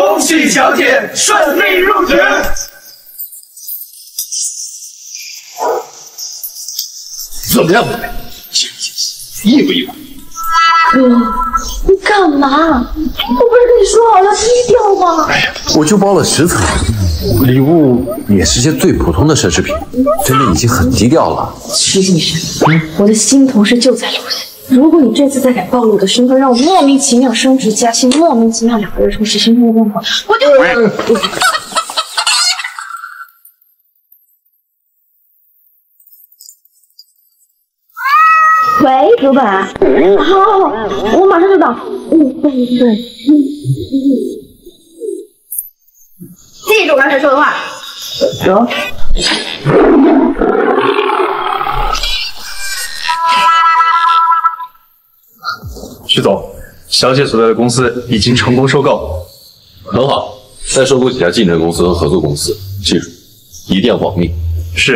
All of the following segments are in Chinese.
恭喜小姐顺利入职。怎么样，妹妹？意不意外？ 哥，你干嘛？我不是跟你说好要低调吗？ 哎呀，我就包了10层，礼物也是些最普通的奢侈品，真的已经很低调了。 徐先生，我的新同事就在楼下。如果你这次再敢暴露我的身份，让我莫名其妙升职加薪，莫名其妙2个月同时新工作的话，我就……喂，主管，好，我马上就到。对，记住刚才说的话。走。 徐总，小姐所在的公司已经成功收购， 很好。再收购几家竞争公司和合作公司，记住，一定要保密。 是。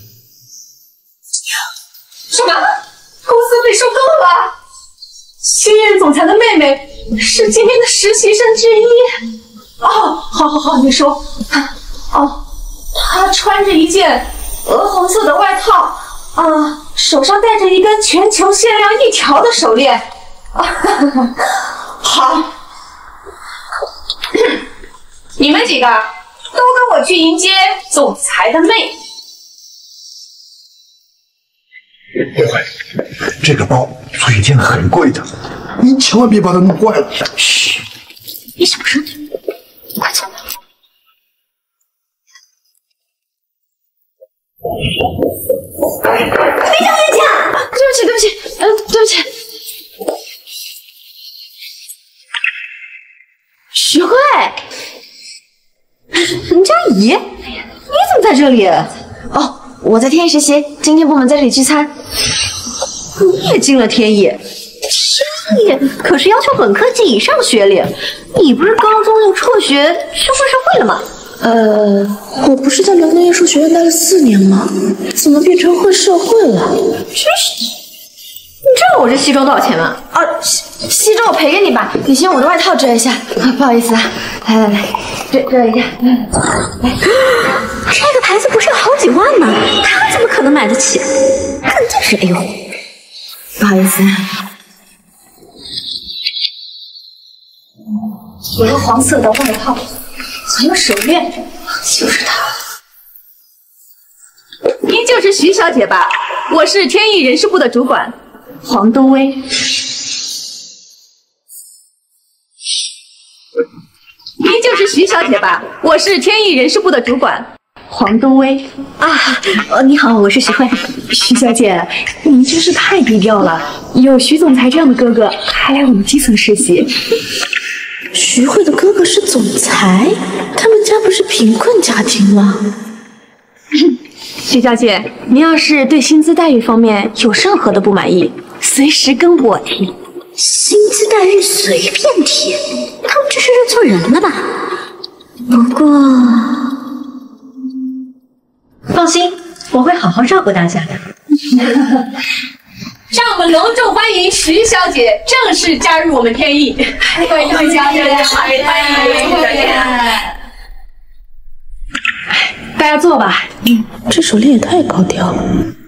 什么？公司被收购了？新任总裁的妹妹是今天的实习生之一。哦，好，你说。哦，她穿着一件鹅红色的外套，手上戴着一根全球限量1条的手链。好，你们几个都跟我去迎接总裁的妹妹。 慧慧，这个包做一件很贵的，你千万别把它弄坏了。 嘘，你小声点，快走吧。别讲！对不起，对不起。徐慧，任佳怡，你怎么在这里？哦，我在天意实习，今天部门在这里聚餐。你也进了天意？天意可是要求本科及以上学历，你不是高中又辍学去混社会了吗？我不是在辽宁艺术学院待了4年吗？怎么变成混社会了？真是！你知道我这西装多少钱吗？西装我赔给你吧，你先用我的外套遮一下。不好意思啊，来，遮一下。来，这个牌子不是要好几万吗？他怎么可能买得起？肯定是 A 货。不好意思。鹅黄色的外套，还有手链，就是它。您就是徐小姐吧？我是天意人事部的主管黄东薇。您就是徐小姐吧？我是天意人事部的主管黄东薇。你好，我是徐慧。徐小姐，您真是太低调了，有徐总裁这样的哥哥，还来我们基层实习。徐慧的哥哥是总裁，他们家不是贫困家庭吗？徐小姐，您要是对薪资待遇方面有任何的不满意，随时跟我提。薪资待遇随便提，他们这是认错人了吧？不过放心，我会好好照顾大家的。让我们隆重欢迎徐小姐正式加入我们天意。欢迎徐小姐，欢迎徐小姐。大家坐吧。这手链也太高调了。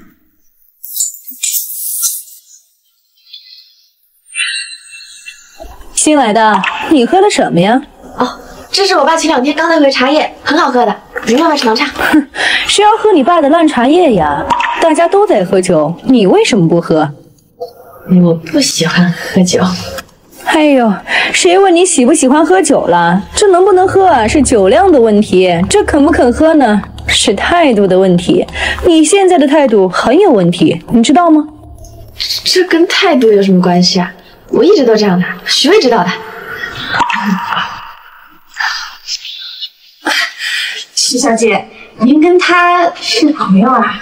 新来的，你喝的什么呀？ 这是我爸前2天刚带回茶叶，很好喝的，您要不要吃浓茶？ 谁要喝你爸的烂茶叶呀？大家都在喝酒，你为什么不喝？ 我不喜欢喝酒。 哎呦，谁问你喜不喜欢喝酒了？这能不能喝啊，是酒量的问题；这肯不肯喝呢，是态度的问题。你现在的态度很有问题，你知道吗？ 这跟态度有什么关系啊？我一直都这样的，徐慧知道的。徐小姐，您跟他是朋友啊？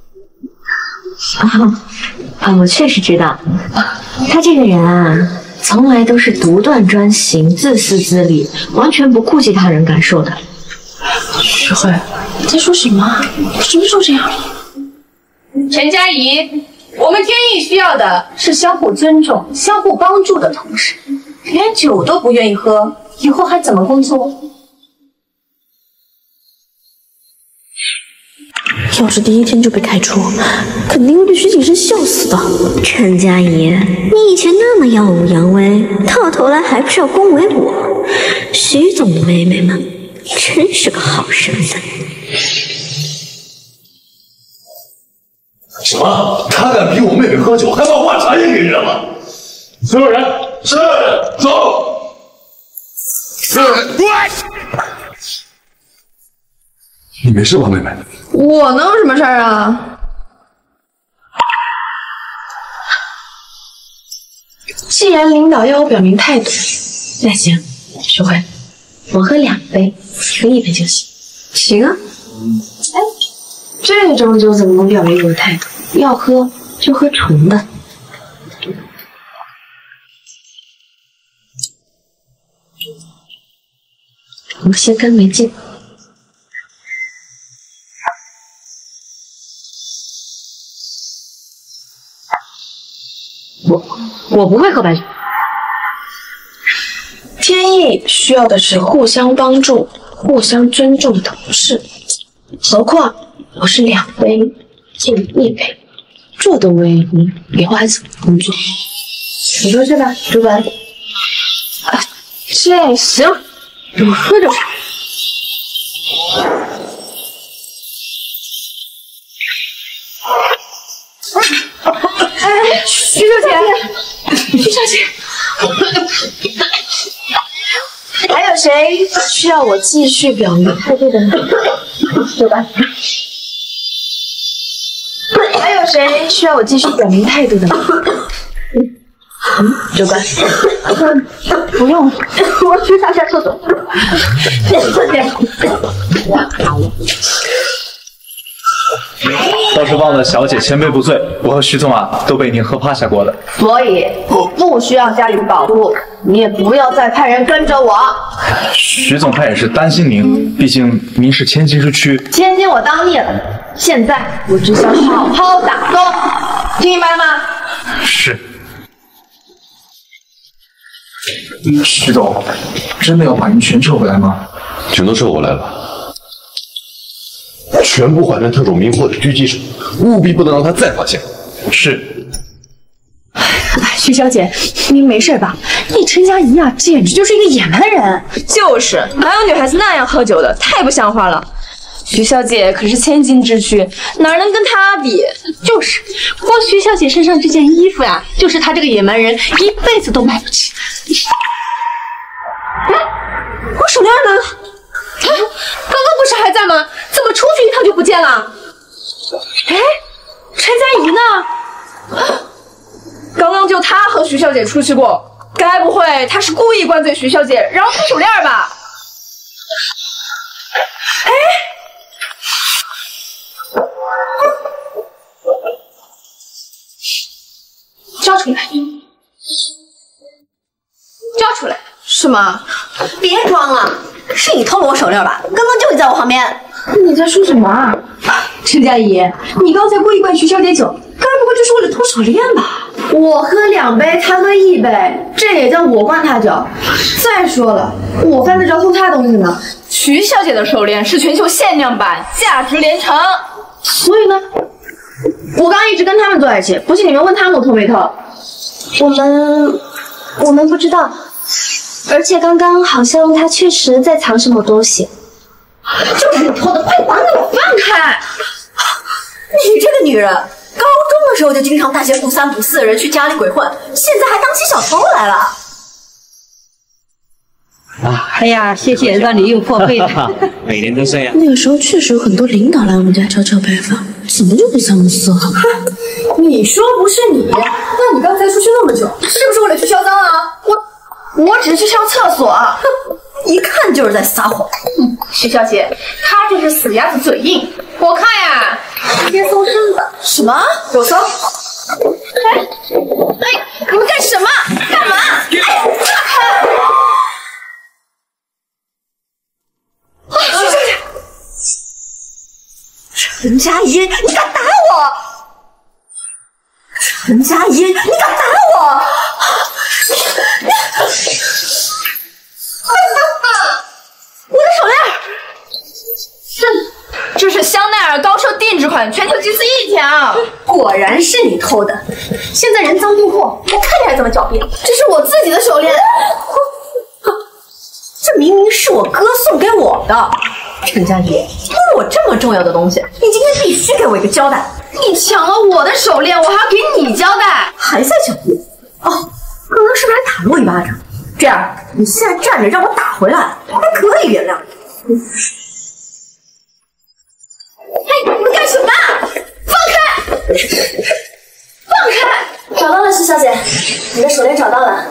我确实知道。他这个人啊，从来都是独断专行、自私自利，完全不顾及他人感受的。徐慧，你在说什么？什么时候这样了？陈佳怡，我们天意需要的是相互尊重、相互帮助的同事。连酒都不愿意喝， 以后还怎么工作？要是第一天就被开除，肯定会被徐景生笑死的。 陈佳怡，你以前那么耀武扬威，到头来还不是要恭维我？徐总的妹妹们，真是个好身份。 什么？他敢逼我妹妹喝酒，还把晚茶也给扔了？所有人，是走。是。你没事吧，妹妹？ 我能有什么事儿啊？既然领导要我表明态度，那行，徐慧，我喝2杯，喝1杯就行。行啊。哎，这种酒怎么能表明我的态度？要喝就喝纯的。有些干没劲。我不会喝白酒。天意需要的是互相帮助、互相尊重的同事，何况我是2杯敬1杯，这都为你以后还怎么工作？你说是吧，主管？啊，这行，我喝就是。哎，徐小姐，徐小姐，还有谁需要我继续表明态度的呢？对吧？还有谁需要我继续表明态度的呢？主管，不用，我去上下厕所。 倒是忘了小姐千杯不醉，我和徐总啊都被您喝趴下过了。 所以不需要家里的保护，你也不要再派人跟着我。 徐总他也是担心您，毕竟您是千金之躯。 千金我当腻了，现在我只想好好打工，听明白了吗？ 是。 徐总，真的要把您全撤回来吗？ 全都撤回来了，全部换成特种兵或者狙击手，务必不能让他再发现。 是。 徐小姐，您没事吧？你陈佳怡啊，简直就是一个野蛮人。 就是，哪有女孩子那样喝酒的？太不像话了。徐小姐可是千金之躯，哪能跟她比？ 就是，不过徐小姐身上这件衣服呀，就是她这个野蛮人一辈子都买不起。我手链呢？ 刚刚不是还在吗？怎么出去一趟就不见了？哎，陈佳怡呢？刚刚就她和徐小姐出去过，该不会她是故意灌醉徐小姐，然后偷手链吧？哎，交出来！交出来！ 是吗？ 别装了，是你偷了我手链吧？刚刚就你在我旁边。 你在说什么啊？ 陈佳怡，你刚才故意灌徐小姐酒，该不会就是为了偷手链吧？ 我喝2杯，他喝1杯，这也叫我灌他酒。再说了，我犯得着偷他东西吗？ 徐小姐的手链是全球限量版，价值连城。 所以呢，我刚一直跟他们坐在一起，不信你们问他们我偷没偷。 我们不知道，而且刚刚好像他确实在藏什么东西。 就是你偷的，快把我放开！ 你这个女人，高中的时候就经常带些不三不四的人去家里鬼混，现在还当起小偷来了。 哎呀，谢谢，让你又破费了，每年都这样。 那个时候确实有很多领导来我们家悄悄拜访，怎么就不三不四了？ 你说不是你，那你刚才出去那么久，是不是为了去销赃啊？ 我只是去上厕所。 一看就是在撒谎。 徐小姐，她这是死鸭子嘴硬。我看呀，直接搜身子。 什么？ 给我搜！哎，你们干什么？干嘛？哎，让开！徐小姐， 陈佳怡，你敢打我！陈佳怡，你敢打我！ 款全球仅此一条。 果然是你偷的，现在人赃并获，我看你还怎么狡辩？ 这是我自己的手链， 这明明是我哥送给我的。陈佳怡，偷了我这么重要的东西，你今天必须给我一个交代。 你抢了我的手链，我还要给你交代， 还在狡辩？哦，刚刚是不是还打了我一巴掌？这样，你现在站着让我打回来，我还可以原谅你。 嘿，你们干什么？放开！放开！ 找到了，徐小姐，你的手链找到了。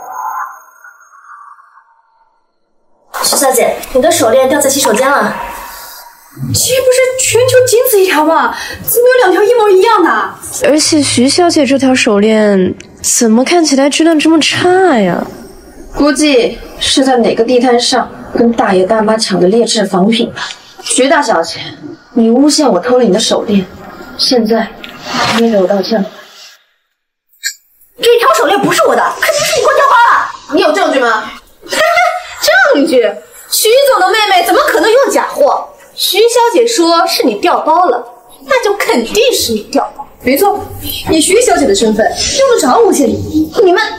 徐小姐，你的手链掉在洗手间了。 这不是全球仅此一条吗？怎么有2条一模一样的？ 而且徐小姐这条手链怎么看起来质量这么差呀？ 估计是在哪个地摊上跟大爷大妈抢的劣质仿品吧。徐大小姐，你诬陷我偷了你的手链，现在你也给我道歉吧。 这条手链不是我的，肯定是你给我调包了。 你有证据吗？证据？徐总的妹妹怎么可能用假货？徐小姐说是你调包了，那就肯定是你调包。没错，以徐小姐的身份用得着诬陷你？你们。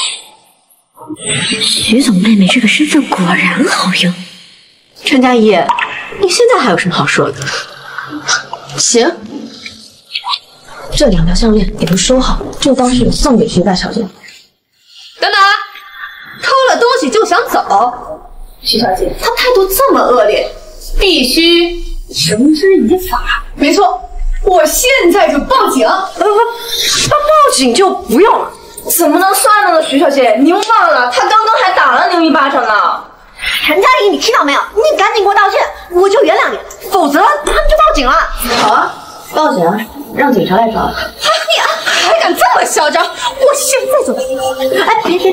徐总妹妹这个身份果然好用。 陈佳怡，你现在还有什么好说的？ 行，这2条项链你都收好，就当是送给徐大小姐。等等，偷了东西就想走？徐小姐，她态度这么恶劣，必须绳之以法。没错，我现在就报警。报警就不用了。怎么能算呢，徐小姐？您忘了，她刚刚还打了您一巴掌呢。 陈佳怡，你听到没有？你赶紧给我道歉，我就原谅你，否则他们就报警了。 好啊，报警，让警察来找。你还敢这么嚣张？我现在就来。 哎，别，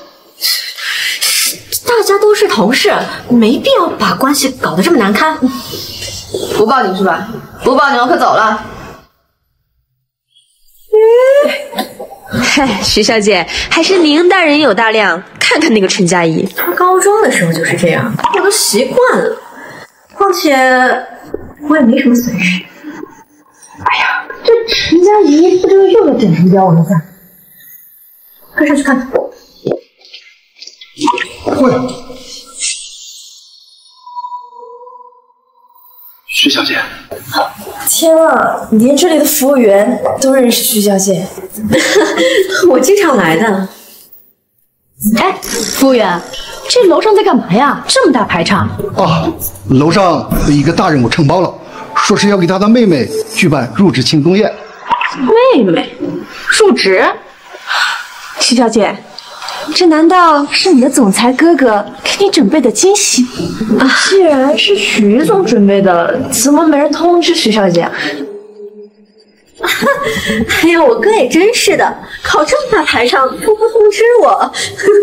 大家都是同事，没必要把关系搞得这么难堪。 不报警是吧？不报警我可走了。 嗨，徐小姐，还是您大人有大量。看看那个陈佳怡， 她高中的时候就是这样，我都习惯了。况且我也没什么损失。 哎呀，这陈佳怡不知道又要点什么刁我的饭。快上去看看。 喂，徐小姐。 天啊，连这里的服务员都认识徐小姐。 我经常来的。 哎，服务员，这楼上在干嘛呀？这么大排场。 啊，楼上有一个大人物承包了，说是要给他的妹妹举办入职庆功宴。 妹妹入职？徐小姐，这难道是你的总裁哥哥给你准备的惊喜？既然是徐总准备的，怎么没人通知徐小姐？ 哎呀，我哥也真是的，搞这么大排场都不通知我。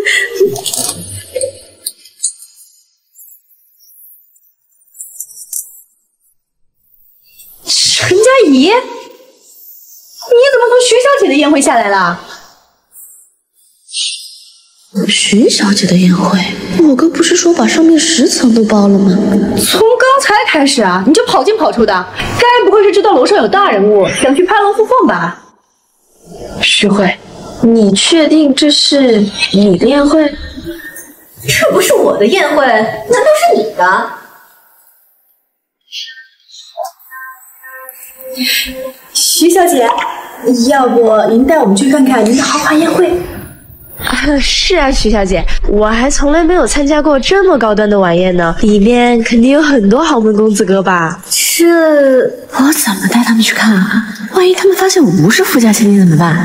陈佳怡，你怎么从徐小姐的宴会下来了？ 徐小姐的宴会，我哥不是说把上面10层都包了吗？ 从刚才开始啊，你就跑进跑出的，该不会是知道楼上有大人物，想去拍龙附凤吧？徐慧，你确定这是你的宴会？ 这不是我的宴会，难道是你的？ 徐小姐，要不您带我们去看看您的豪华宴会？ 是啊，徐小姐，我还从来没有参加过这么高端的晚宴呢，里面肯定有很多豪门公子哥吧？ 这我怎么带他们去看啊？万一他们发现我不是富家千金怎么办？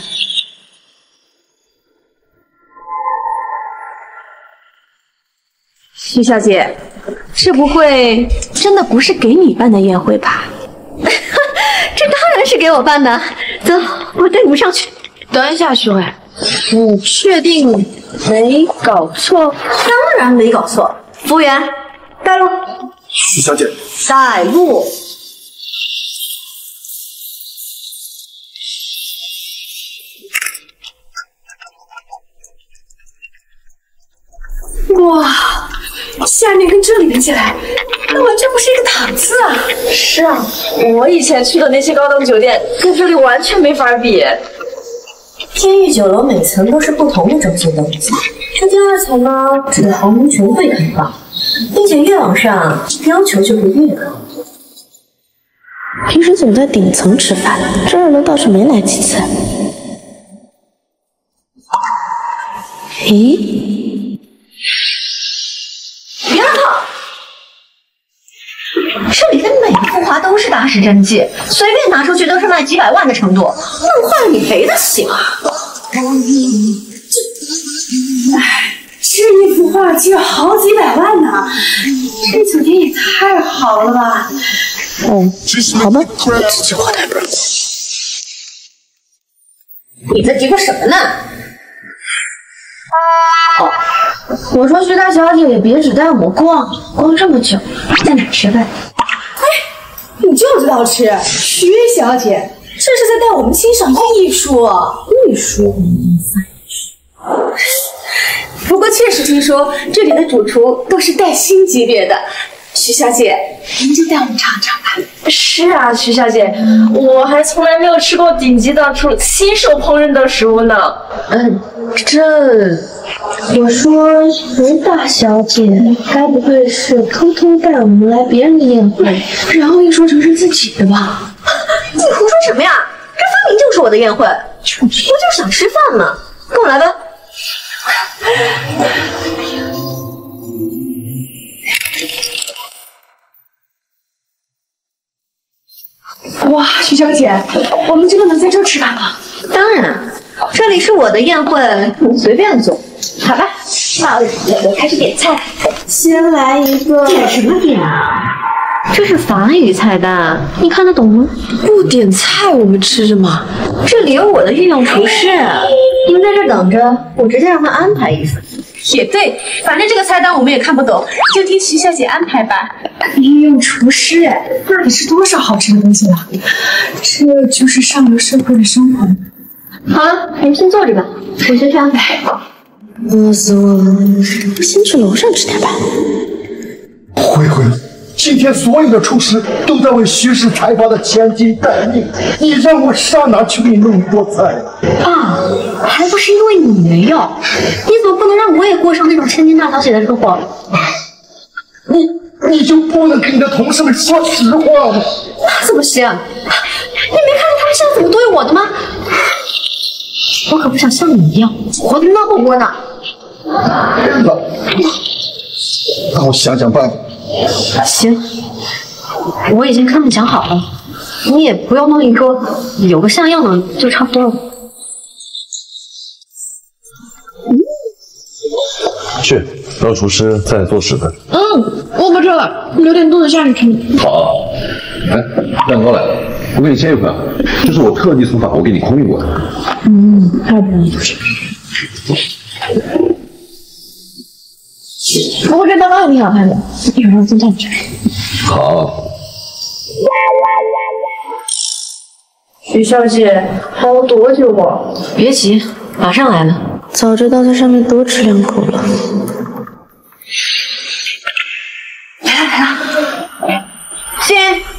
徐小姐，这不会真的不是给你办的宴会吧？ 这当然是给我办的，走，我带你们上去。 等一下，徐慧，你确定没搞错？ 当然没搞错。服务员，带路。 徐小姐， 带路。 哇， 下面跟这里比起来，那完全不是一个档次啊！是啊，我以前去的那些高档酒店跟这里完全没法比。 天域酒楼每层都是不同的装修等级，这第2层呢，只对豪门权贵开放，并且越往上要求就会越高。平时总在顶层吃饭，这儿呢倒是没来几次。咦？ 别乱跑！这里的每一幅画都是大师真迹，随便拿出去都是卖几百万的程度，弄坏了你赔得起吗？ 这一幅画就要好几百万呢，这酒店也太好了吧！ 好吧。 你在嘀咕什么呢？哦，我说徐大小姐也别只带我们逛这么久，在哪吃饭？ 你就知道吃，徐小姐，这是在带我们欣赏艺术。艺术，不过确实听说这里的主厨都是带薪级别的。徐小姐，您就带我们尝尝吧。 是啊，徐小姐，我还从来没有吃过顶级大厨亲手烹饪的食物呢。 我说徐大小姐该不会是偷偷带我们来别人的宴会，然后又说成是自己的吧？你胡说什么呀？这分明就是我的宴会，我就是想吃饭嘛，跟我来吧。 哇，徐小姐，我们真的能在这儿吃饭吗？ 当然，这里是我的宴会，你随便坐。好吧，那我就开始点菜。 先来一个。 点什么点啊？这是法语菜单，你看得懂吗？ 不点菜我们吃什么？ 这里有我的御用厨师，你们在这等着，我直接让他安排一份。 也对，反正这个菜单我们也看不懂，就听徐小姐安排吧。御用厨师，那得是多少好吃的东西了？这就是上流社会的生活。 好了，你们先坐着吧，我先去安排。 饿死我了，先去楼上吃点吧。 慧慧，今天所有的厨师都在为徐氏财阀的千金待命，你让我上哪去给你弄一桌菜啊？还不是因为你没有，你怎么不能让我也过上那种千金大小姐的生活？ 你就不能跟你的同事们说实话吗？ 那怎么行？你没看到他们现在怎么对我的吗？我可不想像你一样活得那么窝囊。 那我想想办法。 行，我已经跟他们讲好了，你也不要弄一桌，有个像样的就差不多了。 去，让厨师再做10份。 我不吃了，留点肚子下去吃。 好，哎，蛋糕来了，我给你切一块，这是我特地从法国给你空运过的。 太不容易了。不过这蛋糕也挺好看的，一会儿让孙酱吃。 好。 徐小姐，还要多久啊？ 别急，马上来呢。 早知道在上面多吃2口了。 先，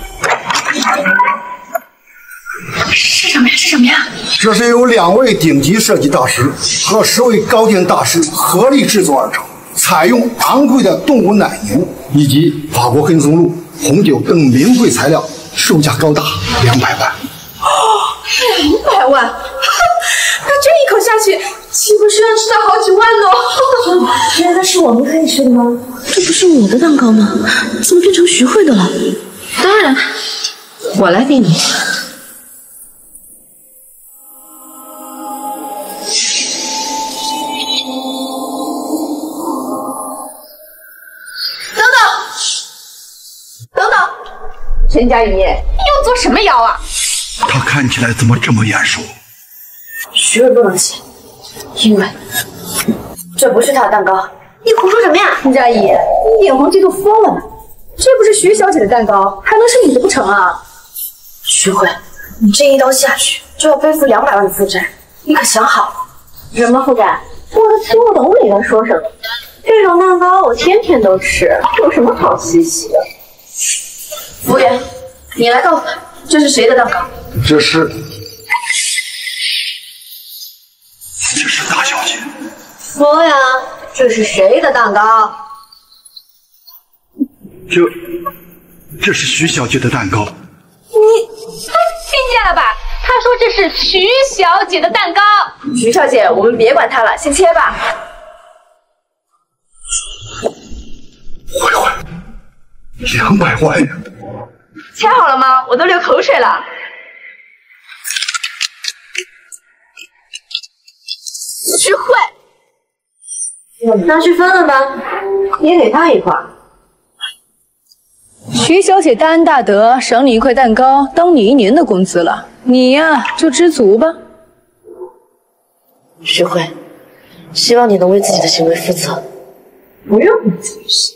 是什么呀？是什么呀？ 这是由2位顶级设计大师和10位糕点大师合力制作而成，采用昂贵的动物奶牛以及法国黑松露、红酒等名贵材料，售价高达200万。 200万，那这一口下去，岂不是要吃到好几万呢？ 原来是我们可以吃的吗？这不是我的蛋糕吗？怎么变成徐慧的了？ 当然，我来给你。 等等，陈佳怡，你又作什么妖啊？ 他看起来怎么这么眼熟？ 徐慧不能切，因为这不是他的蛋糕。 你胡说什么呀？ 陈佳怡，你眼黄嫉妒疯了吗？这不是徐小姐的蛋糕，还能是你的不成啊？徐慧，你这一刀下去就要背负200万的负债，你可想好了？ 什么负债？我都听不懂你在说什么。 这种蛋糕我天天都吃，有什么好稀奇的？ 服务员，你来告诉他，这是谁的蛋糕？ 这是大小姐。 说呀，这是谁的蛋糕？ 这是徐小姐的蛋糕。 你听见了吧？他说这是徐小姐的蛋糕。徐小姐，我们别管她了，先切吧。 慧慧，200万呀！ 切好了吗？我都流口水了。徐慧， 拿去分了吧，也给她一块。 徐小姐大恩大德，赏你一块蛋糕，当你1年的工资了。你呀，就知足吧。 徐慧，希望你能为自己的行为负责。 不用你解释。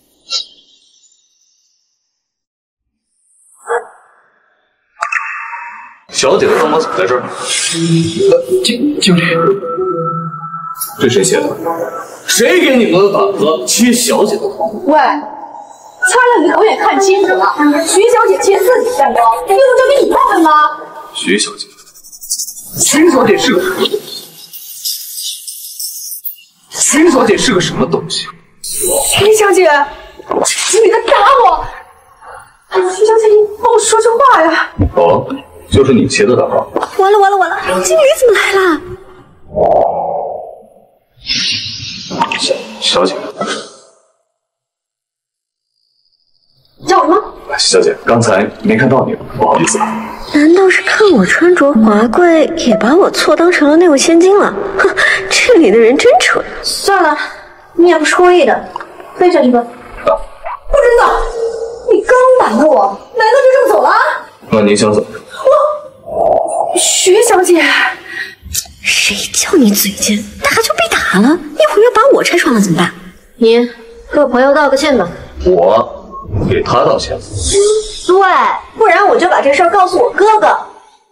小姐的蛋糕怎么在这儿？ 经理， 这谁写的？谁给你们的胆子切小姐的蛋糕？ 喂，擦亮你的狗眼看清楚了，徐小姐切自己的蛋糕，用得着给你报的吗？ 徐小姐是个徐小姐是个什么东西？ 徐小姐，你在打我！徐小姐，你帮我说句话呀！ 哦，就是你切的蛋糕。 完了！经理怎么来了？ 小姐， 叫什么？ 小姐，刚才没看到你，不好意思。 难道是看我穿着华贵，也把我错当成了内务千金了？哼，这里的人真蠢。 算了，你也不是故意的，飞下去吧。 不准走！你刚瞒了我，难道就这么走了？ 那您想怎么着？ 徐小姐， 谁叫你嘴贱，打就被打了，一会儿又把我拆穿了怎么办？ 你给我朋友道个歉吧。 我给他道歉。 对，不然我就把这事儿告诉我哥哥。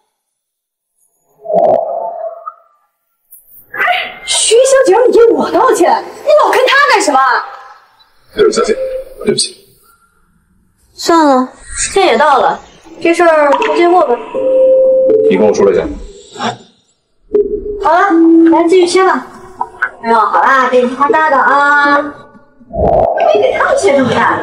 徐小姐让你给我道歉，你老看他干什么？ 对不起，小姐，对不起。 算了，歉也道了，这事儿就接过吧。 你跟我出来见。 好了，咱继续切吧。哎呦，好啦，给你夸大的啊，没给他们切这么大。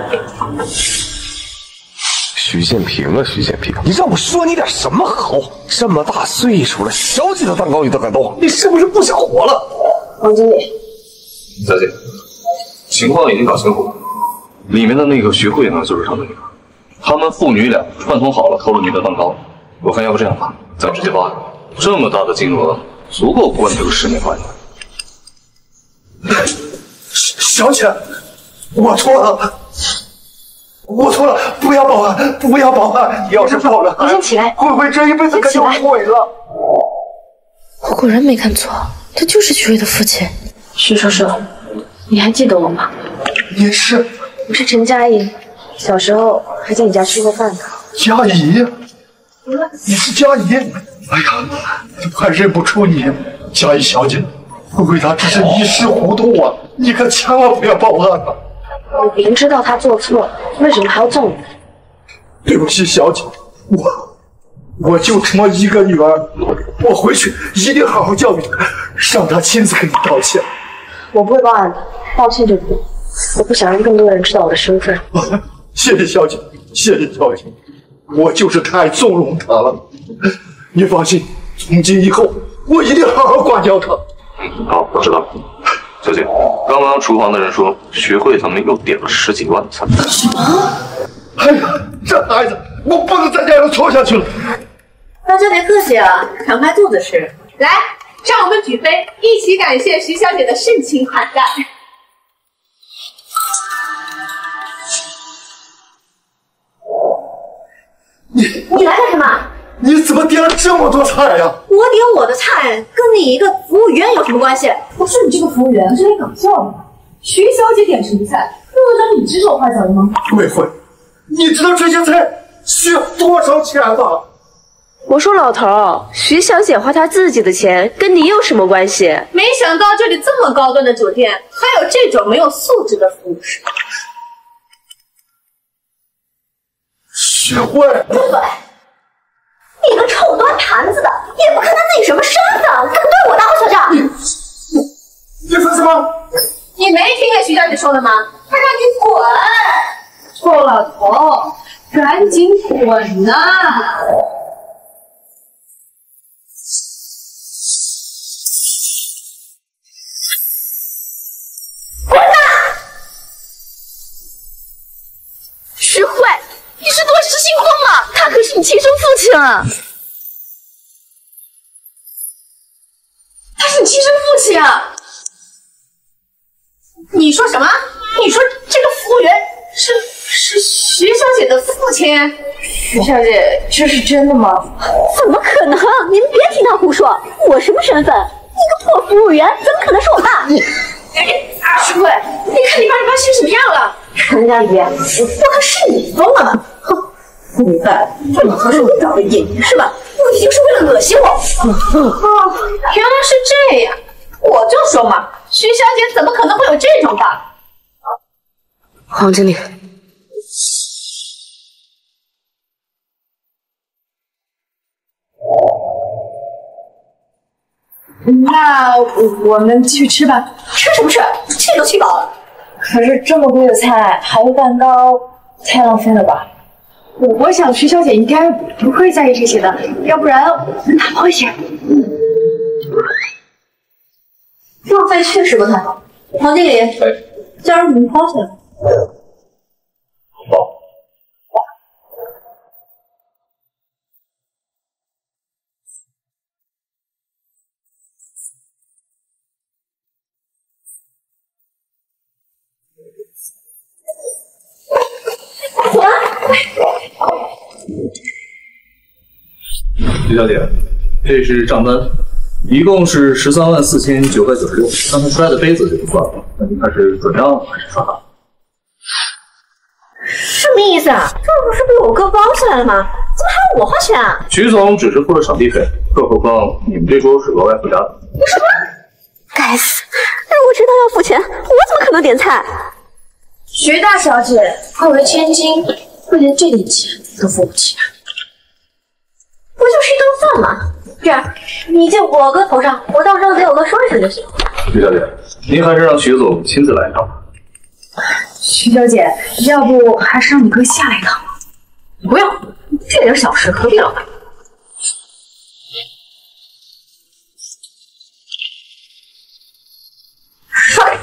徐建平啊，徐建平，你让我说你点什么好？这么大岁数了，小姐的蛋糕你都敢动，你是不是不想活了？ 王经理， 小姐，情况已经搞清楚了，里面的那个徐慧呢，就是他的女儿，他们父女俩串通好了偷了你的蛋糕。我看要不这样吧，咱直接报案，这么大的金额，足够关这个10年半的。 小姐，我错了，不要报案，不要报案！要是报了， 你先起来， 慧慧这一辈子可就毁了。 我果然没看错，他就是徐慧的父亲。 徐叔叔，你还记得我吗？ 你是？ 我是陈佳怡，小时候还在你家吃过饭呢。 佳怡，你是佳怡？哎呀，我还认不出你，佳怡小姐。慧慧她只是一时糊涂啊，你可千万不要报案啊！ 你明知道他做错，为什么还要揍你？ 对不起，小姐，我就这么一个女儿，我回去一定好好教育她，让她亲自跟你道歉。 我不会报案的，道歉就够。我不想让更多人知道我的身份。 谢谢小姐，谢谢小姐，我就是太纵容她了。你放心，从今以后我一定好好管教她。 好，我知道了。小姐，刚刚厨房的人说徐慧他们又点了10几万的菜。 什么？哎呀，这孩子，我不能再这样拖下去了。 大家别客气啊，敞开肚子吃。 来，让我们举杯，一起感谢徐小姐的盛情款待。 你来干什么？ 你怎么点了这么多菜呀？ 我点我的菜，跟你一个服务员有什么关系？ 不是你这个服务员，是来搞笑的。徐小姐点什么菜，用得着你指手画脚的吗？ 慧慧，你知道这些菜需要多少钱吗？ 我说老头，徐小姐花她自己的钱，跟你有什么关系？ 没想到这里这么高端的酒店，还有这种没有素质的服务生。 学会。 闭嘴！你个臭端盘子的，也不看他自己什么身份，敢对我大吼小叫！ 你说什么？ 你没听见徐小姐说的吗？她让你滚！臭老头，赶紧滚呐！ 滚呐！ 徐慧，你是多失心疯了！他可是你亲生父亲啊！ 他是你亲生父亲啊！你说什么？你说这个服务员是徐小姐的父亲？徐小姐，这是真的吗？ 怎么可能？你们别听他胡说！我什么身份？一个破服务员，怎么可能是我爸？ 徐慧，你看你爸现什么样了？ 陈家姐，我可是你疯了吗？哼！你爸这么合适你找的演员是吧？目的就是为了恶心我。 哦，原来是这样。我就说嘛，徐小姐怎么可能会有这种爸？ 黄经理， 那我们继续吃吧。 吃什么吃？气都气饱了。 可是这么贵的菜，还有蛋糕，太浪费了吧？我想徐小姐应该不会在意这些的，要不然我们打包一些。 路费确实不太好。黄经理，叫人给您包起来。 好。徐小姐，这是账单，一共是134996。刚才摔的杯子就不算了，那你看是转账还是刷卡？ 什么意思啊？这不是被我哥包起来了吗？怎么还要我花钱啊？ 徐总只是付了场地费，更何况你们这桌是额外附加的。 你什么？该死！如果知道要付钱，我怎么可能点菜？ 徐大小姐，贵为千金，会连这点钱都付不起啊？ 不就是一顿饭吗？这样，你借我哥头上，我到时候给我哥说一声就行。 徐小姐，您还是让徐总亲自来一趟吧。 徐小姐，要不还是让你哥下来一趟吧？不用，这点小事何必劳烦？帅！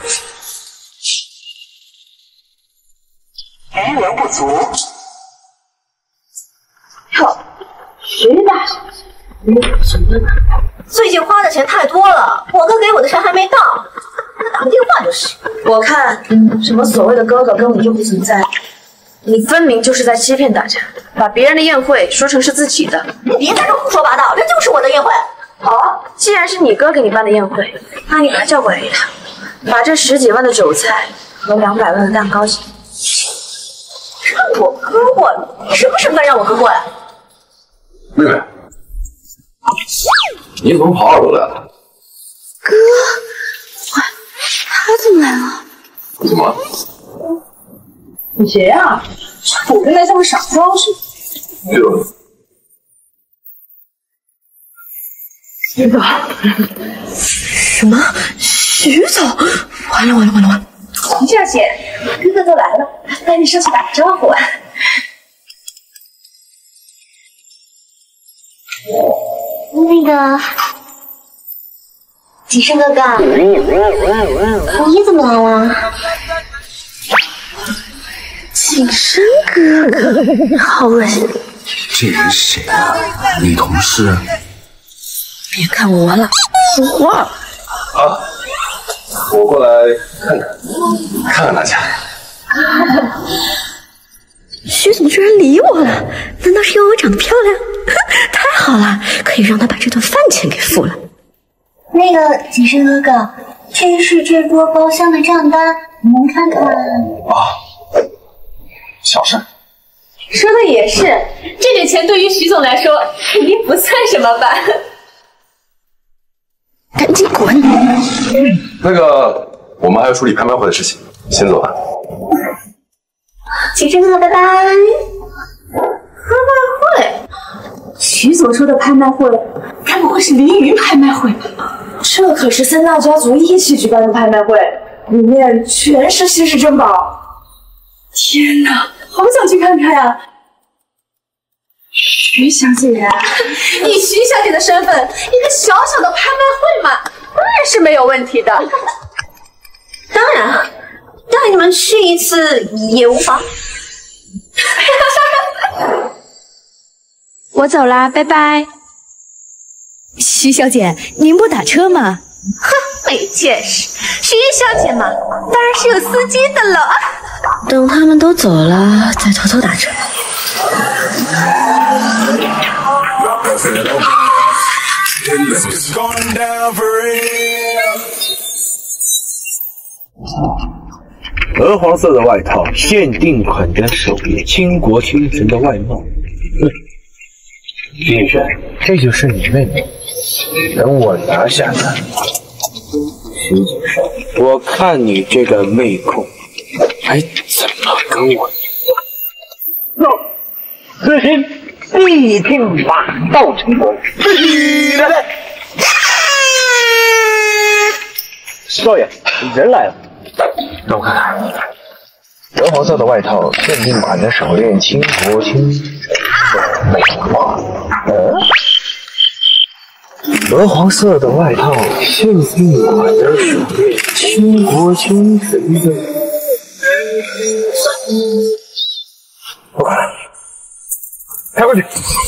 余额不足。 哟，徐大小姐，你有什么呢？最近花的钱太多了，我哥给我的钱还没到，给他打个电话就是。 我看什么所谓的哥哥根本就不存在，你分明就是在欺骗大家，把别人的宴会说成是自己的。 你别在这胡说八道，这就是我的宴会。 好，既然是你哥给你办的宴会，那你把他叫过来一趟，把这10几万的酒菜和200万的蛋糕钱。 让我哥过来？你什么身份让我哥过来？ 妹妹，你怎么跑耳朵来了？ 哥，他怎么来了？ 怎么了？ 你谁啊？这我跟他像个傻瓜似的。 徐总，什么？徐总？完了！ 徐小姐，哥哥都来了，赶紧上去打个招呼。 那个，吉生哥哥，你怎么来了？ 景生哥哥，好恶心！ 这人谁啊？女同事？ 别看我了，说话。 啊，我过来看看大家。 徐总居然理我了，难道是因为我长得漂亮？太好了，可以让他把这顿饭钱给付了。 那个景生哥哥，这是这桌包厢的账单，你能看看？ 啊，小事， 说的也是，这点钱对于徐总来说肯定不算什么吧？ 赶紧滚！ 那个，我们还要处理拍卖会的事情，先走了。 请生哥，拜拜。 拍卖会？徐总说的拍卖会，该不会是凌云拍卖会吧？这可是3大家族一起举办的拍卖会，里面全是稀世珍宝。天哪，好想去看看呀！徐小姐，以徐小姐的身份，一个小小的拍卖会嘛，当然是没有问题的。 当然，带你们去一次也无妨。 我走啦，拜拜。 徐小姐，您不打车吗？ 哼，没见识，徐小姐嘛，当然是有司机的了。 等他们都走了，再偷偷打车。 鹅黄色的外套，限定款的手链，倾国倾城的外貌。徐先生，这就是你妹妹。等我拿下她。徐先生，我看你这个妹控，还怎么跟我？此行必定马到成功。来，少爷，人来了。让我看看，鹅黄色的外套，限定款的手链，倾国倾城的美貌。鹅黄色的外套，限定款的手链，倾国倾城的。我看，开过去。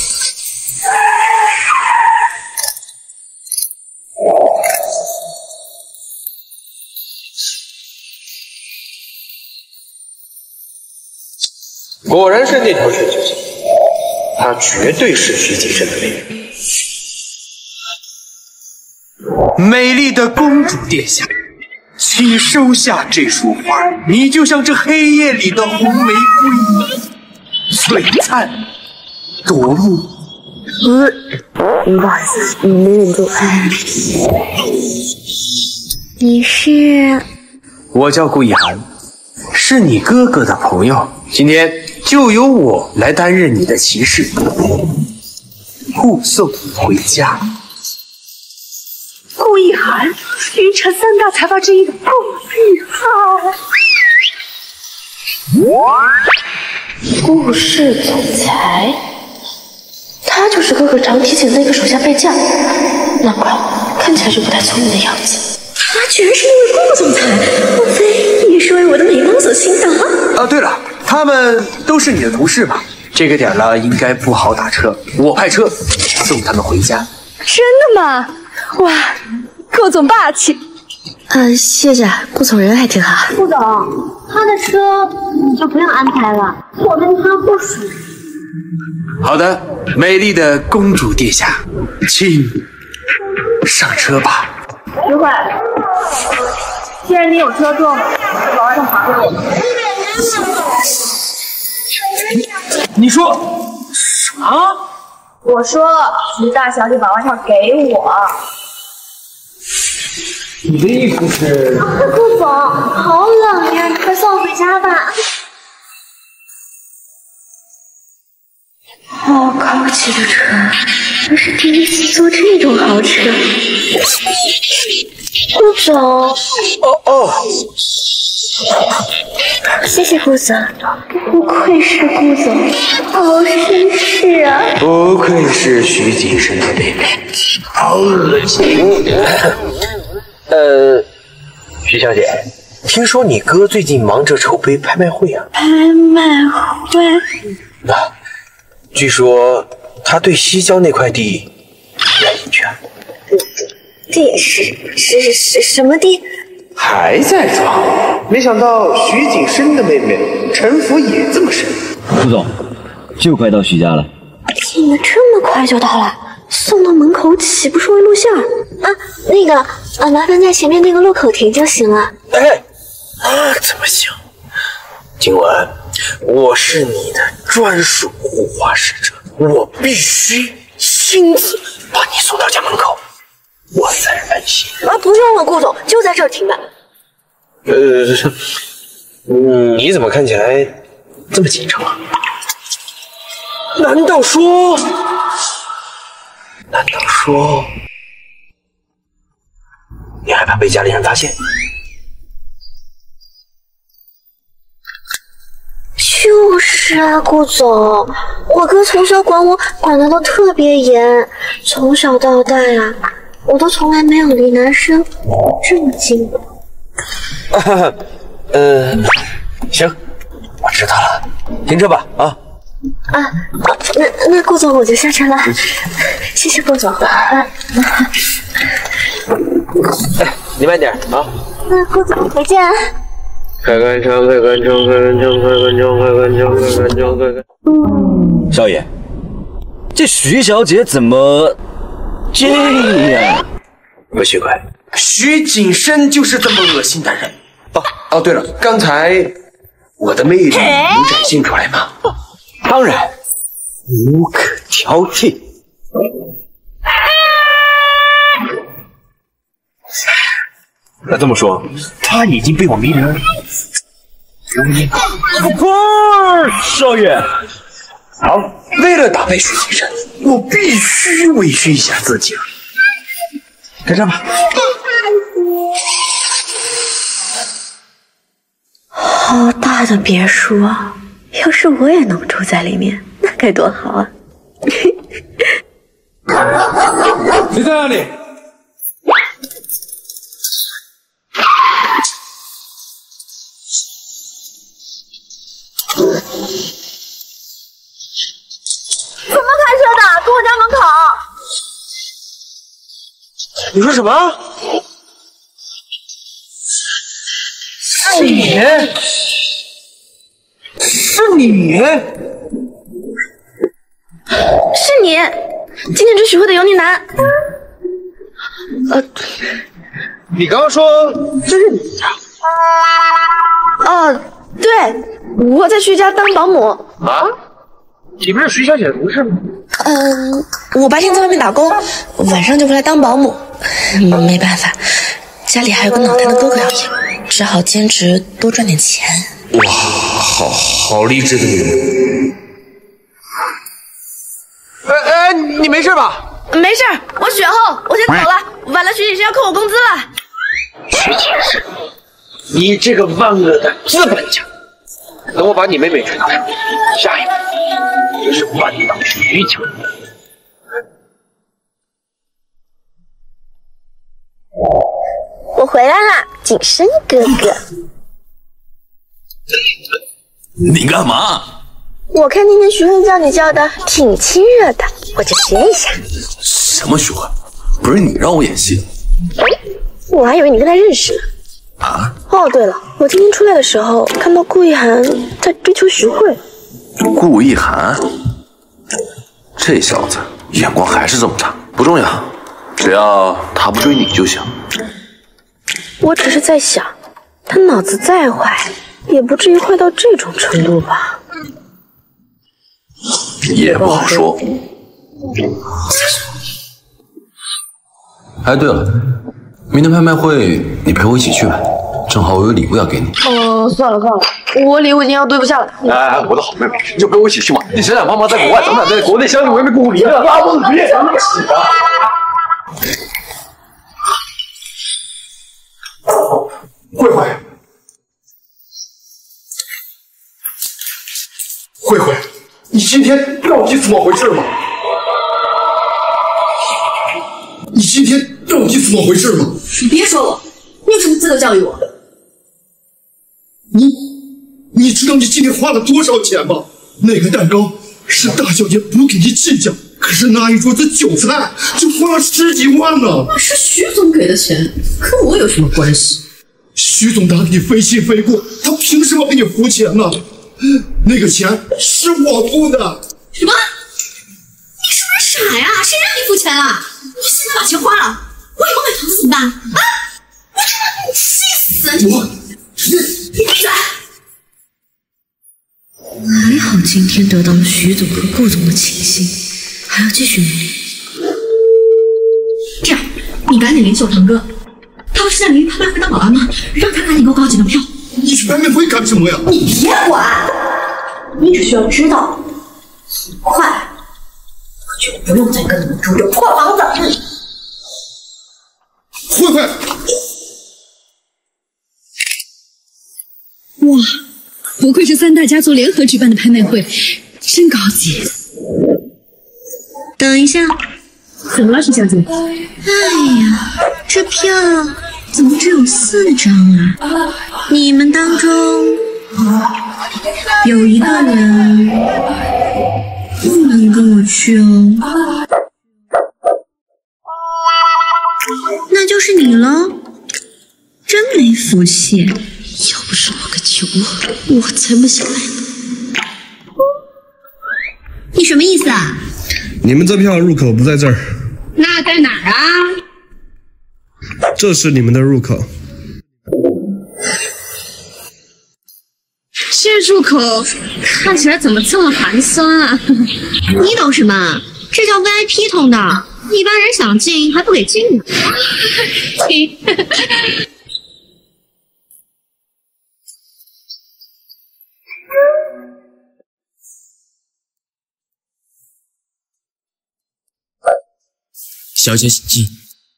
果然是那条水九星，她绝对是徐景深的妹妹。 美丽的公主殿下，请收下这束花，你就像这黑夜里的红玫瑰，璀璨夺目。 不好意思，没忍住。你是？ 我叫顾一涵，是你哥哥的朋友。今天就由我来担任你的骑士，护送你回家。 顾一涵，云城3大财阀之一的顾一涵，顾氏总裁，他就是哥哥常提起的那个手下败将，难怪看起来就不太聪明的样子。他居然是那位顾总裁，莫非也是为我的美貌所倾倒？ 啊，对了，他们都是你的同事吧？这个点了，应该不好打车，我派车送他们回家。 真的吗？哇，顾总霸气！ 谢谢，顾总人还挺好。 顾总，他的车你就不用安排了，我跟他不熟。 好的，美丽的公主殿下，请上车吧。 徐慧，既然你有车坐，就把外套还给我。 你说啥？ 我说徐大小姐把外套给我。 你的意思是？ 顾总，好冷呀，你快送我回家吧。 好高级的车，我是第一次坐这种豪车。顾总，谢谢顾总，不愧是顾总，好绅士啊！ 不愧是徐景深的妹妹，好恶心。徐小姐，听说你哥最近忙着筹备拍卖会啊？ 拍卖会？ 据说他对西郊那块地感兴趣啊。 地是什么地？ 还在装？没想到徐景深的妹妹城府也这么深。 顾总，就快到徐家了。 你们这么快就到了？送到门口岂不是会露馅儿？那个，麻烦在前面那个路口停就行了。 怎么行？ 今晚我是你的专属护花使者，我必须亲自把你送到家门口，我才安心。 啊，不用了，顾总，就在这儿停吧。 你怎么看起来这么紧张啊？难道说你害怕被家里人发现？ 就是啊，顾总，我哥从小管我管得都特别严，从小到大呀，我都从来没有离男生这么近过。 行，我知道了，停车吧啊！ 那顾总我就下车了，谢谢顾总。 你慢点啊！ 那顾总回见。 开关窗，开关窗，开关窗，开关窗，开关窗，开关窗，开关。 少爷，这徐小姐怎么这样？ 不奇怪， 徐景深就是这么恶心的人。哦，对了，刚才我的魅力有展现出来吗？ 当然，无可挑剔。那这么说，他已经被我迷人了。 少爷，好，为了打败徐景深，我必须委屈一下自己了。开车吧。 好大的别墅啊！要是我也能住在里面，那该多好啊！ 谁在那里？ 怎么开车的？跟我家门口。 你说什么？是你？是你？ 是你，今天追徐慧的有你男。 你刚刚说这是你家？ 对，我在徐家当保姆。 啊？你不是徐小姐的同事吗？ 我白天在外面打工，晚上就回来当保姆。没办法，家里还有个脑袋的哥哥要养，只好兼职多赚点钱。 哇，好励志的女人。 你没事吧？ 没事，我血厚，我先走了。晚了徐景深要扣我工资了。 徐景深，你这个万恶的资本家！等我把你妹妹追到手，下一步就是把你当徐家。 我回来啦，景深哥哥。 你干嘛？ 我看今天徐慧叫你叫的挺亲热的，我就学一下。 什么徐慧？不是你让我演戏的？ 我还以为你跟他认识呢。 啊？ 哦，对了，我今天出来的时候看到顾一涵在追求徐慧。 顾一涵，这小子眼光还是这么差。不重要，只要他不追你就行。 我只是在想，他脑子再坏，也不至于坏到这种程度吧？ 也不好说。哎，对了，明天拍卖会你陪我一起去吧，正好我有礼物要给你。 算了，我礼物已经要堆不下了。 哎，我的好妹妹，你就陪我一起去嘛。你想想，妈妈在国外，咱们俩在国内相依为命共度一段，拉不子别想那么洗啊！ 慧慧，你今天到底怎么回事吗？你今天到底怎么回事吗？ 你别说我，你有什么资格教育我？ 你知道你今天花了多少钱吗？那个蛋糕是大小姐不给你计较，可是那一桌子酒菜就花了10几万呢。 那是徐总给的钱，跟我有什么关系？ 徐总打你非亲非故，他凭什么给你付钱呢？那个钱是我付的。 什么？你是不是傻呀？谁让你付钱了？你现在把钱花了，我以后买房子怎么办啊？我真的气死你！你闭嘴！ 今天得到了徐总和顾总的倾心，还要继续努力。 这样，你赶紧联系我堂哥，他不是在离拍卖会当保安吗？让他赶紧给我搞几张票。 你去拍卖会干什么呀？ 你别管，你只需要知道，很快我就不用再跟你们住这破房子。 慧慧， 哇，不愧是3大家族联合举办的拍卖会，真高级。 等一下， 怎么了，徐小姐？ 哎呀，这票怎么只有4张啊？你们当中有一个人不能跟我去哦，那就是你喽。真没福气，要不是我个球，我才不想来呢。你什么意思啊？ 你们这票入口不在这儿， 那在哪儿啊？ 这是你们的入口。 这入口看起来怎么这么寒酸啊？ 你懂什么？这叫 VIP 通道，一般人想进还不给进呢。 小姐请进。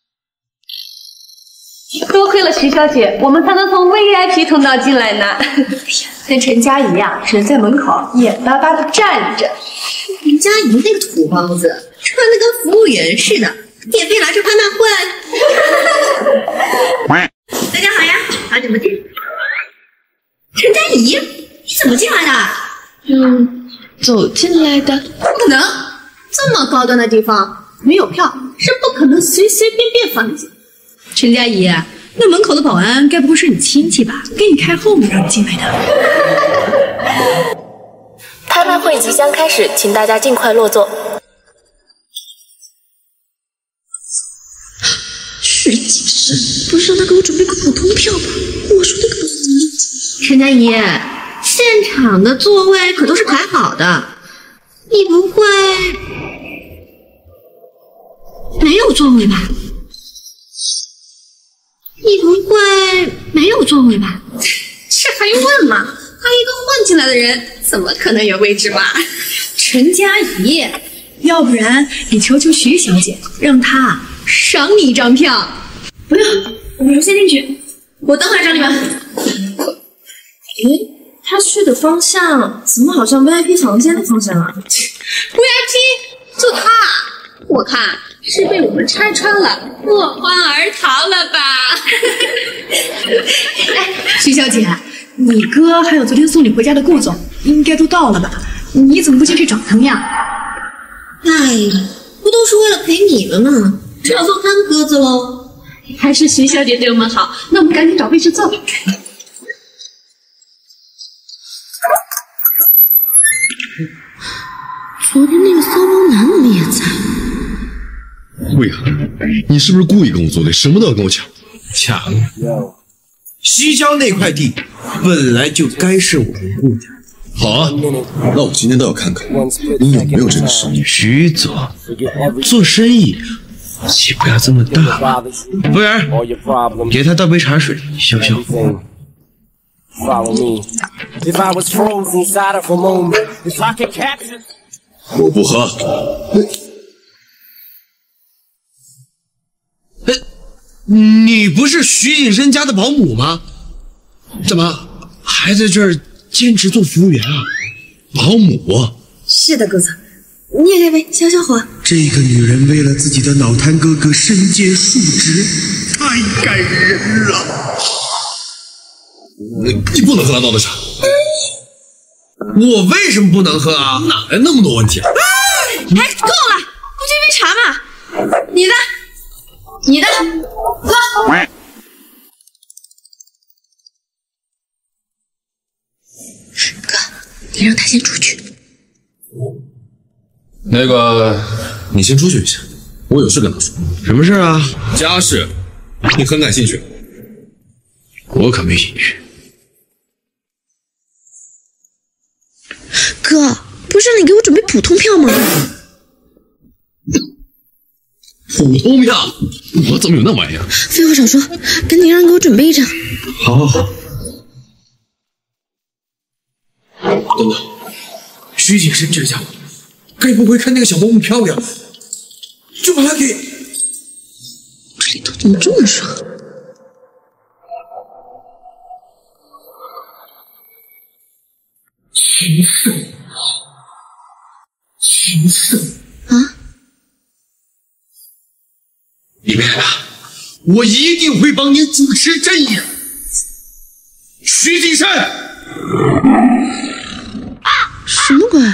多亏了徐小姐，我们才能从 VIP 通道进来呢。跟陈佳怡呀，只能在门口眼巴巴的站着。 陈佳怡那个土包子，穿的跟服务员似的，免费来这拍卖会。大家好呀，好久不见。陈佳怡，你怎么进来的？ 走进来的。 不可能，这么高端的地方没有票是不可能随随便便放进。 陈佳怡，那门口的保安该不会是你亲戚吧？给你开后门让你进来的。 拍卖会即将开始，请大家尽快落座。 是谨慎，不是让他给我准备个普通票吧？我说那个保安。陈佳怡，现场的座位可都是排好的，你不会没有座位吧？你不会没有座位吧？ 这还用问吗？他一个混进来的人，怎么可能有位置嘛？ 陈佳怡，要不然你求求徐小姐，让她赏你一张票。 不用，我们先进去，我等会儿找你们。 诶，他去的方向怎么好像 VIP 房间的方向啊 ？VIP 就他，我看是被我们拆穿了，落荒而逃了吧？ 哎，徐小姐，你哥还有昨天送你回家的顾总，应该都到了吧？你怎么不进去找他们呀？ 哎呀，不都是为了陪你们吗？只好放他们鸽子喽。 还是徐小姐对我们好，那我们赶紧找位置坐。 昨天那个骚包男怎么也在？ 慧涵，你是不是故意跟我作对，什么都要跟我抢？ 抢！西郊那块地本来就该是我们顾家。 好啊，那我今天都要看看你有没有这个实力。 徐总，做生意气不要这么大嘛。服务员，给他倒杯茶水，消消火。 我不喝。 你不是徐景生家的保姆吗？怎么还在这儿坚持做服务员啊？保姆？ 是的，顾总，你也来杯消消火。 这个女人为了自己的脑瘫哥哥身兼数职，太感人了。 你不能喝他倒的茶。 我为什么不能喝啊？ 哪来那么多问题啊？ 哎，够了，不就一杯茶嘛。你的。你的，喝。哥，你让他先出去。 那个，你先出去一下，我有事跟他说。 什么事啊？ 家事，你很感兴趣？ 我可没兴趣。 哥， 不是让你给我准备普通票吗？ 普通票？我怎么有那玩意儿？ 废话少说，赶紧让人给我准备一张。 好。等等，徐景深这家伙，该不会看那个小萌物漂亮，就把她给…… 这里头怎么这么热？ 秦胜，秦胜啊！ 你别害怕，我一定会帮你主持正义。徐景深， 什么鬼？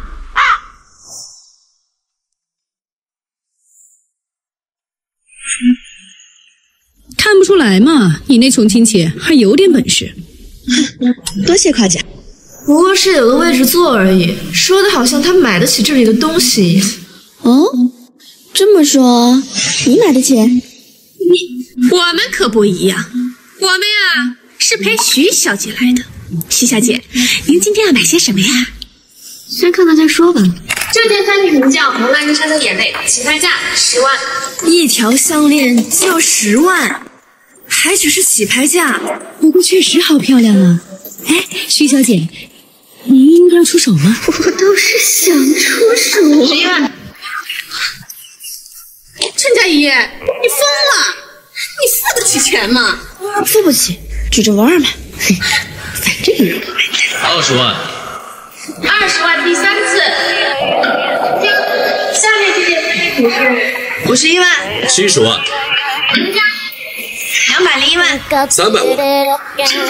看不出来嘛，你那穷亲戚还有点本事。 多谢夸奖。 不过是有个位置坐而已，说的好像他买得起这里的东西一样。 哦，这么说，你买得起？ 我们可不一样，我们呀是陪徐小姐来的。徐小姐，您今天要买些什么呀？ 先看看再说吧。 这件单品名叫《蒙娜丽莎的眼泪》，起拍价10万。 一条项链就要10万，还只是起拍价。 不过确实好漂亮啊！哎，徐小姐，您应该出手吗？ 我倒是想出手。 11万。 陈佳怡，你疯了？你付得起钱吗？ 付不起，就这玩嘛。反正有人不买单。 20万。 20万第3次。下面这件单品是 51万。 70万。 成交。 201万。 300万。 成交。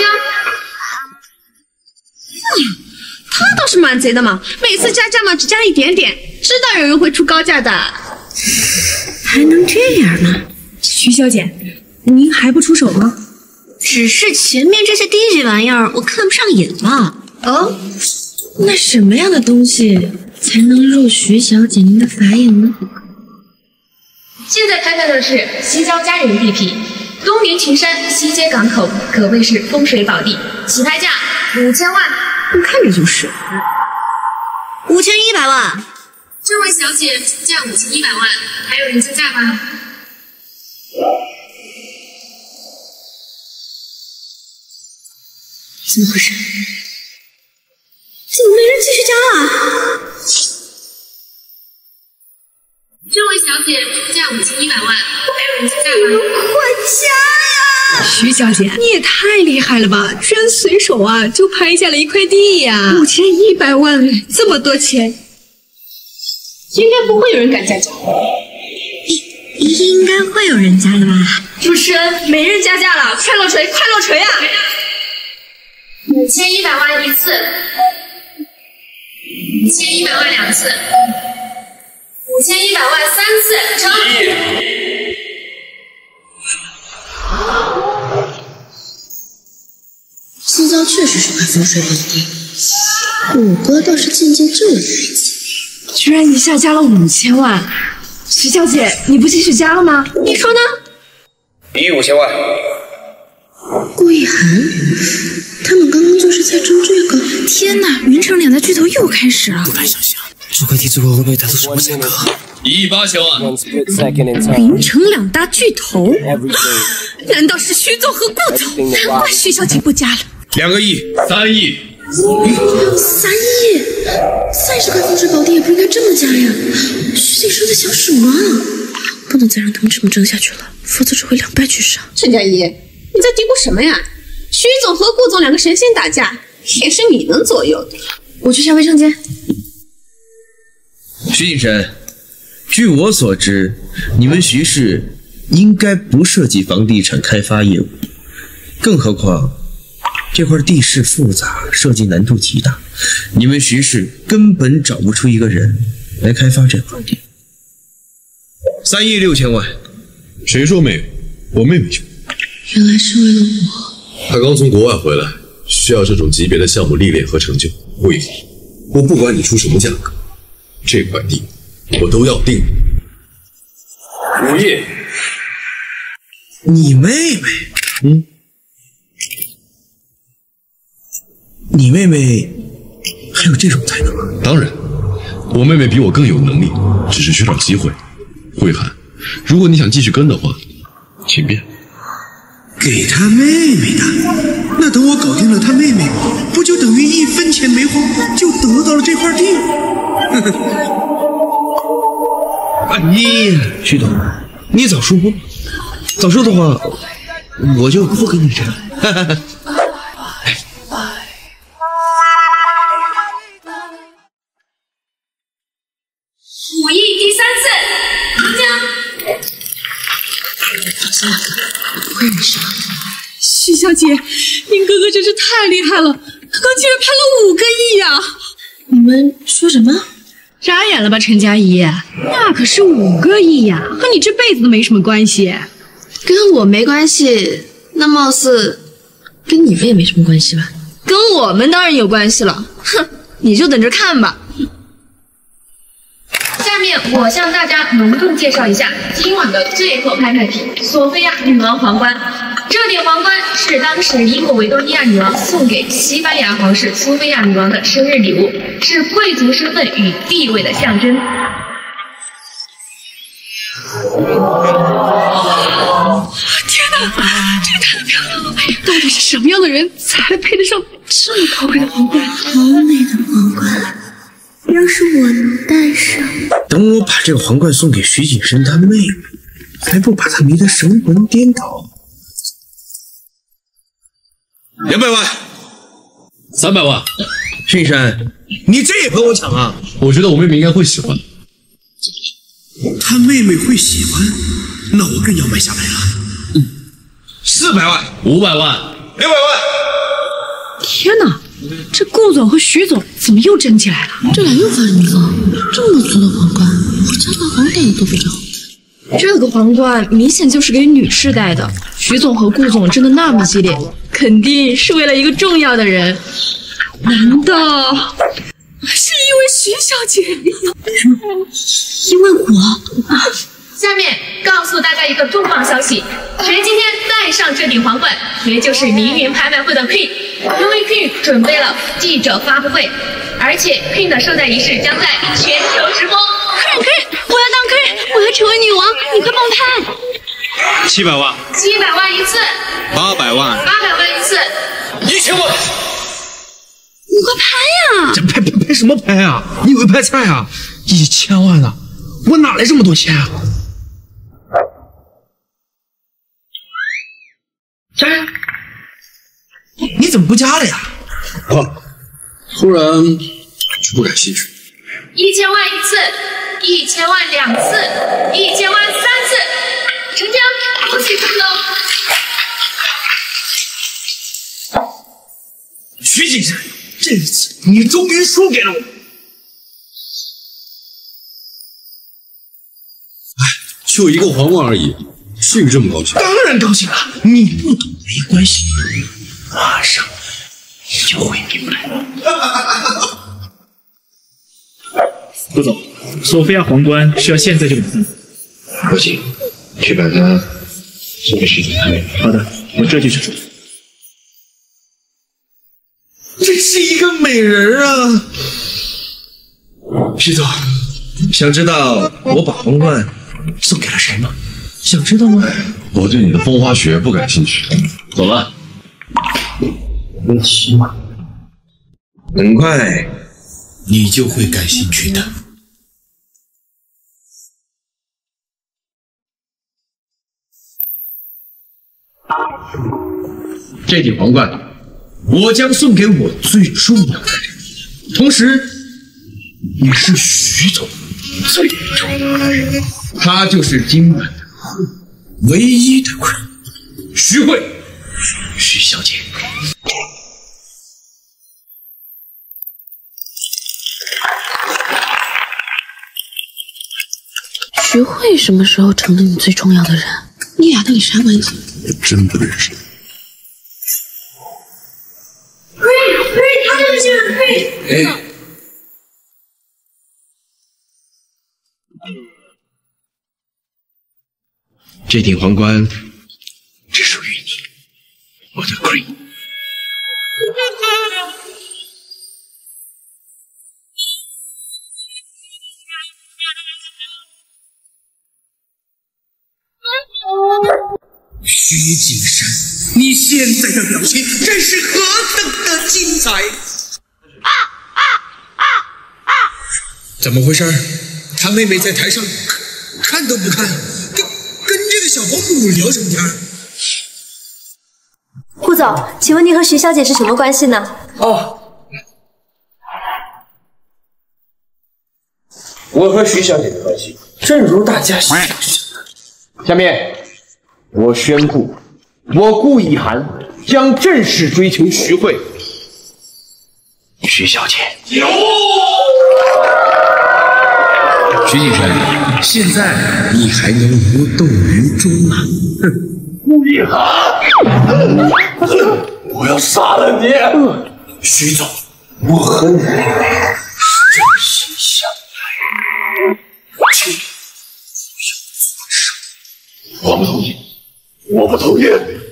他倒是蛮贼的嘛，每次加价嘛只加一点点，知道有人会出高价的。 还能这样吗？ 徐小姐，您还不出手吗？ 只是前面这些低级玩意儿我看不上眼嘛。 哦，那什么样的东西才能入徐小姐您的法眼呢？ 现在拍卖的是西郊家园地皮，东临群山，西接港口，可谓是风水宝地，起拍价5000万。 看着就是5100万。 这位小姐价5100万，还有人加价吗？ 怎么回事？怎么没人继续加了？ 这位小姐价5100万，还有人加价吗？ 快加呀！ 徐小姐，你也太厉害了吧！居然随手啊就拍下了一块地呀！5100万，这么多钱， 应该不会有人敢加价。 应该会有人加的吧？ 主持人，没人加价了，快落锤，快落锤啊 ！5100万1次，5100万2次，5100万3次，成。 西郊确实是块风水宝地，五哥倒是渐渐这么人气。 居然一下加了5000万，徐小姐，你不继续加了吗？你说呢？ 1亿5000万。 顾一涵，他们刚刚就是在争这个。 天哪，云城两大巨头又开始了。 不敢想象，这块地最后会被抬出什么价格 ？1亿8000万。 云城两大巨头？难道是徐总和顾总？难怪徐小姐不加了。 2个亿，3亿。 3亿，30块风水宝地也不应该这么加呀！徐景生在想什么啊？不能再让他们这么争下去了，否则只会两败俱伤。 陈佳怡，你在嘀咕什么呀？徐总和顾总两个神仙打架，也是你能左右的。我去下卫生间。 徐景深，据我所知，你们徐氏应该不涉及房地产开发业务，更何况这块地势复杂，设计难度极大，你们徐氏根本找不出一个人来开发这块地。3亿6千万， 谁说没有？我妹妹就。 原来是为了我。 她刚从国外回来，需要这种级别的项目历练和成就。顾一，我不管你出什么价格，这块地我都要定。 5亿。 你妹妹？你妹妹还有这种才能啊？ 当然，我妹妹比我更有能力，只是缺少机会。慧涵，如果你想继续跟的话，请便。 给他妹妹的，那等我搞定了他妹妹，不就等于1分钱没花就得到了这块地？啊，徐总，你早说不？早说的话，我就不给你这了。 武艺第3次，长江。 会忍伤。 徐小姐，您哥哥真是太厉害了，刚刚竟然拍了5个亿呀！ 你们说什么？ 眨眼了吧，陈佳怡？那可是5个亿呀，和你这辈子都没什么关系。 跟我没关系，那貌似跟你们也没什么关系吧？ 跟我们当然有关系了，哼，你就等着看吧。 下面我向大家隆重介绍一下今晚的最后拍卖品——索菲亚女王皇冠。这顶皇冠是当时英国维多利亚女王送给西班牙皇室苏菲亚女王的生日礼物，是贵族身份与地位的象征。 天哪，这也太漂亮了！到底是什么样的人才配得上这么高贵的皇冠？ 好美的皇冠，要是我能戴上…… 等我把这个皇冠送给徐景深他妹妹，还不把他迷得神魂颠倒 ？200万，300万。 迅山，你这也和我抢啊？ 我觉得我妹妹应该会喜欢。 他妹妹会喜欢，那我更要买下来了。400万 ，500万 ，600万。 天哪，这顾总和徐总怎么又争起来了？ 这俩又发什么疯？这么粗的皇冠，我家大皇戴的都不着。 这个皇冠明显就是给女士戴的。徐总和顾总争得那么激烈，肯定是为了一个重要的人。难道是因为徐小姐？ 因为我？ 下面告诉大家一个重磅消息：谁今天戴上这顶皇冠，谁就是凌云拍卖会的 Queen。因为 Queen 准备了记者发布会，而且 Queen 的圣诞仪式将在全球直播。 Queen，我要当 Queen，我要成为女王，你快帮我拍。 700万 ，700万一次 ，800万 ，800万一次 ，1000万。 你快拍呀！ 这拍什么拍啊？你以为拍菜啊？1000万啊！我哪来这么多钱啊？加呀！你怎么不加了呀？ 突然就不感兴趣。 1000万一次，1000万2次，1000万3次，成交，恭喜成功！ 徐景深，这次你终于输给了我。 就一个皇冠而已，至于这么高兴？ 当然高兴了，你不懂没关系，马上你就会明白。 顾总，索菲亚皇冠需要现在就给送。 不行，去把它送给徐总他妹妹。 好的，我这就去做。 这是一个美人啊！徐总，想知道我把皇冠送给了谁吗？想知道吗？ 我对你的风花雪月不感兴趣。走了。 很奇怪，很快你就会感兴趣的。这顶皇冠，我将送给我最重要的人，同时也是徐总最重要的人。他就是今晚的唯一的 Queen， 徐慧，徐小姐。 徐慧什么时候成了你最重要的人？你俩到底啥关系？ 我真不认识。 他就是Queen。 这顶皇冠只属于你，我的 Queen。 徐景山，你现在的表现真是何等的精彩！怎么回事？他妹妹在台上看都不看，跟这个小保姆聊什么天？ 顾总，请问您和徐小姐是什么关系呢？ 哦，我和徐小姐的关系，正如大家想象的。下面，我宣布，我顾以涵将正式追求徐慧。徐小姐。 徐景山，现在你还能无动于衷吗？ 顾以涵，我要杀了你！ 徐总，我和你真心相爱，请你我不同意，我不同意！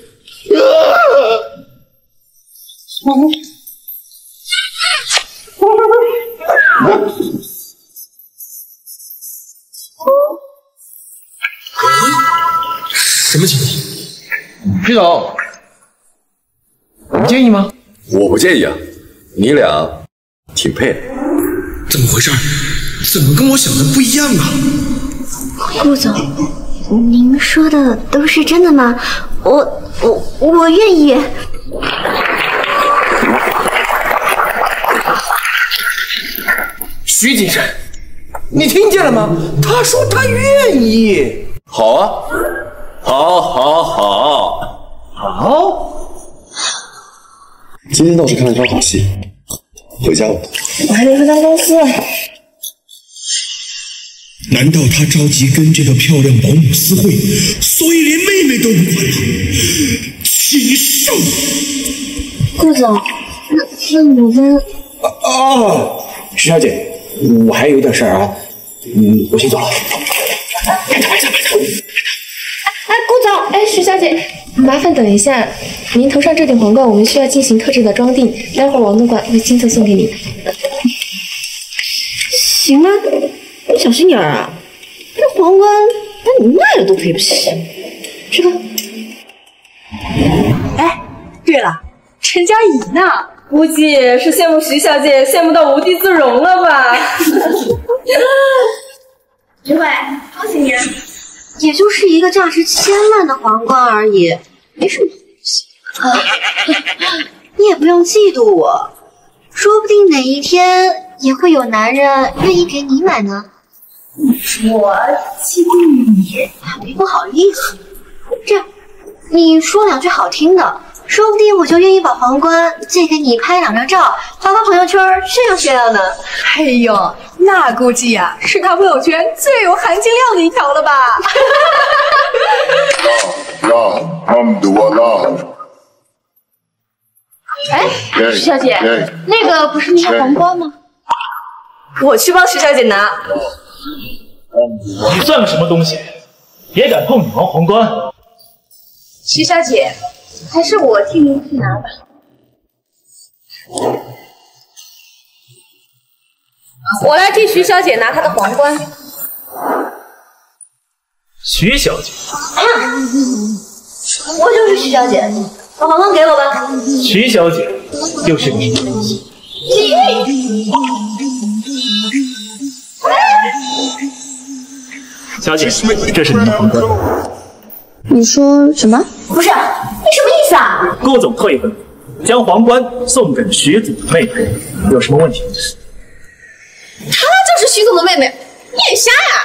什么情况？ 徐总，你介意吗？ 我不介意啊，你俩挺配的。 怎么回事？怎么跟我想的不一样啊？ 顾总，您说的都是真的吗？我愿意。 徐景山，你听见了吗？他说他愿意。 好啊，好。今天倒是看了场好戏，回家吧。 我还得回到公司。 难道他着急跟这个漂亮保姆私会，所以连妹妹都不管了？禽兽！ 顾总，那我们…… 徐小姐，我还有点事儿啊，我先走了。 哎，顾总，徐小姐，麻烦等一下，您头上这顶皇冠我们需要进行特制的装订，待会儿王总管会亲自送给你。 行啊，你小心点啊！这皇冠，那你卖了都赔不起。这个， 对了，陈佳怡呢？估计是羡慕徐小姐，羡慕到无地自容了吧？ 徐慧，恭喜你，也就是一个价值1000万的皇冠而已，没什么了不起啊。你也不用嫉妒我，说不定哪一天也会有男人愿意给你买呢。我嫉妒你还没不好意思，这样你说2句好听的，说不定我就愿意把皇冠借给你拍2张照，发朋友圈炫耀炫耀呢。 哎呦，那估计呀，是他朋友圈最有含金量的一条了吧？ 徐小姐，那个不是您的皇冠吗？ 我去帮徐小姐拿。 你算个什么东西？也敢碰女王皇冠？ 徐小姐，还是我替您去拿吧。我来替徐小姐拿她的皇冠。 徐小姐， 我就是徐小姐，把皇冠给我吧。 徐小姐又是个什么东西？小姐，这是您的皇冠。 你说什么？ 不是，你什么意思啊？ 顾总特意吩咐将皇冠送给徐总的妹妹，有什么问题？ 她就是徐总的妹妹，你眼瞎呀？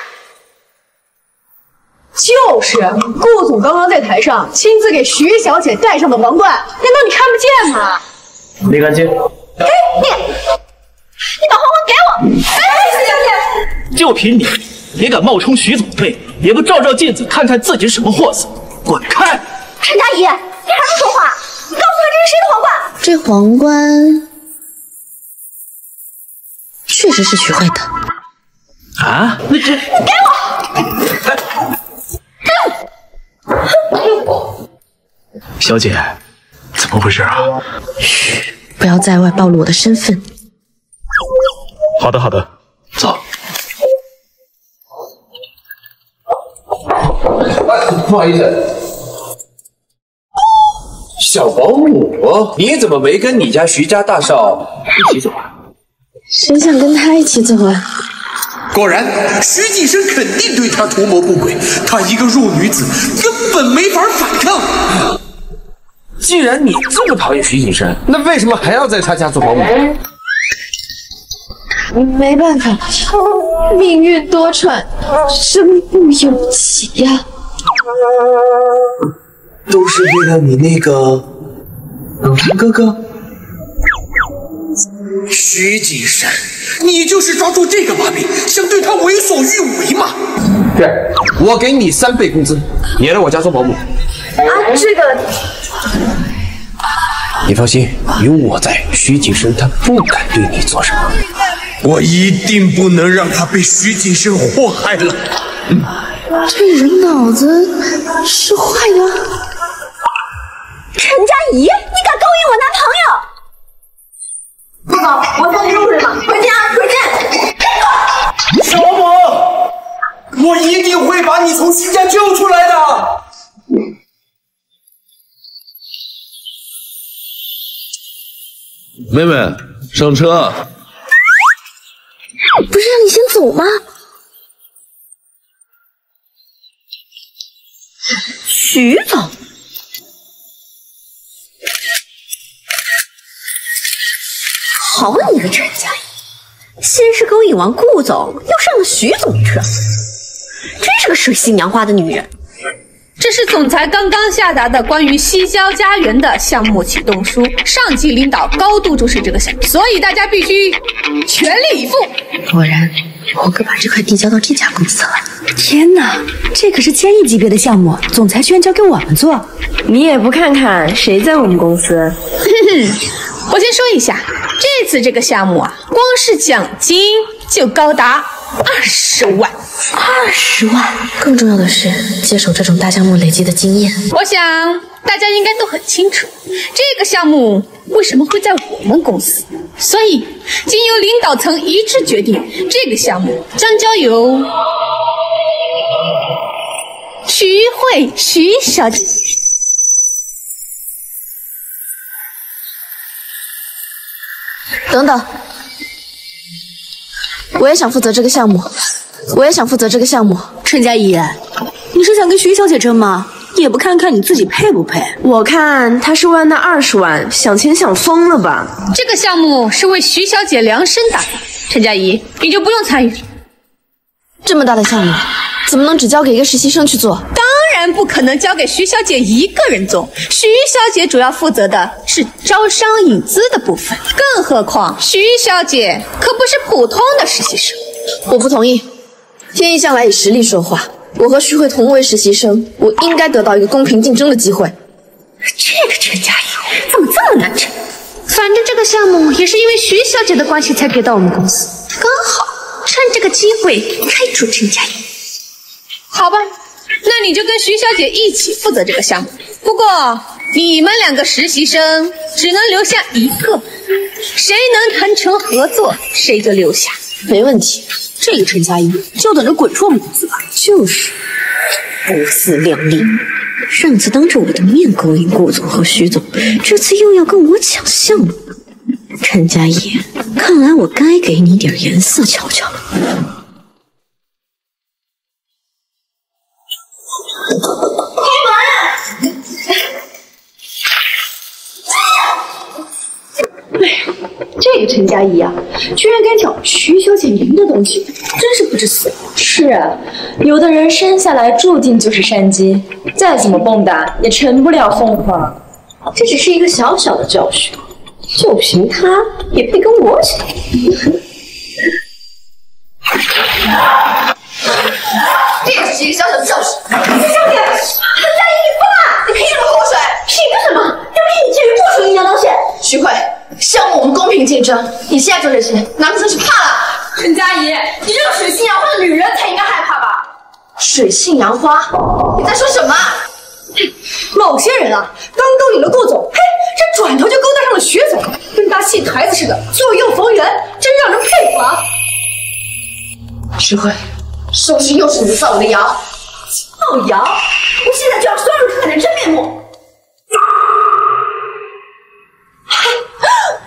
就是，顾总刚刚在台上亲自给徐小姐戴上的皇冠，难道你看不见吗？ 没看见。 哎，你把皇冠给我！哎，徐小姐， 就凭你，也敢冒充徐总的妹妹，也不照照镜子看看自己是什么货色，滚开！ 陈佳怡，你还能说话？你告诉他这是谁的皇冠？ 这皇冠确实是徐慧的。 啊？那这…… 你给我！ 小姐，怎么回事啊？ 嘘，不要在外暴露我的身份。 好的，好的，走。 不好意思， 小保姆，你怎么没跟你家徐家大少一起走啊？ 谁想跟他一起走啊？ 果然，徐锦生肯定对她图谋不轨，她一个弱女子根本没法反抗。 既然你这么讨厌徐锦生，那为什么还要在他家做保姆？ 没办法，命运多舛，身不由己呀。 都是为了你那个冷川哥哥。 徐锦生，你就是抓住这个把柄，想对他为所欲为吗？ 是，我给你3倍工资，你来我家做保姆。 这个， 你放心，有我在，徐锦生他不敢对你做什么。 我一定不能让他被徐锦生祸害了。 这人脑子是坏的。 陈佳怡，你敢勾引我男朋友？ 不走，我送你入睡吧。回家，回家。 小保姆，我一定会把你从徐家救出来的。 妹妹，上车。 不是让你先走吗？ 徐总，好你个陈佳怡，先是勾引完顾总，又上了徐总的车，真是个水性杨花的女人。 这是总裁刚刚下达的关于西郊家园的项目启动书，上级领导高度重视这个项目，所以大家必须全力以赴。 果然，我哥把这块地交到这家公司了。 天哪，这可是千亿级别的项目，总裁居然交给我们做。 你也不看看谁在我们公司？ 我先说一下，这次这个项目啊，光是奖金就高达20万。 20万！更重要的是，接手这种大项目累积的经验。 我想大家应该都很清楚，这个项目为什么会在我们公司，所以经由领导层一致决定，这个项目将交由徐小姐。 等等，我也想负责这个项目。 陈佳怡，你是想跟徐小姐争吗？也不看看你自己配不配？ 我看他是为了那20万想钱想疯了吧？ 这个项目是为徐小姐量身打造，陈佳怡，你就不用参与了。 这么大的项目，怎么能只交给一个实习生去做？ 当然不可能交给徐小姐一个人做，徐小姐主要负责的是招商引资的部分，更何况徐小姐可不是普通的实习生。 我不同意，天意向来以实力说话，我和徐慧同为实习生，我应该得到一个公平竞争的机会。 这个陈佳怡怎么这么难缠？反正这个项目也是因为徐小姐的关系才给到我们公司，刚好趁这个机会开除陈佳怡。 好吧，那你就跟徐小姐一起负责这个项目。不过你们2个实习生只能留下1个，谁能谈成合作，谁就留下。 没问题， 这个陈佳怡就等着滚出我们公司吧。 就是不自量力，上次当着我的面勾引顾总和徐总，这次又要跟我抢项目。陈佳怡，看来我该给你点颜色瞧瞧了。 这个陈佳怡啊，居然敢挑徐小姐您的东西，真是不知死活。 是啊，有的人生下来注定就是山鸡，再怎么蹦跶也成不了凤凰。 这只是一个小小的教训，就凭他也配跟我抢？ 这也是一个小小的教训。徐小姐，陈佳怡，你疯了！你凭什么口水？ 凭什么？要凭你介于不属于一样东西？ 徐慧，项目我们公平竞争，你现在做这些，难不成是怕了？ 陈佳怡，你这个水性杨花的女人才应该害怕吧？ 水性杨花？你在说什么？ 某些人啊，刚勾引了顾总，嘿，这转头就勾搭上了徐总，跟搭戏台子似的，左右逢源，真让人佩服啊！ 徐慧，是不是又是你造我的谣？ 造谣！我现在就要说出他的真面目！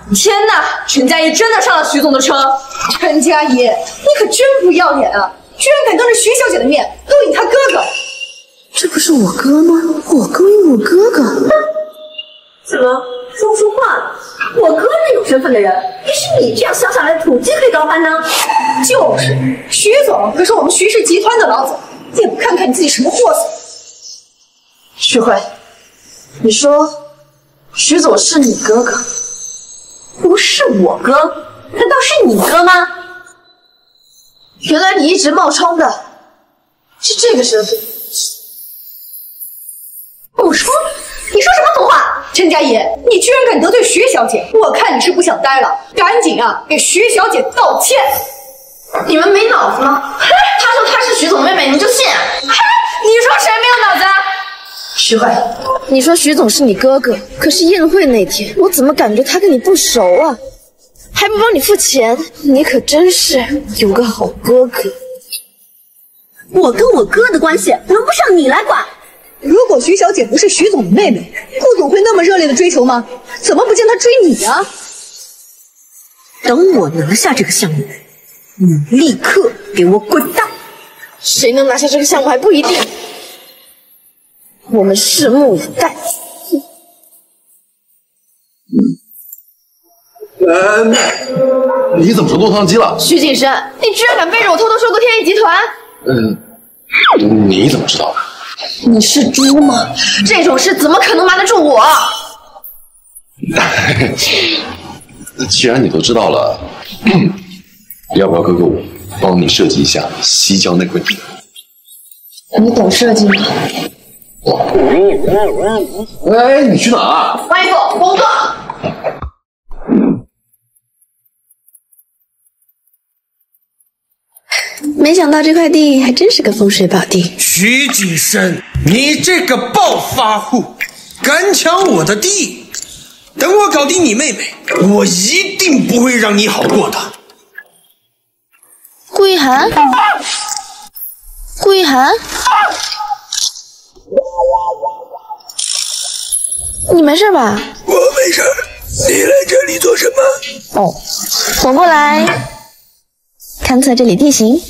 天哪，陈佳怡真的上了徐总的车！陈佳怡，你可真不要脸啊！居然敢当着徐小姐的面勾引她哥哥！ 这不是我哥吗？我勾引我哥哥？ 怎么说不出话？我哥是有身份的人，也是你这样乡下来的土鸡可以高攀呢？就是，徐总可是我们徐氏集团的老总，也不看看你自己什么货色。徐慧，你说徐总是你哥哥，不是我哥，难道是你哥吗？原来你一直冒充的是这个身份。冒充？你说什么疯话？陈佳怡，你居然敢得罪徐小姐，我看你是不想待了，赶紧啊给徐小姐道歉！你们没脑子吗？她说她是徐总妹妹，你们就信？你说谁没有脑子？ 徐慧，你说徐总是你哥哥，可是宴会那天，我怎么感觉他跟你不熟啊？还不帮你付钱，你可真是有个好哥哥。 我跟我哥的关系轮不上你来管。如果徐小姐不是徐总的妹妹，顾总会那么热烈的追求吗？怎么不见他追你啊？等我拿下这个项目，你立刻给我滚蛋！ 谁能拿下这个项目还不一定，我们拭目以待。 你怎么成落汤鸡了？ 徐景深，你居然敢背着我偷偷收购天翼集团？ 你怎么知道的？ 你是猪吗？这种事怎么可能瞒得住我？ 既然你都知道了，要不要哥哥我帮你设计一下西郊那块地？ 你懂设计吗？ 哎，你去哪儿？ 换衣服，工作。没想到这块地还真是个风水宝地。 徐景深，你这个暴发户，敢抢我的地！等我搞定你妹妹，我一定不会让你好过的。 顾一涵，顾一涵，你没事吧？ 我没事，你来这里做什么？ 哦，我过来勘测这里地形。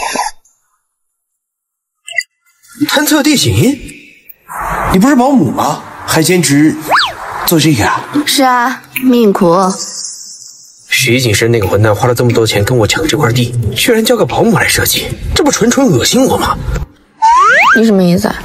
勘测地形？你不是保姆吗？还兼职做这个啊？ 是啊，命苦。 徐景深那个混蛋花了这么多钱跟我抢这块地，居然叫个保姆来设计，这不纯纯恶心我吗？ 你什么意思啊？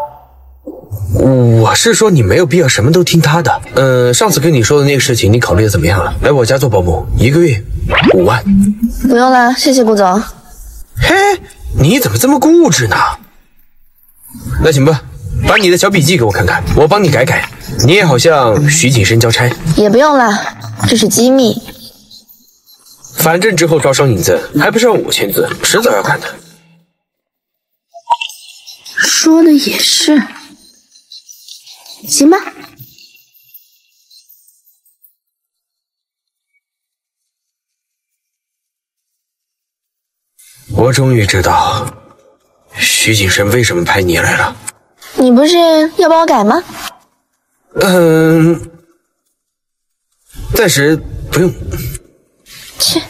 我是说你没有必要什么都听他的。上次跟你说的那个事情，你考虑的怎么样了？来我家做保姆，1个月5万。 不用了，谢谢顾总。 嘿，你怎么这么固执呢？那行吧，把你的小笔记给我看看，我帮你改改。你也好向徐景深交差。 也不用了，这是机密。 反正之后招商引资还不是要我签字，迟早要看的。 说的也是。行吧。 我终于知道徐景深为什么派你来了。 你不是要帮我改吗？ 暂时不用。 切。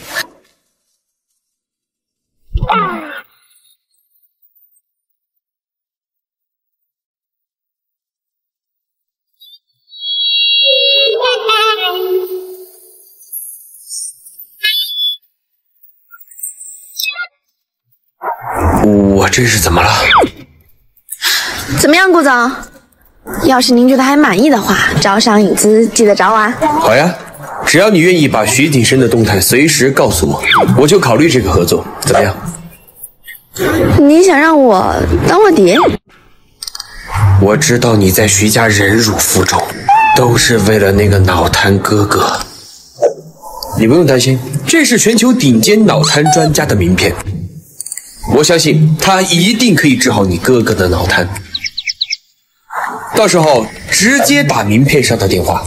我这是怎么了？ 怎么样，顾总？要是您觉得还满意的话，招商引资记得找我啊。 好呀，只要你愿意把徐景深的动态随时告诉我，我就考虑这个合作，怎么样？ 你想让我当卧底？ 我知道你在徐家忍辱负重，都是为了那个脑瘫哥哥。你不用担心，这是全球顶尖脑瘫专家的名片。我相信他一定可以治好你哥哥的脑瘫。到时候直接打名片上的电话，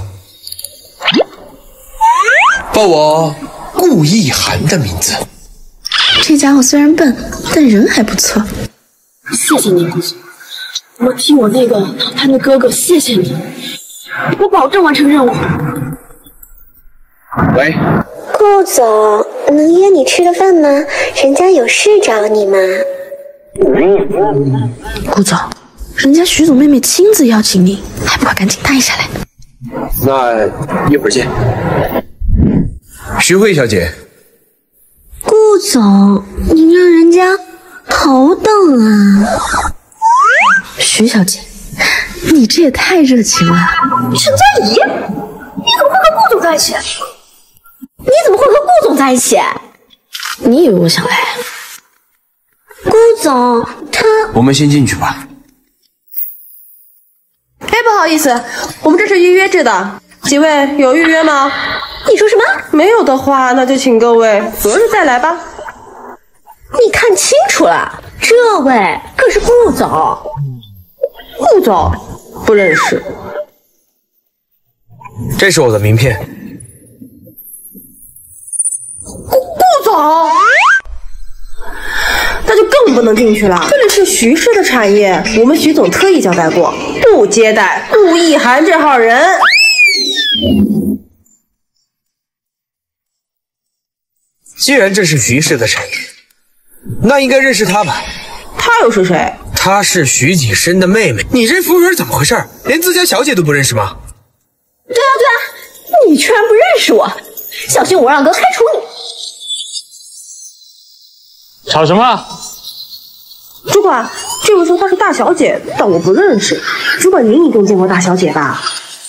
报我顾一涵的名字。 这家伙虽然笨，但人还不错。谢谢你，顾总。我替我那个脑瘫的哥哥谢谢你，我保证完成任务。 喂， 顾总，能约你吃个饭吗？人家有事找你嘛。 顾总，人家徐总妹妹亲自邀请你，还不快赶紧答应下来？ 那一会儿见。 徐慧小姐， 顾总，您让人家头等啊。 徐小姐，你这也太热情了。 陈佳怡，你怎么会和顾总在一起？你怎么会和顾总在一起？ 你以为我想来？ 顾总，他…… 我们先进去吧。 哎，不好意思，我们这是预约制的，几位有预约吗？ 你说什么？ 没有的话，那就请各位择日再来吧。 你看清楚了，这位可是顾总。 顾总不认识。 这是我的名片。 顾总，那就更不能进去了。这里是徐氏的产业，我们徐总特意交代过，不接待顾意涵这号人。 既然这是徐氏的产业，那应该认识他吧？ 他又是谁？ 她是徐景深的妹妹。你这服务员怎么回事？连自家小姐都不认识吗？ 对啊对啊，你居然不认识我，小心我让哥开除你！ 吵什么？ 主管，这位说她是大小姐，但我不认识。主管您一定见过大小姐吧？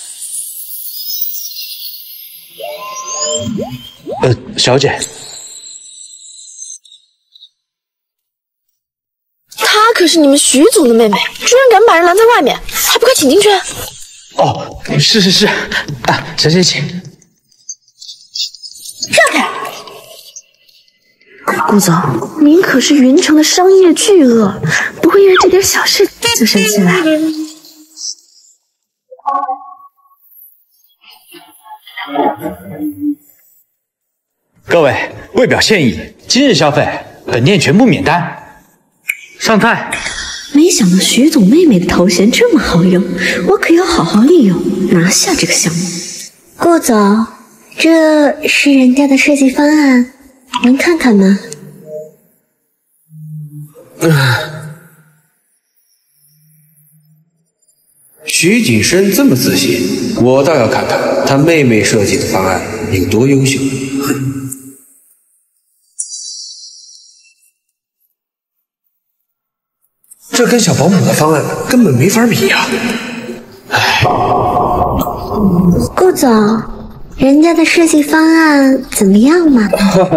小姐。 她可是你们徐总的妹妹，居然敢把人拦在外面，还不快请进去？ 哦，是啊，小姐请。 让开！ 顾总，您可是云城的商业巨鳄，不会因为这点小事就生气啦？ 各位，为表歉意，今日消费本店全部免单。上菜。 没想到徐总妹妹的头衔这么好用，我可要好好利用，拿下这个项目。 顾总，这是人家的设计方案，您看看吗？ 徐景深这么自信，我倒要看看他妹妹设计的方案有多优秀。这跟小保姆的方案根本没法比呀！ 顾总，人家的设计方案怎么样嘛？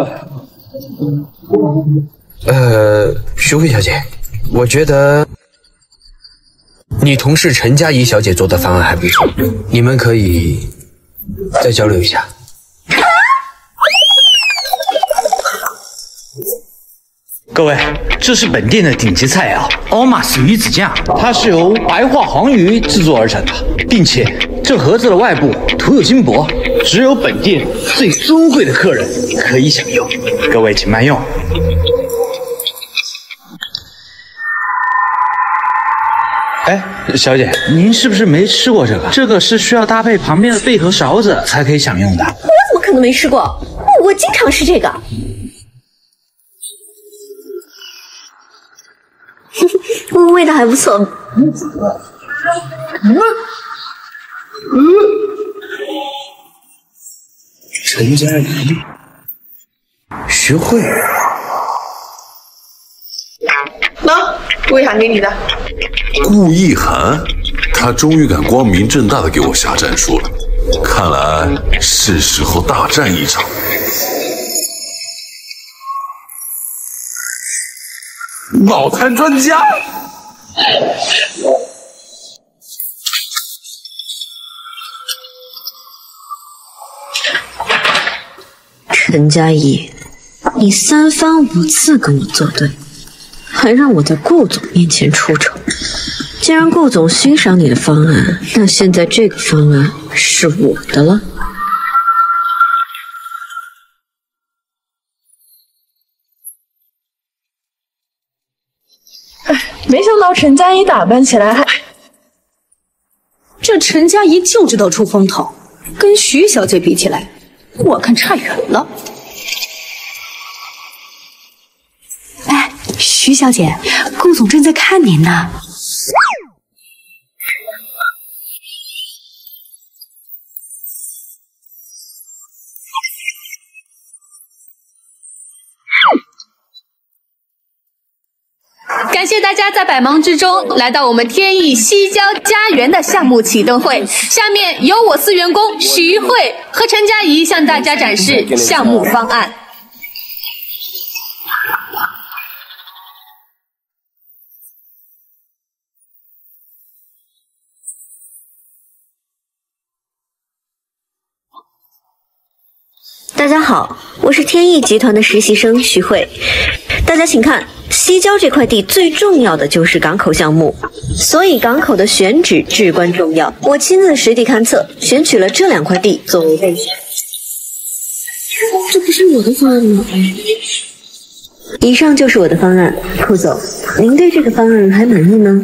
徐慧小姐，我觉得你同事陈佳怡小姐做的方案还不错，你们可以再交流一下。 各位，这是本店的顶级菜肴奥马斯鱼子酱，它是由白化黄鱼制作而成的，并且这盒子的外部涂有金箔，只有本店最尊贵的客人可以享用。各位请慢用。哎，小姐，您是不是没吃过这个？这个是需要搭配旁边的贝壳勺子才可以享用的。 我怎么可能没吃过？我经常吃这个。 味道还不错。 陈佳怡，徐慧， 喏，顾意涵给你的。 顾意涵，他终于敢光明正大的给我下战书了，看来是时候大战一场。脑瘫专家。 陈佳怡，你3番5次跟我作对，还让我在顾总面前出丑。既然顾总欣赏你的方案，那现在这个方案是我的了。 没想到陈佳怡打扮起来还…… 这陈佳怡就知道出风头，跟徐小姐比起来， 我看差远了。哎，徐小姐，顾总正在看您呢。 感谢大家在百忙之中来到我们天意西郊家园的项目启动会。下面由我司员工徐慧和陈佳怡向大家展示项目方案。 大家好，我是天意集团的实习生徐慧。大家请看，西郊这块地最重要的就是港口项目，所以港口的选址至关重要。我亲自实地勘测，选取了这2块地作为备选。这不是我的方案吗？以上就是我的方案，顾总，您对这个方案还满意吗？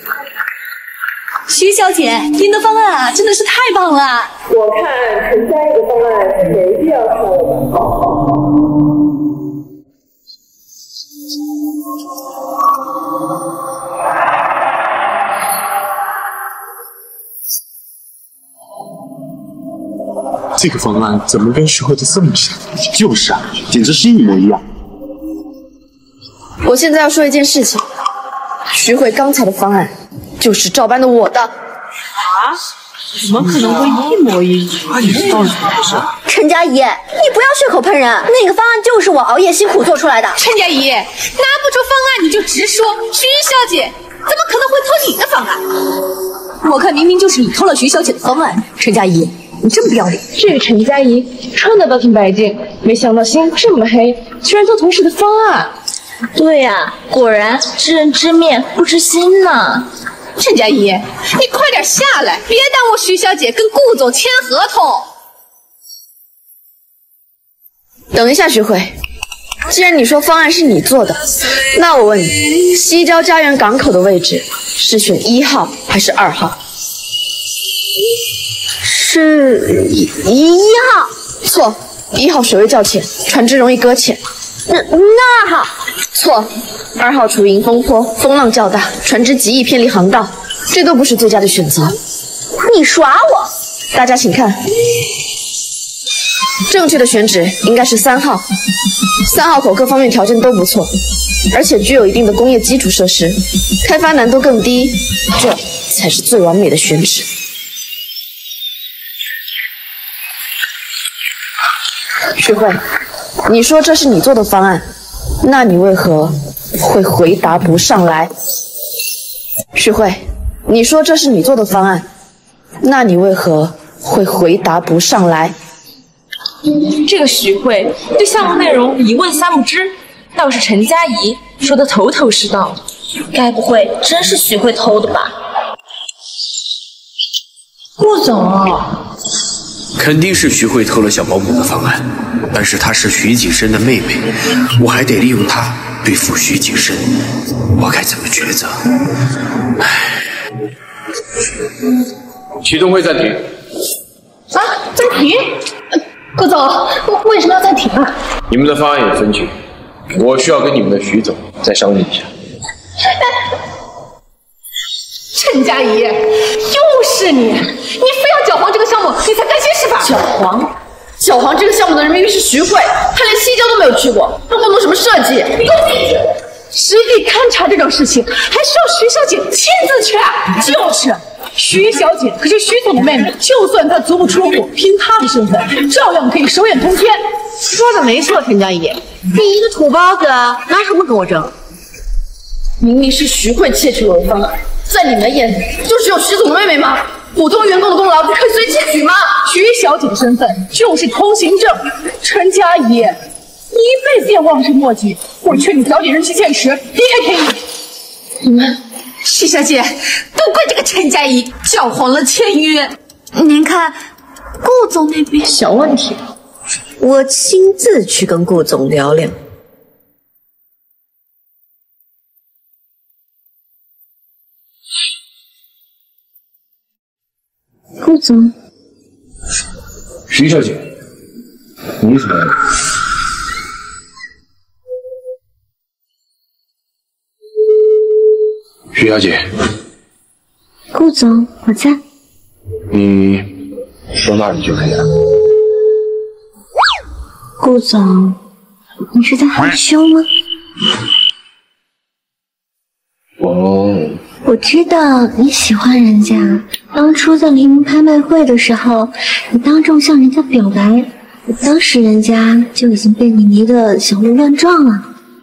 徐小姐，您的方案啊，真的是太棒了！ 我看陈佳怡的方案谁都要上了吧。 这个方案怎么跟徐慧的这么像？就是啊，简直是一模一样。 我现在要说一件事情，徐慧刚才的方案就是照搬的我的。 怎么可能会一模一样？ 陈佳怡，你不要血口喷人，那个方案就是我熬夜辛苦做出来的。 陈佳怡，拿不出方案你就直说，徐小姐怎么可能会偷你的方案？ 我看明明就是你偷了徐小姐的方案，陈佳怡，你真不要脸！ 这个陈佳怡穿的倒挺白净，没想到心这么黑，居然偷同事的方案。 对呀，果然知人知面不知心呢。 陈佳怡，你快点下来，别耽误徐小姐跟顾总签合同。 等一下，徐慧，既然你说方案是你做的，那我问你，西郊家园港口的位置是选1号还是2号？ 是1号。 错，1号水位较浅，船只容易搁浅。 那2号。 错，2号处于迎风坡，风浪较大，船只极易偏离航道，这都不是最佳的选择。 你耍我！ 大家请看，正确的选址应该是3号。3号口各方面条件都不错，而且具有一定的工业基础设施，开发难度更低，这才是最完美的选址。徐慧，你说这是你做的方案，那你为何会回答不上来？徐慧，你说这是你做的方案，那你为何会回答不上来？ 这个徐慧对项目内容一问三不知，倒是陈佳怡说的头头是道。该不会真是徐慧偷的吧？ 顾总， 肯定是徐慧偷了小保姆的方案，但是她是徐景深的妹妹，我还得利用她对付徐景深，我该怎么抉择？ 启动会暂停。 啊，暂停？顾总，为什么要暂停啊？ 你们的方案有分歧，我需要跟你们的徐总再商量一下。 陈佳怡，又是你！你非要搅黄这个项目，你才甘心是吧？ 搅黄这个项目的人明明是徐慧，她连西郊都没有去过，更不懂什么设计。 你给我闭嘴！实地勘察这种事情，还需要徐小姐亲自去啊？就是，徐小姐可是徐总的妹妹，就算她足不出户，凭她的身份，照样可以手眼通天。 说的没错，陈佳怡，你一个土包子，拿什么跟我争？ 明明是徐慧窃取我的方案，在你们眼里就只有徐总的妹妹吗？普通员工的功劳不可以随意窃取吗？ 徐小姐的身份就是通行证。陈佳怡，你一辈子也忘记墨迹，我劝你早点认清现实，离开天意。 你们，徐小姐，都怪这个陈佳怡搅黄了签约。 您看，顾总那边小问题， 我亲自去跟顾总聊聊。 顾总， 徐小姐， 你怎么？徐小姐， 顾总，我在。 你到那里就可以了。 顾总，你是在害羞吗？我知道你喜欢人家。当初在黎明拍卖会的时候，你当众向人家表白，当时人家就已经被你迷得小鹿乱撞了。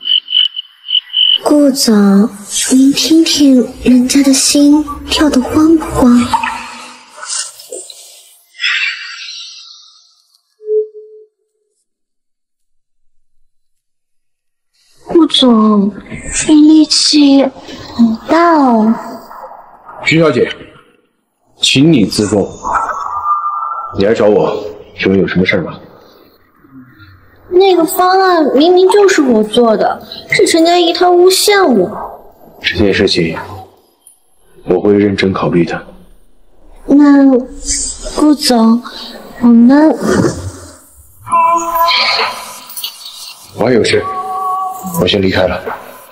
顾总，您听听人家的心跳得慌不慌？顾总，你力气好大哦。 徐小姐，请你自重。你来找我，请问有什么事吗？ 那个方案明明就是我做的，是陈佳怡她诬陷我。 这件事情我会认真考虑的。 那顾总，我还有事，我先离开了。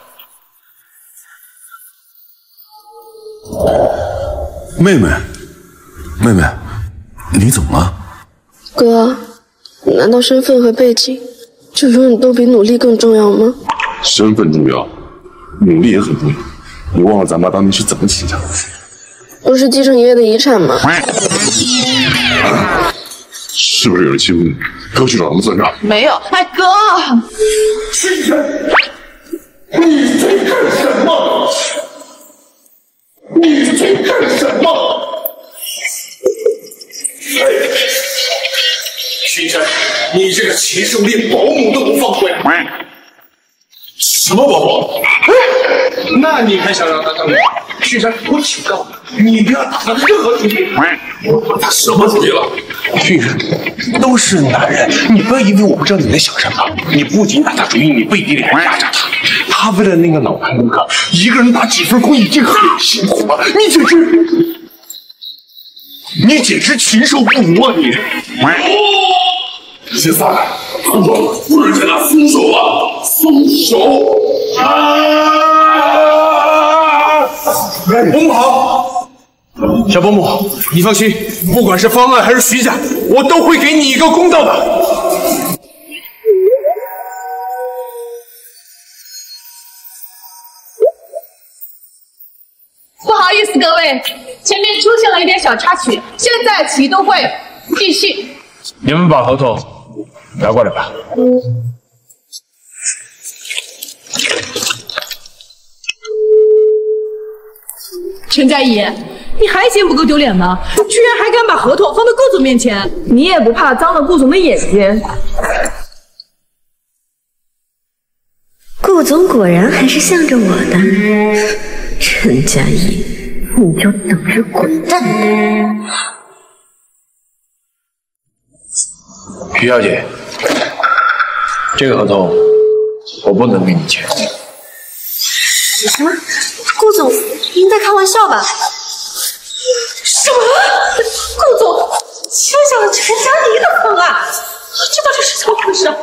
妹妹，你怎么了？ 哥，难道身份和背景就永远都比努力更重要吗？ 身份重要，努力也很重要。你忘了咱妈当年是怎么起家的？ 不是继承爷爷的遗产吗？ 是不是有人欺负你？哥去找他们算账。 没有，哎哥， 清晨，你在干什么？你在干什么？清晨，你这个禽兽连保姆都不放过呀！什么保姆？那你还想让他当人？旭山，我警告你，你不要打他任何主意。我打他什么主意了？ 旭山，都是男人，你不要以为我不知道你在想什么。你不仅打他主意，你背地里还压榨他。他为了那个脑瘫哥，一个人打几份工已经很辛苦了，你简直禽兽不如啊你！ 谢三，夫人在那，松手啊！松手！ 保姆好，小保姆，你放心，不管是方案还是徐家，我都会给你一个公道的。 不好意思，各位，前面出现了一点小插曲，现在启动会继续。 你们把合同拿过来吧。 陈佳怡，你还嫌不够丢脸吗？居然还敢把合同放到顾总面前，你也不怕脏了顾总的眼睛？ 顾总果然还是向着我的，陈佳怡，你就等着滚蛋！ 徐小姐，这个合同我不能给你签。 什么？顾总，您在开玩笑吧？ 什么？顾总签下了陈佳怡的方案，这到底是怎么回事？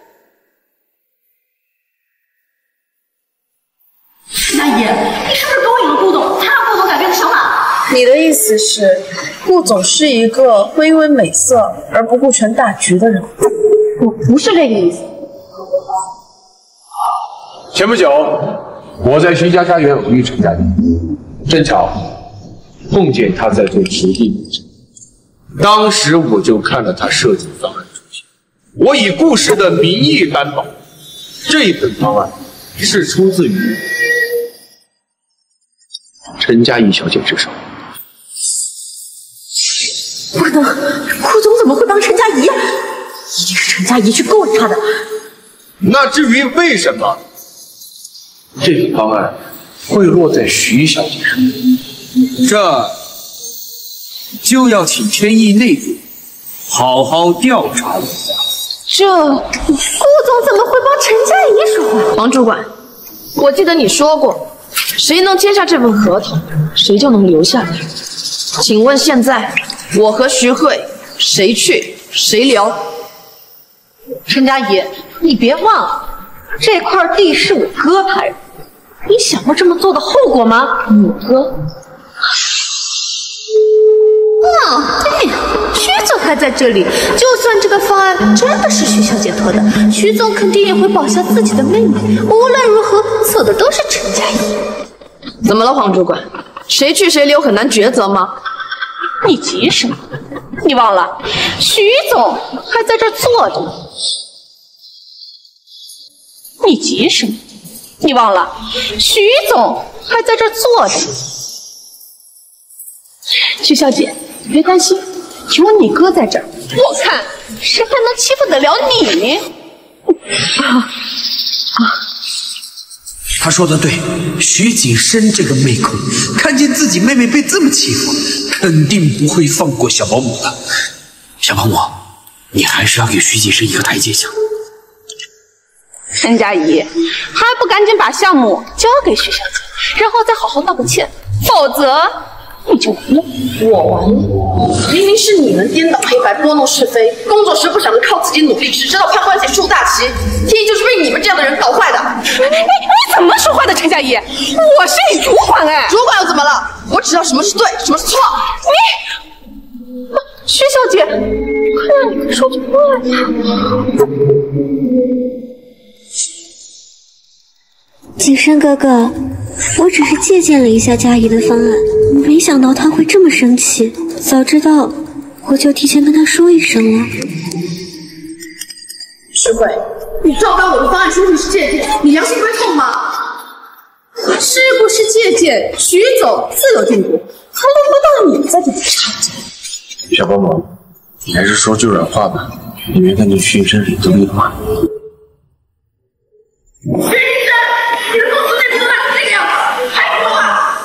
陈佳怡，你是不是勾引了顾总，才让顾总改变了想法？ 你的意思是，顾总是一个会因为美色而不顾全大局的人？ 我不是这个意思。 前不久，我在徐家家园偶遇陈佳怡，正巧碰见她在做实地工程。当时我就看了她设计方案出现，我以故事的名义担保，这份方案是出自于陈佳怡小姐之手。 不可能，顾总怎么会帮陈佳怡？一定是陈佳怡去勾引他的。 那至于为什么这个方案会落在徐小姐上，这就要请天意内部好好调查一下。 顾总怎么会帮陈佳怡说话？ 王主管，我记得你说过，谁能签下这份合同，谁就能留下来。请问现在我和徐慧谁去谁留？ 陈佳怡，你别忘了，这块地是我哥拍的，你想过这么做的后果吗？你哥。哦，对呀，徐总还在这里。就算这个方案真的是徐小姐做的，徐总肯定也会保下自己的妹妹。无论如何，走的都是陈佳怡。 怎么了，黄主管？谁去谁留很难抉择吗？ 你急什么？你忘了，徐总还在这儿坐着呢。你急什么？你忘了，徐总还在这儿坐着呢。徐小姐，你别担心，有你哥在这儿，我看谁还能欺负得了你？ 他说的对，徐景深这个妹控，看见自己妹妹被这么欺负，肯定不会放过小保姆的。小保姆，你还是要给徐景深一个台阶下。 陈佳怡，还不赶紧把项目交给徐小姐，然后再好好道个歉，否则你就完了。 我完了？明明是你们颠倒黑白，拨弄是非，工作时不想着靠自己努力，只知道攀关系、树大旗，天意就是被你们这样的人搞坏的。 你怎么说话的，陈佳怡？我是你主管哎！ 主管又怎么了？我知道什么是对，什么是错。 徐小姐，快让你哥说句话呀！ 景深哥哥，我只是借鉴了一下佳怡的方案，没想到他会这么生气。早知道我就提前跟他说一声了。 石慧，你照搬我的方案说你是借鉴，你良心不会痛吗？ 是不是借鉴？徐总自有定夺，还轮不到你们在这里插嘴。 小保姆，你还是说句软话吧，里面跟你徐真理都有话。 你的公司内部都烂成这个样子，还不说话？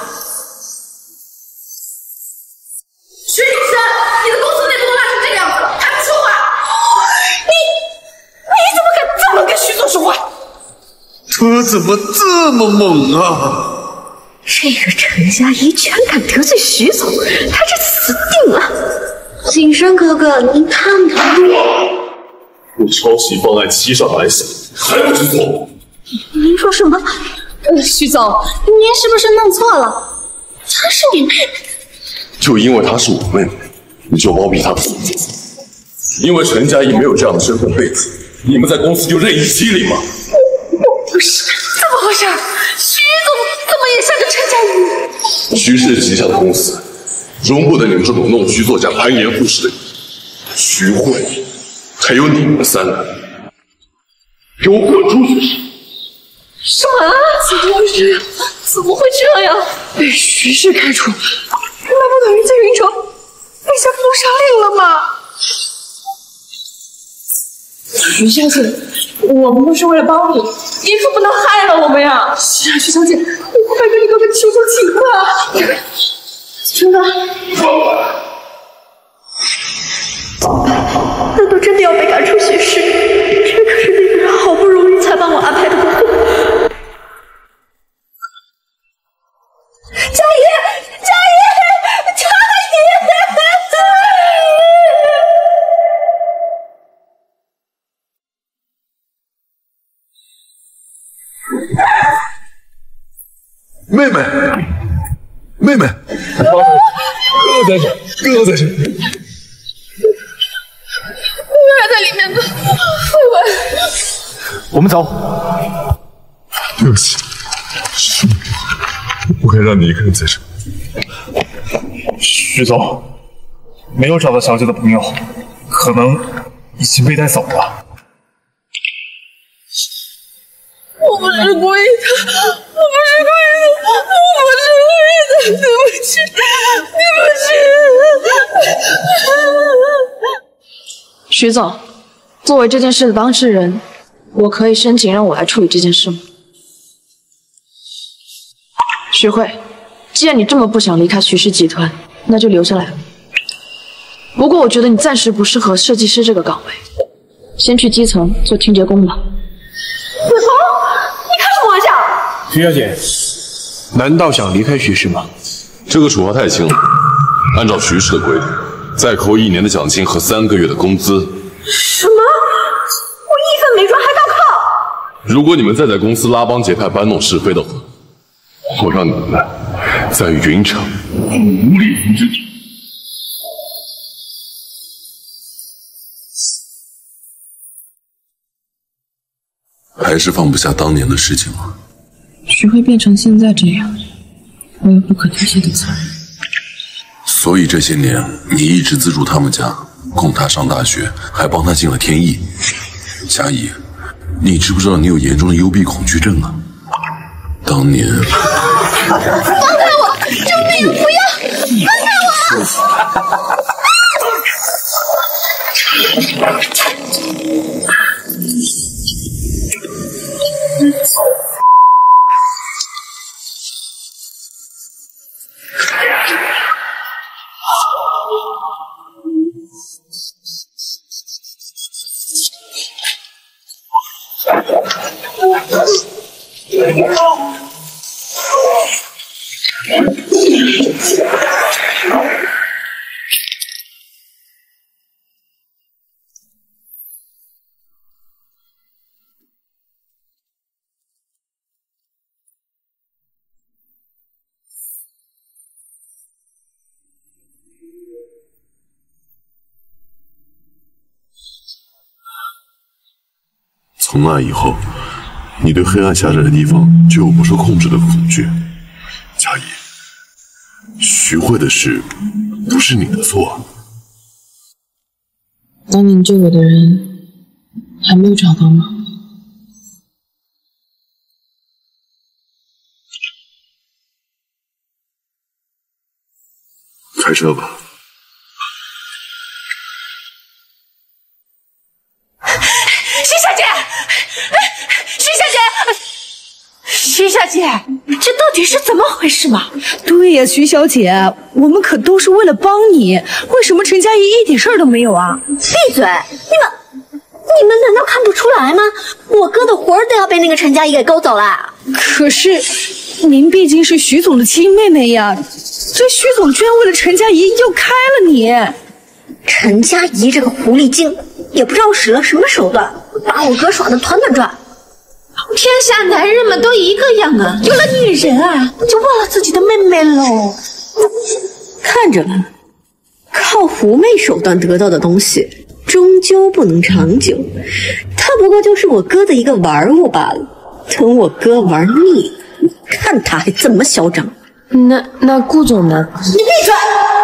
徐景深，你的公司内部都烂成这个样子了，还不说话？你怎么敢这么跟徐总说话？ 他怎么这么猛啊？ 这个陈佳怡居然敢得罪徐总，他这死定了！景深哥哥，您看看， 我抄袭方案七上八下，还不知错？ 您说什么？ 徐总，您是不是弄错了？她是你妹妹。 就因为她是我妹妹，你就包庇她的死罪？因为陈佳怡没有这样的身份背景，你们在公司就任意欺凌吗？ 不是，怎么回事？徐总怎么也向着陈佳怡？ 徐氏旗下的公司，容不得你们这种弄虚作假、攀岩附势的人。徐慧，还有你们三个，给我滚出去！ 什么？怎么回事？怎么会这样？被徐氏开除，那不等于在云城被下封杀令了吗？徐小姐，我们都是为了帮你，您可不能害了我们呀！是啊，徐小姐，我快跟你哥哥求求情吧！真的？ 难道真的要被赶出徐氏？这可是那个人好不容易才帮我安排的工作。 佳怡，佳怡，佳怡！ 妹妹，妹妹，哥哥在这，哥哥在这。 还在里面呢，慧慧， 我们走。 对不起，我不该让你一个人在这。 徐总，没有找到小姐的朋友，可能已经被带走了。 我不是故意的，我不是故意的，我不是故意的，对不起，对不起。 徐总，作为这件事的当事人，我可以申请让我来处理这件事吗？徐慧，既然你这么不想离开徐氏集团，那就留下来。不过我觉得你暂时不适合设计师这个岗位，先去基层做清洁工吧。 子枫，你开什么玩笑？ 徐小姐，难道想离开徐氏吗？ 这个处罚太轻了，按照徐氏的规定，再扣1年的奖金和3个月的工资。 什么？ 如果你们再在公司拉帮结派、搬弄是非的话，我让你们在云城无立人之地。还是放不下当年的事情吗？ 徐慧变成现在这样，我有不可推卸的责任。 所以这些年你一直资助他们家，供他上大学，还帮他进了天意。佳怡，你知不知道你有严重的幽闭恐惧症啊？当年， 放开我！救命！不要！放开我！ 从那以后，你对黑暗狭窄的地方就有不受控制的恐惧。佳怡，徐慧的事不是你的错。 当年救我的人还没有找到吗？ 开车吧。 徐小姐，这到底是怎么回事嘛？ 对呀，徐小姐，我们可都是为了帮你，为什么陈佳怡一点事儿都没有啊？ 闭嘴！你们难道看不出来吗？我哥的魂儿都要被那个陈佳怡给勾走了。 可是，您毕竟是徐总的亲妹妹呀，这徐总居然为了陈佳怡又开了你。 陈佳怡这个狐狸精，也不知道使了什么手段，把我哥耍得团团转。 天下男人们都一个样啊，有了女人啊，就忘了自己的妹妹喽。 看着吧，靠狐媚手段得到的东西，终究不能长久。他不过就是我哥的一个玩物罢了。等我哥玩腻了，看他还怎么嚣张。 那顾总呢？ 你闭嘴！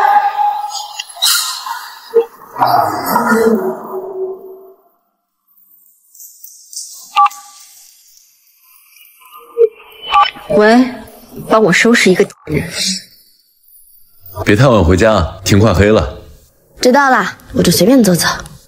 喂，帮我收拾一个人。 别太晚回家，天快黑了。 知道了，我就随便走走。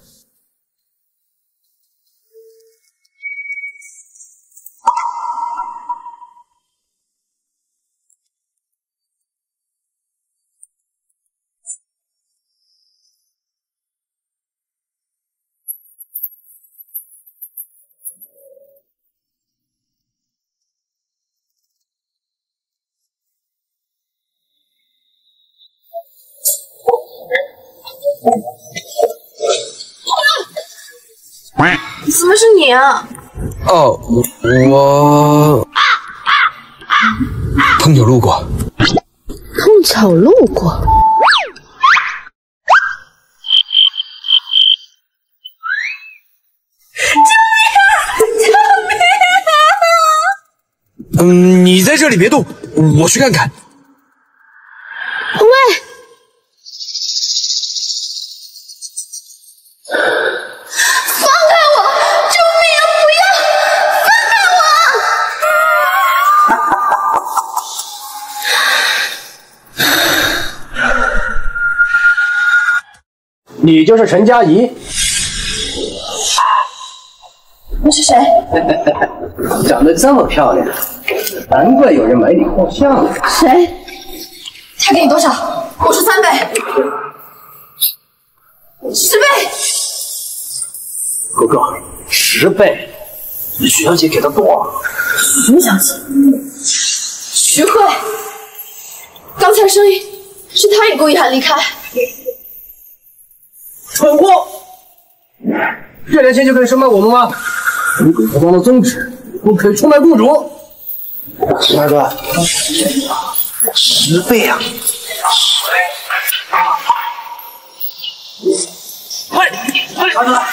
怎么是你啊？ 哦，我碰巧路过。 碰巧路过。 你在这里别动，我去看看。 喂！放开我！救命啊！不要！放开我！ 你就是陈佳怡？ 你是谁？ 长得这么漂亮，难怪有人买你画像。 谁？他给你多少？我出3倍，10倍。 哥哥，10倍，比徐小姐给的多。 徐小姐，徐慧，刚才声音是他也故意喊离开。 蠢货！这点钱就可以收买我们吗？你鬼服装的宗旨不可以出卖雇主。 大哥，10倍啊！ 快，大哥！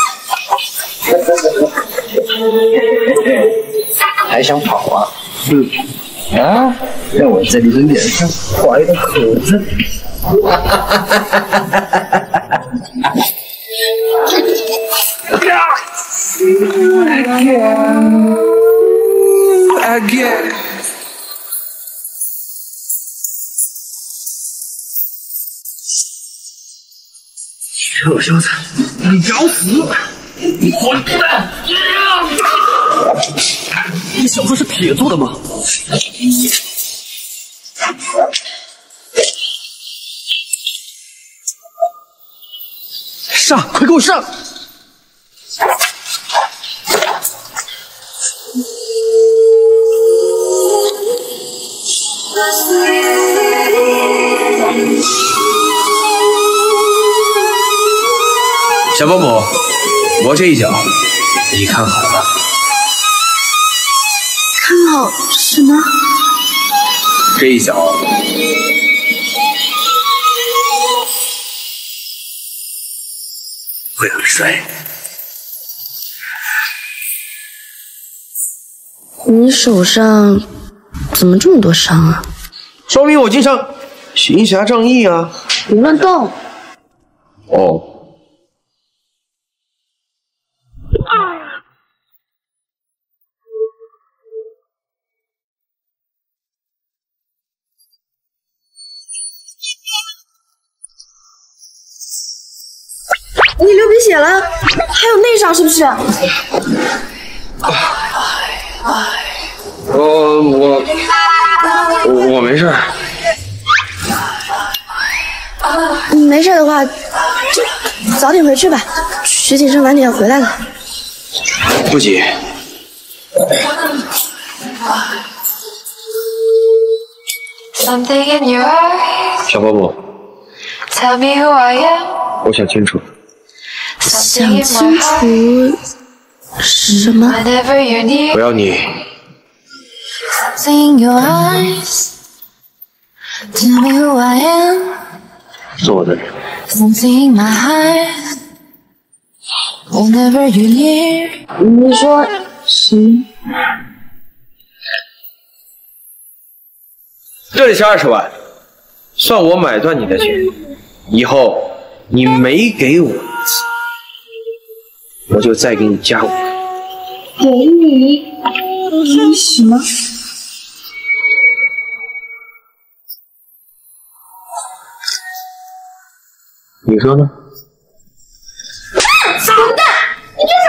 还想跑啊？啊！让我在你的脸上划一个口子。Again. 臭小子，你找死！你混蛋！ 你小说是铁做的吗？上，快给我上！ 小保姆，我这一脚，你看好了。 看好什么？ 这一脚会很帅。 你手上怎么这么多伤啊？ 说明我经常行侠仗义啊！ 别乱动。 哦。 你流鼻血了，还有内伤是不是？ 我没事。 你没事的话，就早点回去吧。徐景生晚点要回来了。 不急。小保姆，我想清楚。 想清楚什么？ 我要你。做我的人。 你说谁？ 这里是20万，算我买断你的钱。以后你每给我一次，我就再给你加5个。 给你什么？ 你说呢？ 傻混蛋！你这是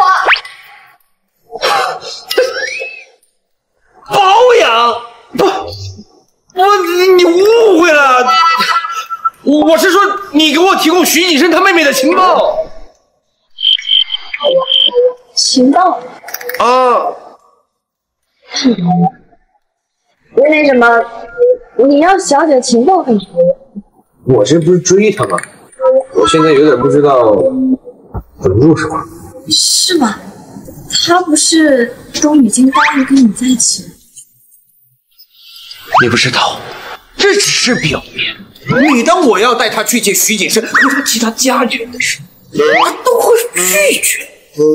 包养？不，你误会了。我是说，你给我提供徐景生他妹妹的情报。 情报？ 啊。 那什么，你要小姐情报干什么？ 我这不是追她吗？我现在有点不知道怎么入手。 是吗？他不是都已经答应跟你在一起了？ 你不知道，这只是表面。每当我要带他去见徐景生和他其他家里人的时候，他都会拒绝。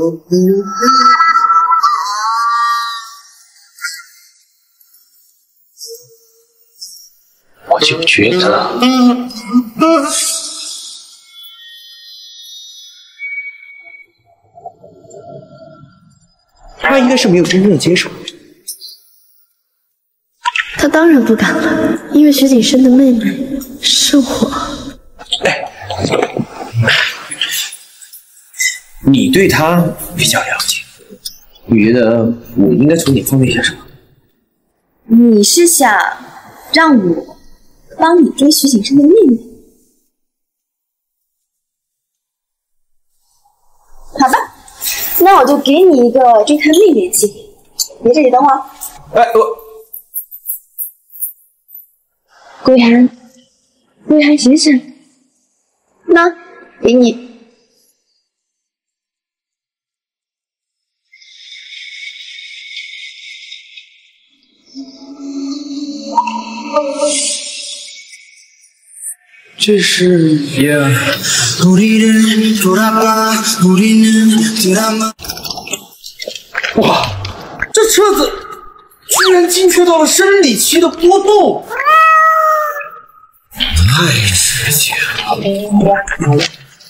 我就觉得，他应该是没有真正的接受。 他当然不敢了，因为徐景生的妹妹是我。 你对他比较了解，你觉得我应该从哪方面下手？ 你是想让我帮你追徐景生的妹妹？好吧，那我就给你一个追他妹妹的机会。你这里等我。 归涵先生，那给你。 这是哇，这车子居然精确到了生理期的波动，太直接了。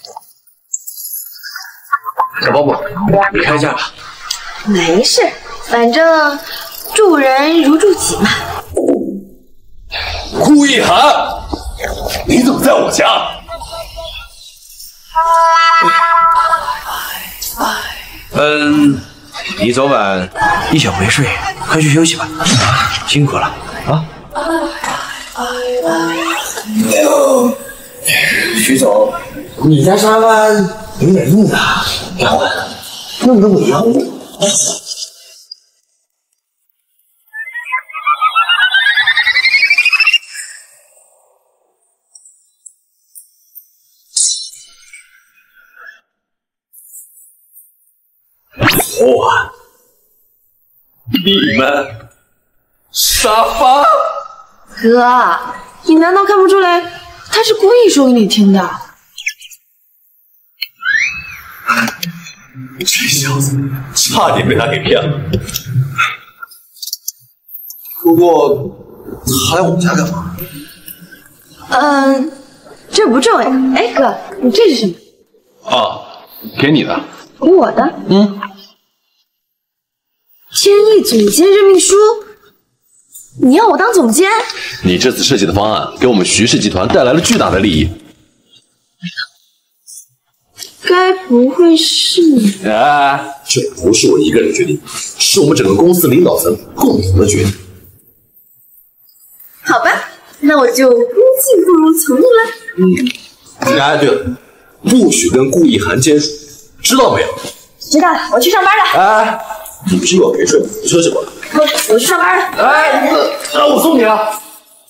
小保姆，你开价吧。 没事，反正助人如助己嘛。 顾一涵，你怎么在我家？ 你昨晚一宿没睡，快去休息吧，辛苦了啊！哎呦，徐总，你家沙发有点硬啊，要不弄得我腰。哇！你们沙发？ 哥，你难道看不出来他是故意说给你听的？ 这小子差点被他给骗了。不过他来我们家干嘛？ 这不重要。哎，哥，你这是什么？ 啊，给你的。 我的？千亿总监任命书，你要我当总监？ 你这次设计的方案给我们徐氏集团带来了巨大的利益。 该不会是你？ 哎，这不是我一个人决定，是我们整个公司领导层共同的决定。 好吧，那我就恭敬不如从命了。 哎，对了，不许跟顾一涵接触，知道没有？ 知道了，我去上班了。 哎，你不是又要陪睡吗？休息会儿。 我去上班了。 哎，让我送你啊！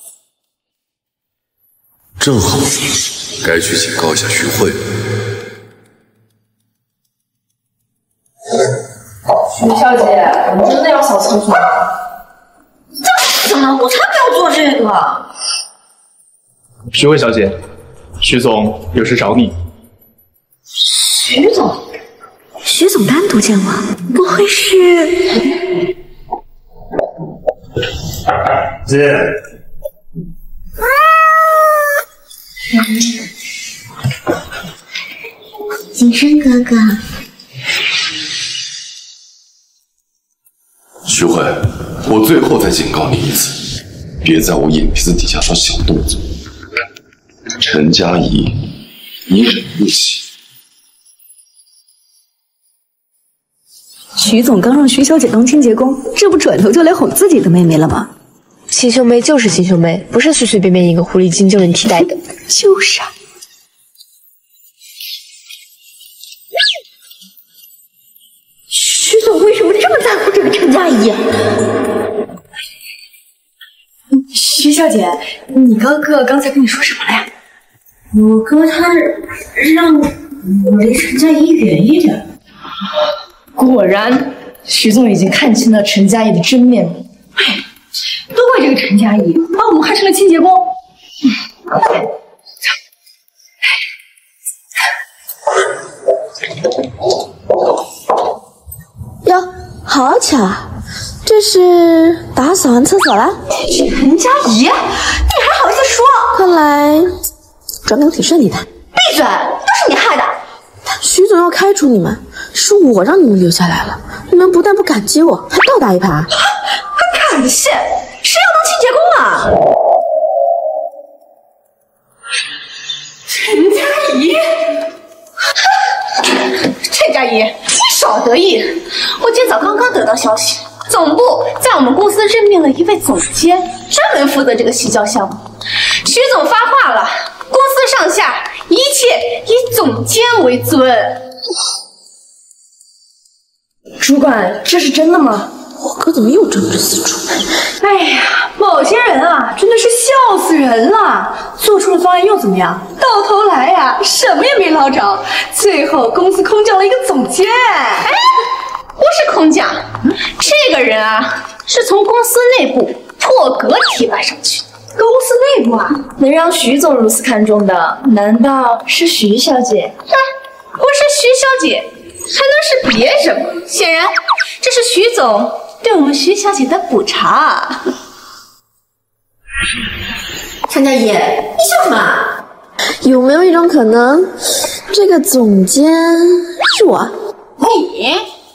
正好，该去警告一下徐慧。 徐小姐，你真的要扫厕所？这怎么？我才不要做这个！ 徐慧小姐，徐总有事找你。 徐总，徐总单独见我，不会是？ 姐， 景深哥哥， 徐慧，我最后再警告你一次，别在我眼皮子底下耍小动作。陈佳怡，你忍不起。 徐总刚让徐小姐当清洁工，这不转头就来哄自己的妹妹了吗？ 亲兄妹就是亲兄妹，不是随随便便一个狐狸精就能替代的。 就是啊。 徐总为什么这么在乎这个陈佳怡？ 徐小姐，你哥哥刚才跟你说什么了呀？ 我哥他让我离陈佳怡远一点。 果然，徐总已经看清了陈佳怡的真面目。哎，都怪这个陈佳怡，把我们害成了清洁工。 哟，好巧啊！这是打扫完厕所了？ 陈佳怡，你还好意思说？ 看来转岗挺顺利的。 闭嘴，都是你害的。 徐总要开除你们，是我让你们留下来了。你们不但不感激我，还倒打一耙。 还感谢？谁要当清洁工啊？陈佳怡，陈佳怡，你少得意！我今早刚刚得到消息，总部在我们公司任命了一位总监，专门负责这个洗脚项目。徐总发话了，公司上下一切以总监为尊。主管，这是真的吗？ 我哥怎么又争执四处？ 哎呀，某些人啊，真的是笑死人了！做出的方案又怎么样？到头来呀，什么也没捞着，最后公司空降了一个总监。哎，不是空降，这个人啊，是从公司内部破格提拔上去的。 公司内部啊，能让徐总如此看重的，难道是徐小姐？ 不是徐小姐，还能是别什么？显然，这是徐总对我们徐小姐的补偿。 陈佳怡，你笑什么？有没有一种可能，这个总监是我？ 你？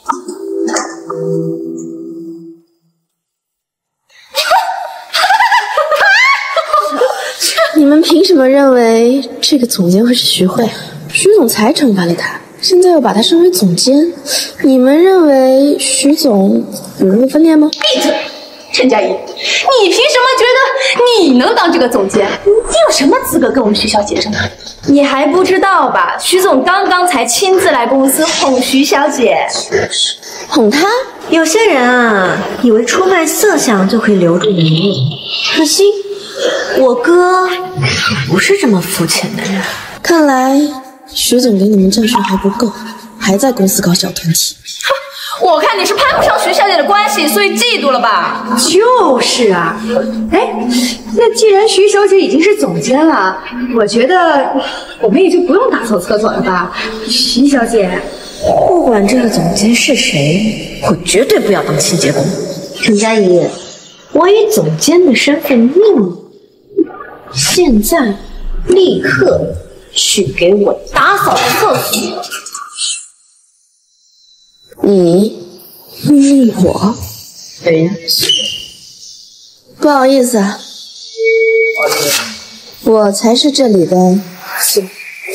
你们凭什么认为这个总监会是徐汇？徐总才惩罚了他，现在又把他升为总监，你们认为徐总有人会分裂吗？ 闭嘴！陈佳怡，你凭什么觉得你能当这个总监？你有什么资格跟我们徐小姐争？ 你还不知道吧？徐总刚刚才亲自来公司哄徐小姐。 哄她？ 有些人啊，以为出卖色相就可以留住人命，可惜我哥可不是这么肤浅的人。 看来徐总给你们教训还不够，还在公司搞小团体。 我看你是攀不上徐小姐的关系，所以嫉妒了吧？ 就是啊，哎，那既然徐小姐已经是总监了，我觉得我们也就不用打扫厕所了吧？徐小姐， 不管这个总监是谁，我绝对不要当清洁工。陈佳怡，我以总监的身份命你，现在立刻去给我打扫厕所。 你命令我？对呀。不好意思啊，我才是这里的总监。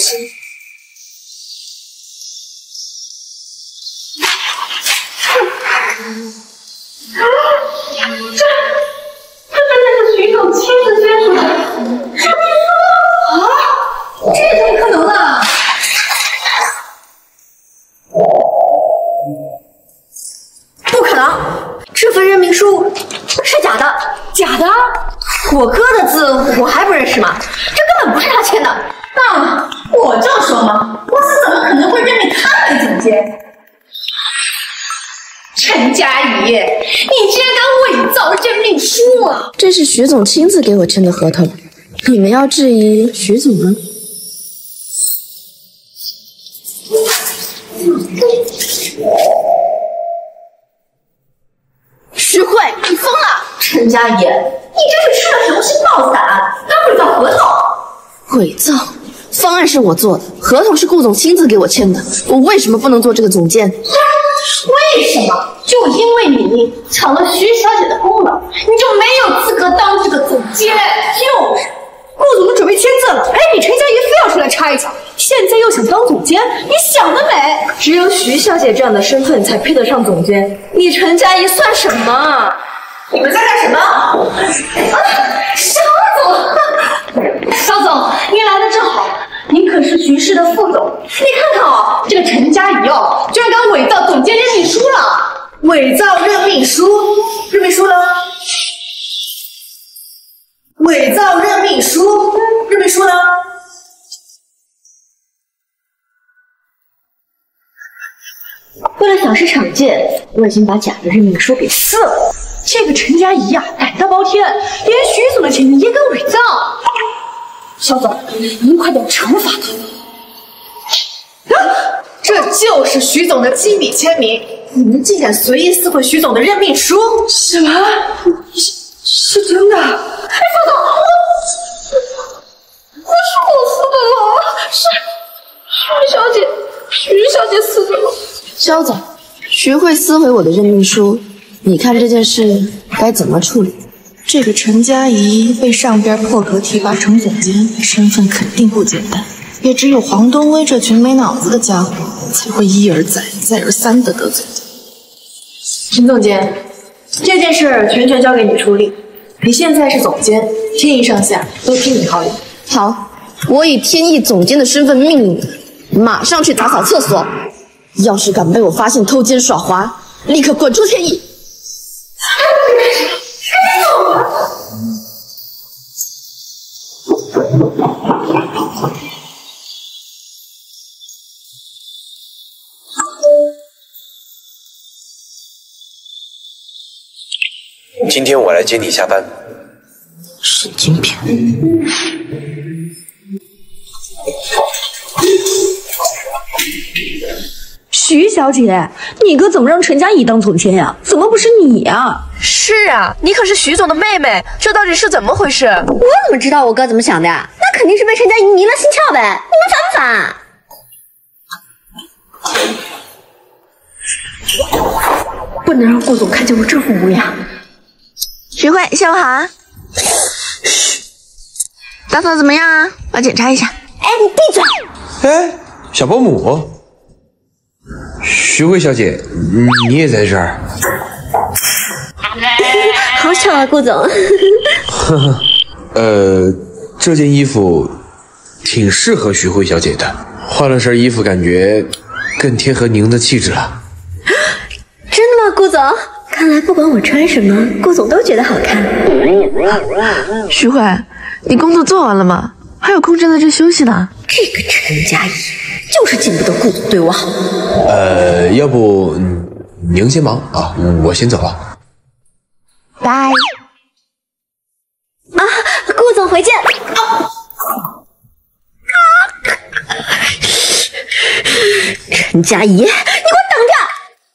这真的是徐总亲自宣出来的，是秘书啊？这怎么可能呢？ 不可能，这份任命书是假的。 假的？ 我哥的字我还不认识吗？这根本不是他签的。 那我这么说吗？公司怎么可能会任命他为总监？陈佳怡，你竟然敢伪造任命书啊！ 这是徐总亲自给我签的合同，你们要质疑徐总吗？ 徐汇，你疯了！陈佳怡，你这是吃了什么是爆散？敢伪造合同？ 伪造？方案是我做的，合同是顾总亲自给我签的，我为什么不能做这个总监？ 为什么？就因为你抢了徐小姐的功劳，你就没有资格当这个总监。就是， 顾总都准备签字了，还你陈佳怡非要出来插一脚，现在又想当总监，你想得美！只有徐小姐这样的身份才配得上总监，你陈佳怡算什么？ 你们在干什么？肖总，肖总，您来的正好，您可是徐氏的副总，你看看哦，这个陈佳怡哦，居然敢伪造总监任命书了！ 伪造任命书，任命书呢？伪造任命书，任命书呢？ 为了小事场见，我已经把假的任命书给撕了。这个陈佳怡呀，胆大包天，连徐总的签名也敢伪造。肖总，您快点惩罚他！ 这就是徐总的亲笔签名，你们竟敢随意撕毁徐总的任命书！ 什么？是真的？哎， 肖总，不是我撕的了，是徐小姐撕的了。 肖总，徐汇撕毁我的任命书，你看这件事该怎么处理？ 这个陈佳怡被上边破格提拔成总监，身份肯定不简单。也只有黄东威这群没脑子的家伙，才会一而再、再而三的得罪他。 陈总监，这件事全权交给你处理。你现在是总监，天意上下都听你号令。 好，我以天意总监的身份命令你，马上去打扫厕所。要是敢被我发现偷奸耍滑，立刻滚出天意！ 今天我来接你下班。 神经病。 徐小姐，你哥怎么让陈佳怡当总监呀？怎么不是你呀？ 是啊，你可是徐总的妹妹，这到底是怎么回事？ 我怎么知道我哥怎么想的？那肯定是被陈佳怡迷了心窍呗！你们烦不烦？ 不能让顾总看见我这副模样。 徐慧，下午好啊。嘘，大嫂怎么样啊？我检查一下。 哎，你闭嘴！ 哎，小保姆，徐慧小姐，你也在这儿？ 好巧啊，顾总。 呵呵，这件衣服挺适合徐慧小姐的，换了身衣服，感觉更贴合您的气质了。 真的吗，顾总？看来不管我穿什么，顾总都觉得好看。 徐慧，你工作做完了吗？还有空站在这休息呢？ 这个陈佳怡就是见不得顾总对我好。 要不您先忙啊，我先走了。 拜。 啊，顾总回见。陈佳怡，你给我等着！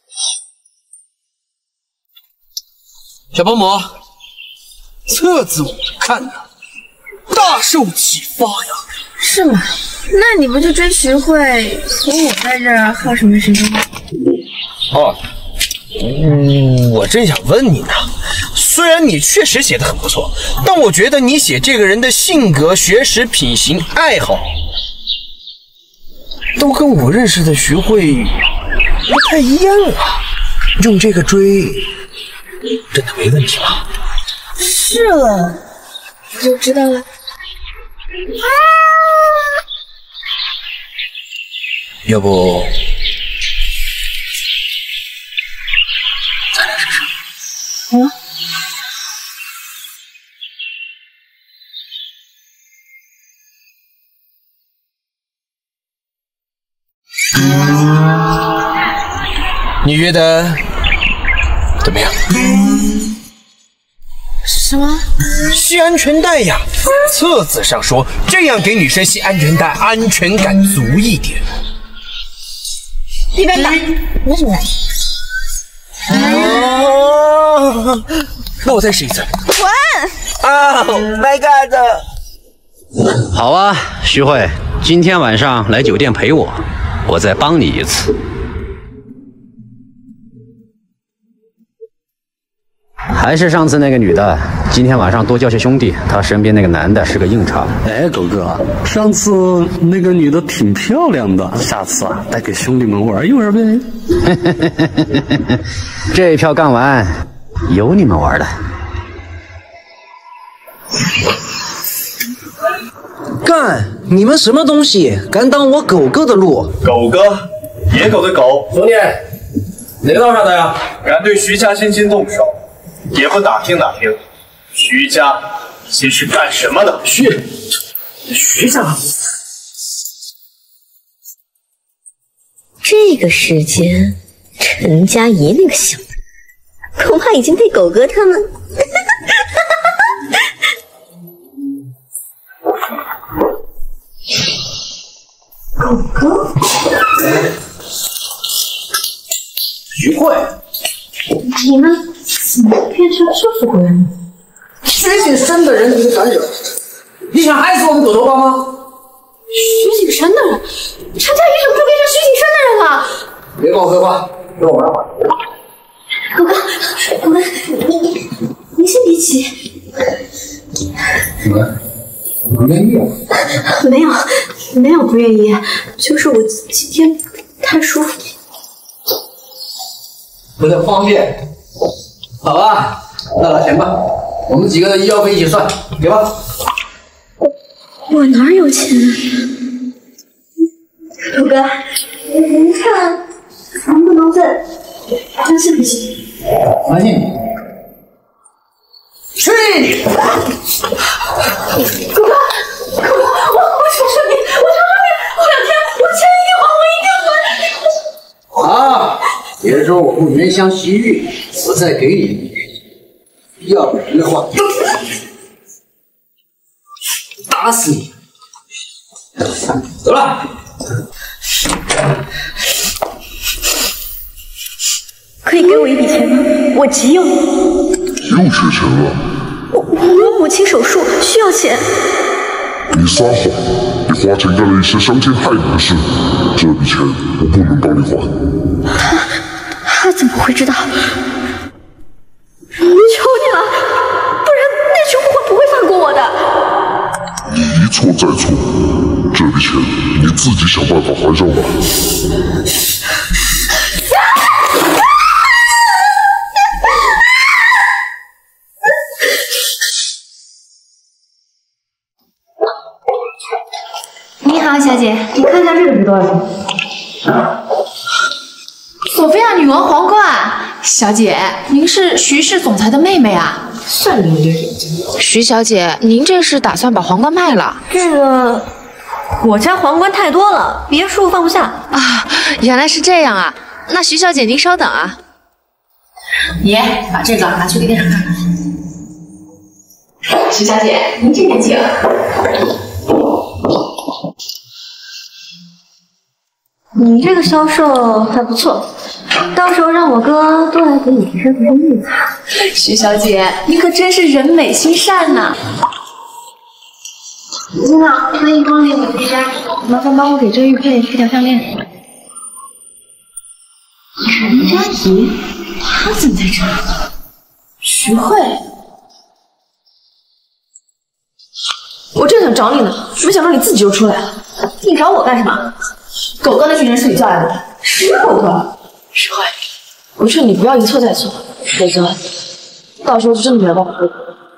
小保姆，册子我看了，大受启发呀。 是吗？那你不去追徐慧，和我在这儿耗什么时间？ 哦，我正想问你呢。虽然你确实写的很不错，但我觉得你写这个人的性格、学识、品行、爱好，都跟我认识的徐慧不太一样啊。用这个追，真的没问题吗？ 是了，我就知道了。 要不咱俩试试？你觉得怎么样？ 什么？ 系安全带呀！册子上说这样给女生系安全带，安全感足一点。 一边打，没什么。 那我再试一次。 滚！ 啊 ，My God！ 好啊，徐慧，今天晚上来酒店陪我，我再帮你一次。还是上次那个女的，今天晚上多叫些兄弟，她身边那个男的是个硬茬。 哎，狗哥，上次那个女的挺漂亮的，下次啊带给兄弟们玩一玩呗。 这一票干完，有你们玩的。 干！你们什么东西？敢挡我狗哥的路？ 狗哥，野狗的狗。 兄弟，哪个道上的呀？ 敢对徐家先动手，也不打听打听，徐家以前是干什么的？ 徐家。 这个时间，陈佳怡那个小子，恐怕已经被狗哥他们。狗哥， 徐慧， 你们怎么变成这副鬼样？ 徐景深的人你敢惹？你想害死我们狗头帮吗？ 徐景深的人，陈佳怡怎么就变成徐景深的人了？ 别跟我废话，跟我玩会儿。 狗哥，你先别急。 怎么了？不愿意啊？ 没有不愿意，就是我今天不太舒服。 不太方便。好吧，那拿钱吧，我们几个的医药费一起算，给吧。 我哪有钱啊？狗哥，您看能不能再相信不行？ 相信你。去你！ 狗哥，我求求你，我求求你，过2天我钱一定还，我一定还。 啊！别说我不怜香惜玉，我再给你，要不然的话， 打死你！走了。 可以给我一笔钱吗？我急用。 又缺钱了？ 我母亲手术需要钱。 你撒谎！你花钱干了一些伤天害理的事，这笔钱我不能帮你还。 他怎么会知道？求你了，不然那群混混不会放过我的。 你一错再错，这笔钱你自己想办法还上吧。 你好，小姐，你看一下这个是多少钱？ 索菲亚女王皇冠，小姐，您是徐氏总裁的妹妹啊？算你有点眼睛。 徐小姐，您这是打算把皇冠卖了？ 这个，我家皇冠太多了，别墅放不下啊。原来是这样啊，那徐小姐您稍等啊。 你把这个拿去给店长看看。徐小姐，您这边请。 你这个销售还不错，到时候让我哥多来给你提升提升意思。 徐小姐，您可真是人美心善呐！ 你好，欢迎光临我们家，麻烦帮我给周玉佩配条项链。陈佳怡，她怎么在这儿？ 徐慧，我正想找你呢，没想到你自己就出来了。你找我干什么？狗哥那群人是你叫来的，是狗哥。徐慧，我劝你不要一错再错，否则到时候就真的没有办法回头。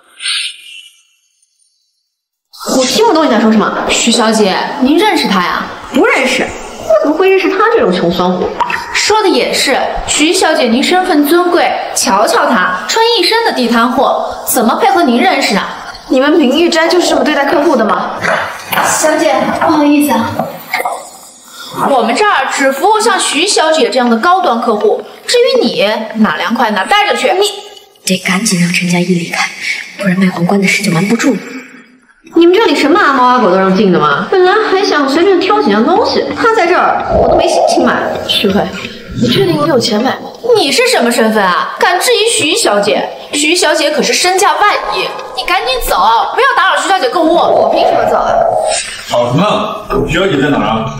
我听不懂你在说什么。徐小姐，您认识他呀？ 不认识，我怎么会认识他这种穷酸货？ 说的也是，徐小姐您身份尊贵，瞧瞧他穿一身的地摊货，怎么配合您认识啊？你们明玉斋就是这么对待客户的吗？小姐，不好意思啊。我们这儿只服务像徐小姐这样的高端客户，至于你哪凉快哪待着去。 你得赶紧让陈佳怡离开，不然卖皇冠的事就瞒不住了。 你们这里什么阿猫阿狗都让进的吗？本来还想随便挑几样东西，他在这儿我都没心情买。 徐慧，你确定你有钱买吗？你是什么身份啊？敢质疑徐小姐？徐小姐可是身价万亿，你赶紧走，不要打扰徐小姐购物。我凭什么走啊？ 吵什么？徐小姐在哪儿啊？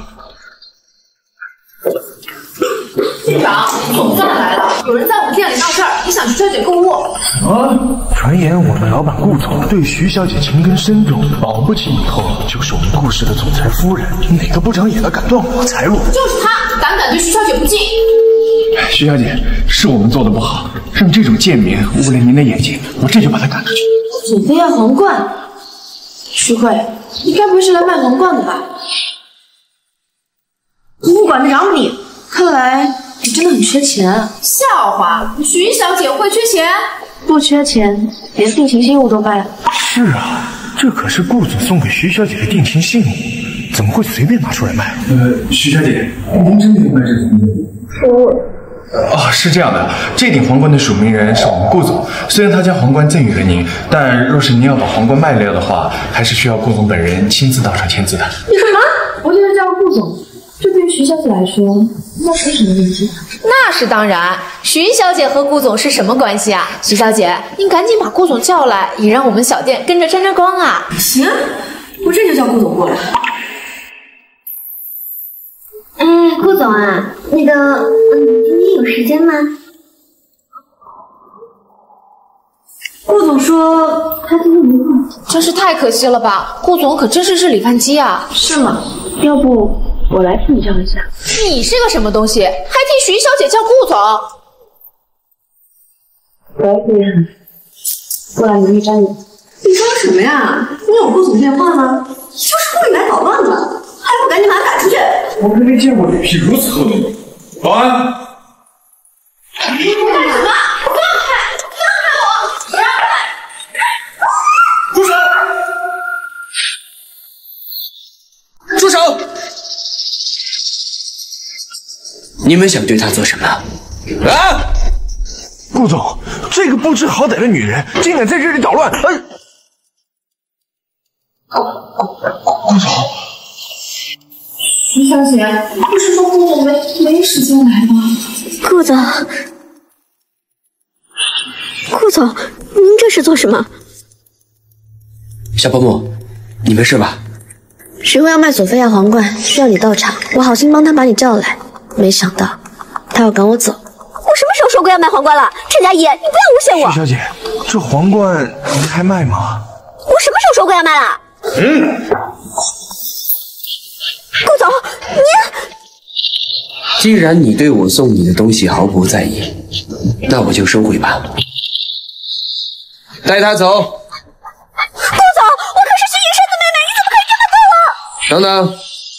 店长，总算来了！ 有人在我们店里闹事儿，影响徐小姐购物。 啊！传言我们老板顾总对徐小姐情根深重，保不齐以后就是我们顾氏的总裁夫人。哪个部长也敢断我财路？ 就是他，胆敢对徐小姐不敬。 徐小姐，是我们做的不好，让这种贱民误了您的眼睛，我这就把他赶出去。 索菲亚皇冠，徐慧，你该不会是来卖皇冠的吧？ 我管得着你？ 看来你真的很缺钱。笑话，徐小姐会缺钱？ 不缺钱，连定情信物都卖了。 是啊，这可是顾总送给徐小姐的定情信物，怎么会随便拿出来卖？徐小姐，您真的有卖这顶皇冠？是这样的，这顶皇冠的署名人是我们顾总，虽然他将皇冠赠予了您，但若是您要把皇冠卖掉的话，还是需要顾总本人亲自到场签字的。 你说什么？我就是叫顾总。这对于徐小姐来说，那是什么问题？那是当然，徐小姐和顾总是什么关系啊？徐小姐，您赶紧把顾总叫来，也让我们小店跟着沾沾光啊！ 行，我这就叫顾总过来。 哎，顾总啊，那个，今天有时间吗？ 顾总说他今天没空， 真是太可惜了吧？顾总可真是理发机啊！ 是吗？要不我来替你叫一下。 你是个什么东西，还替徐小姐叫顾总？ 喂，过来明玉斋你。你说什么呀？你有顾总电话吗？就是故意来捣乱的，还不赶紧把他赶出去！ 我可没见过脸皮如此厚的。保安， 你干什么？放开！放开我！不让开！ 住手！ 住手！你们想对他做什么？啊！ 顾总，这个不知好歹的女人竟敢在这里捣乱！ 顾总， 徐小姐，不是说顾总没时间来吗？ 顾总，顾总，您这是做什么？ 小保姆，你没事吧？ 徐慧要卖索菲亚皇冠，需要你到场，我好心帮他把你叫来，没想到他要赶我走。我什么时候说过要卖皇冠了？陈佳怡，你不要诬陷我！ 徐小姐，这皇冠您还卖吗？ 我什么时候说过要卖了？顾总，您既然你对我送你的东西毫不在意，那我就收回吧。带他走。 顾总，我可是徐景深的妹妹，你怎么可以这么对我？ 等等，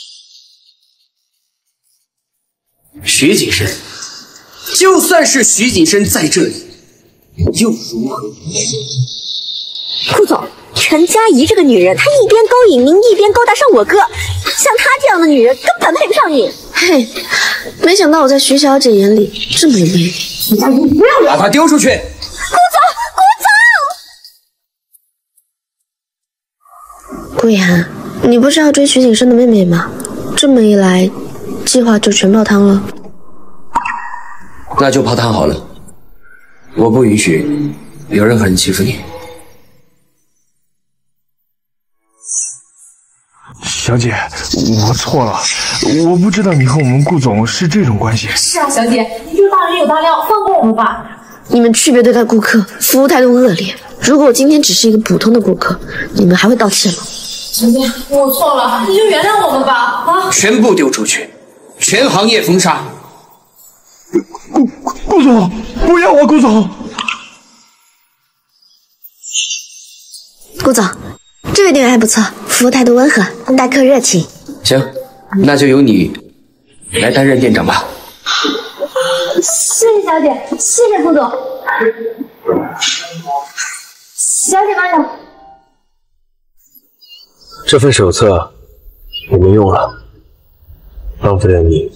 徐景深，就算是徐景深在这里，又如何？ 顾总，陈佳怡这个女人，她一边勾引您，一边勾搭上我哥，像她这样的女人根本配不上你。嘿，没想到我在徐小姐眼里这么有魅力。陈佳怡，不要把她丢出去！ 顾一涵，你不是要追徐景深的妹妹吗？这么一来，计划就全泡汤了。 那就泡汤好了，我不允许有任何人欺负你。 小姐，我错了，我不知道你和我们顾总是这种关系。 是啊，小姐，你就大人有大量，放过我们吧。 你们区别对待顾客，服务态度恶劣。如果我今天只是一个普通的顾客，你们还会道歉吗？ 小姐，我错了，你就原谅我们吧。啊！ 全部丢出去，全行业封杀。 顾总，不要啊，顾总！ 顾总，这位店员还不错，服务态度温和，待客热情。 行，那就由你来担任店长吧。 谢谢小姐，谢谢顾总。小姐慢点。 这份手册我没用了，浪费了你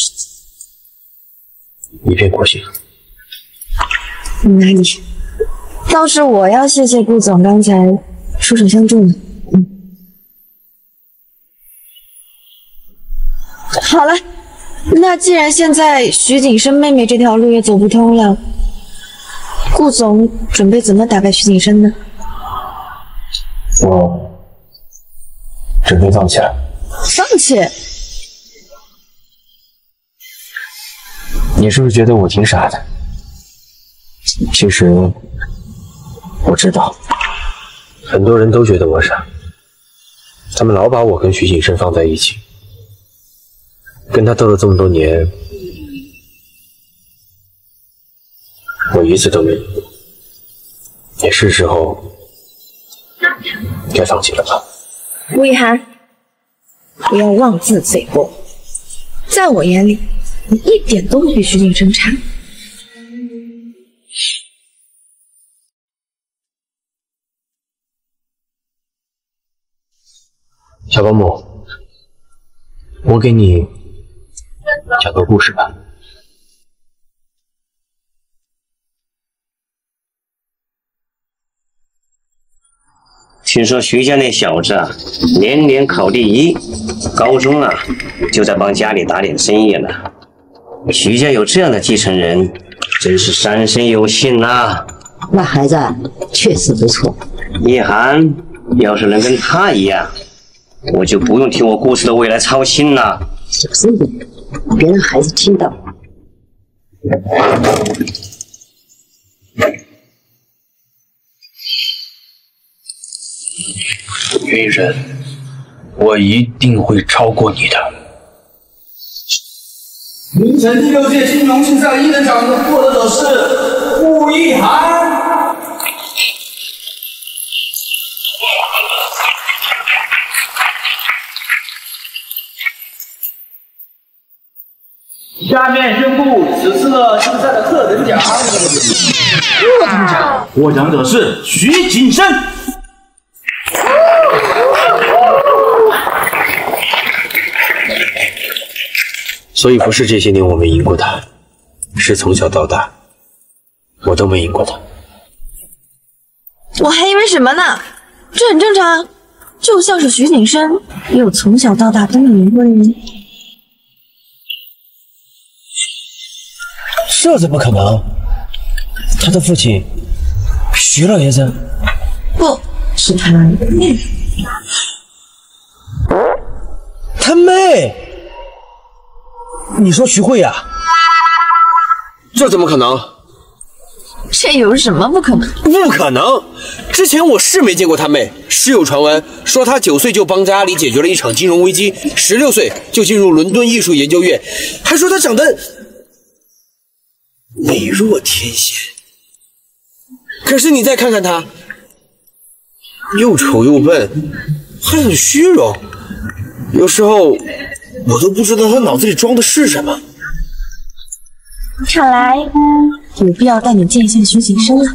一片苦心。 哪里？倒是我要谢谢顾总刚才出手相助呢。好了，那既然现在徐景深妹妹这条路也走不通了，顾总准备怎么打败徐景深呢？ 我准备放弃了。 放弃？ 你是不是觉得我挺傻的？其实我知道，很多人都觉得我傻，他们老把我跟徐景深放在一起，跟他斗了这么多年，我一次都没赢过，也是时候该放弃了吧。 吴亦涵，不要妄自菲薄，在我眼里，你一点都不比徐景深差。 小保姆，我给你讲个故事吧。 听说徐家那小子啊，年年考第一，高中啊就在帮家里打点生意了。徐家有这样的继承人，真是三生有幸啊！ 那孩子确实不错。 一涵要是能跟他一样，我就不用替我故事的未来操心了。 小声点，别让孩子听到。 云人，我一定会超过你的。 明城第6届金融竞赛1等奖的获得者是顾一涵。下面宣布此次的竞赛的特等奖。特等奖获奖者是徐景深。 所以不是这些年我没赢过他，是从小到大我都没赢过他。 我还以为什么呢？这很正常。 就像是徐景深，也有从小到大都没赢过的人。 这怎么可能？他的父亲，徐老爷子， 不是他妹。 他妹？你说徐慧呀？这怎么可能？ 这有什么不可能？ 不可能！之前我是没见过他妹，是有传闻说他9岁就帮家里解决了一场金融危机，16岁就进入伦敦艺术研究院，还说他长得美若天仙。可是你再看看他，又丑又笨，还很虚荣，有时候我都不知道他脑子里装的是什么。 看来有必要带你见一下徐景深了。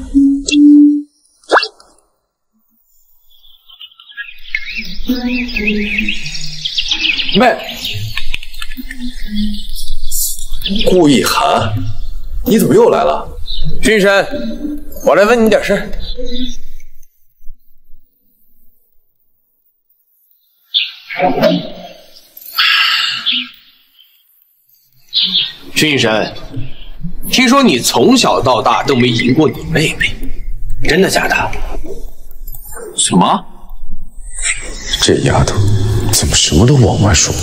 妹， 顾一涵，你怎么又来了？ 君深，我来问你点事。君深，听说你从小到大都没赢过你妹妹，真的假的？ 什么？这丫头怎么什么都往外说？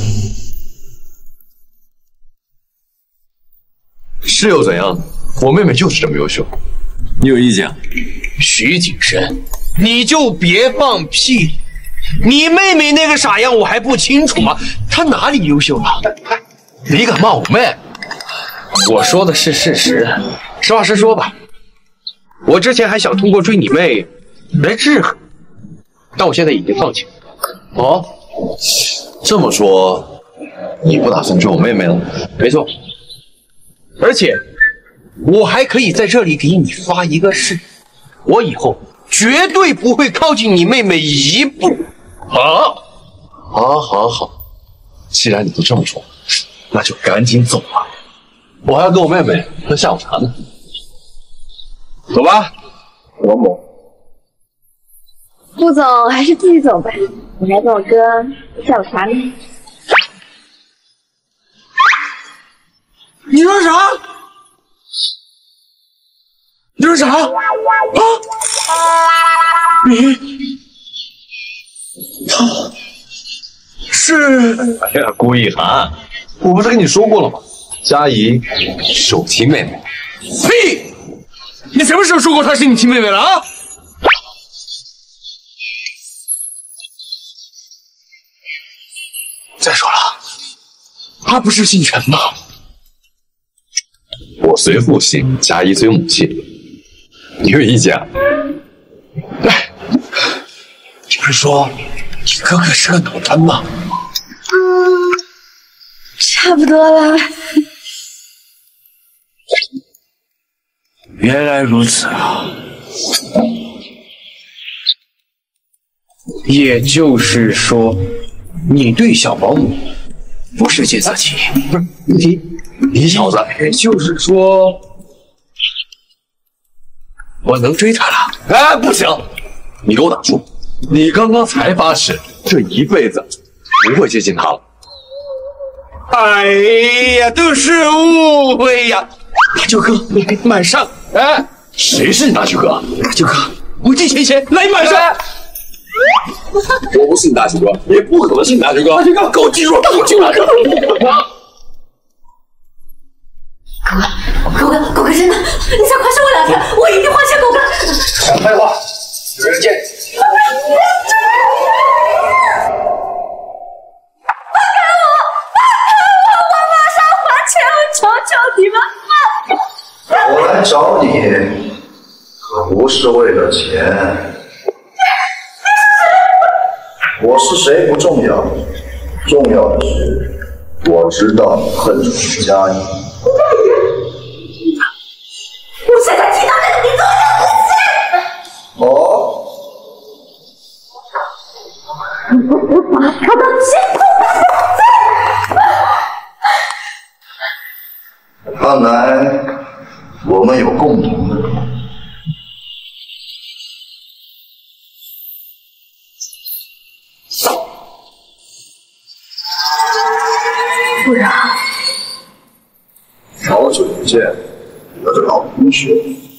是又怎样？我妹妹就是这么优秀，你有意见？ 徐景深，你就别放屁！你妹妹那个傻样我还不清楚吗？她哪里优秀了？你敢骂我妹？我说的是事实，实话实说吧。我之前还想通过追你妹来制衡，但我现在已经放弃了。 哦，这么说，你不打算追我妹妹了？ 没错，而且我还可以在这里给你发一个誓，我以后绝对不会靠近你妹妹一步。 好，既然你都这么说，那就赶紧走吧，我还要跟我妹妹喝下午茶呢。走吧，王某。 顾总还是继续走吧，我来跟我哥下午茶呢。 你说啥？你说啥？他是？ 哎呀，顾一涵，我不是跟你说过了吗？佳怡是我亲妹妹。 屁！你什么时候说过她是你亲妹妹了啊？再说了，她不是姓陈吗？ 我随父姓，佳怡随母姓。你有意见啊？ 哎，你不是说你哥哥是个脑瘫吗？ 差不多了。 原来如此啊！也就是说，你对小保姆不是见色起意？不是你小子，也就是说，我能追她了？ 哎，不行！你给我打住！你刚刚才发誓，这一辈子不会接近她了。 哎呀，都是误会呀！大舅哥，满上！ 哎，谁是你大舅哥？ 大舅哥，我借钱来满上！ 我不信大舅哥，也不可能信大舅哥。大舅哥，给我记住，给我记住！ 狗哥真的，你再宽恕我2天，我一定还钱狗哥。 少废话，有人见。 求求你们！ 我来找你，可不是为了钱。我是谁不重要，重要的是我知道你恨楚佳怡。 我现在听到这个名字我就恶心。 哦， 我把他的监控拿走！ 看来我们有共同的。 久不见，我的老同学。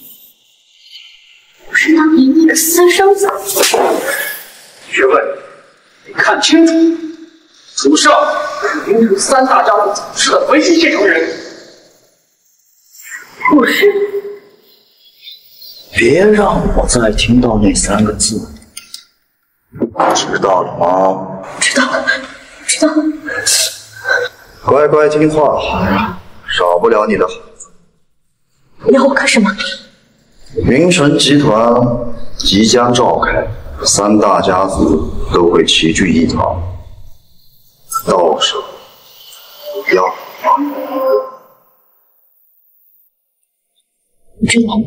是当年那个私生子。 学问，你看清楚，主少是名城三大家族祖师的唯一继承人。 不是。 别让我再听到那3个字。 知道了吗？ 知道了，知道了。 乖乖听话，少不了你的好。 你要我干什么？ 云城集团即将召开，3大家族都会齐聚一堂，到时候要知道。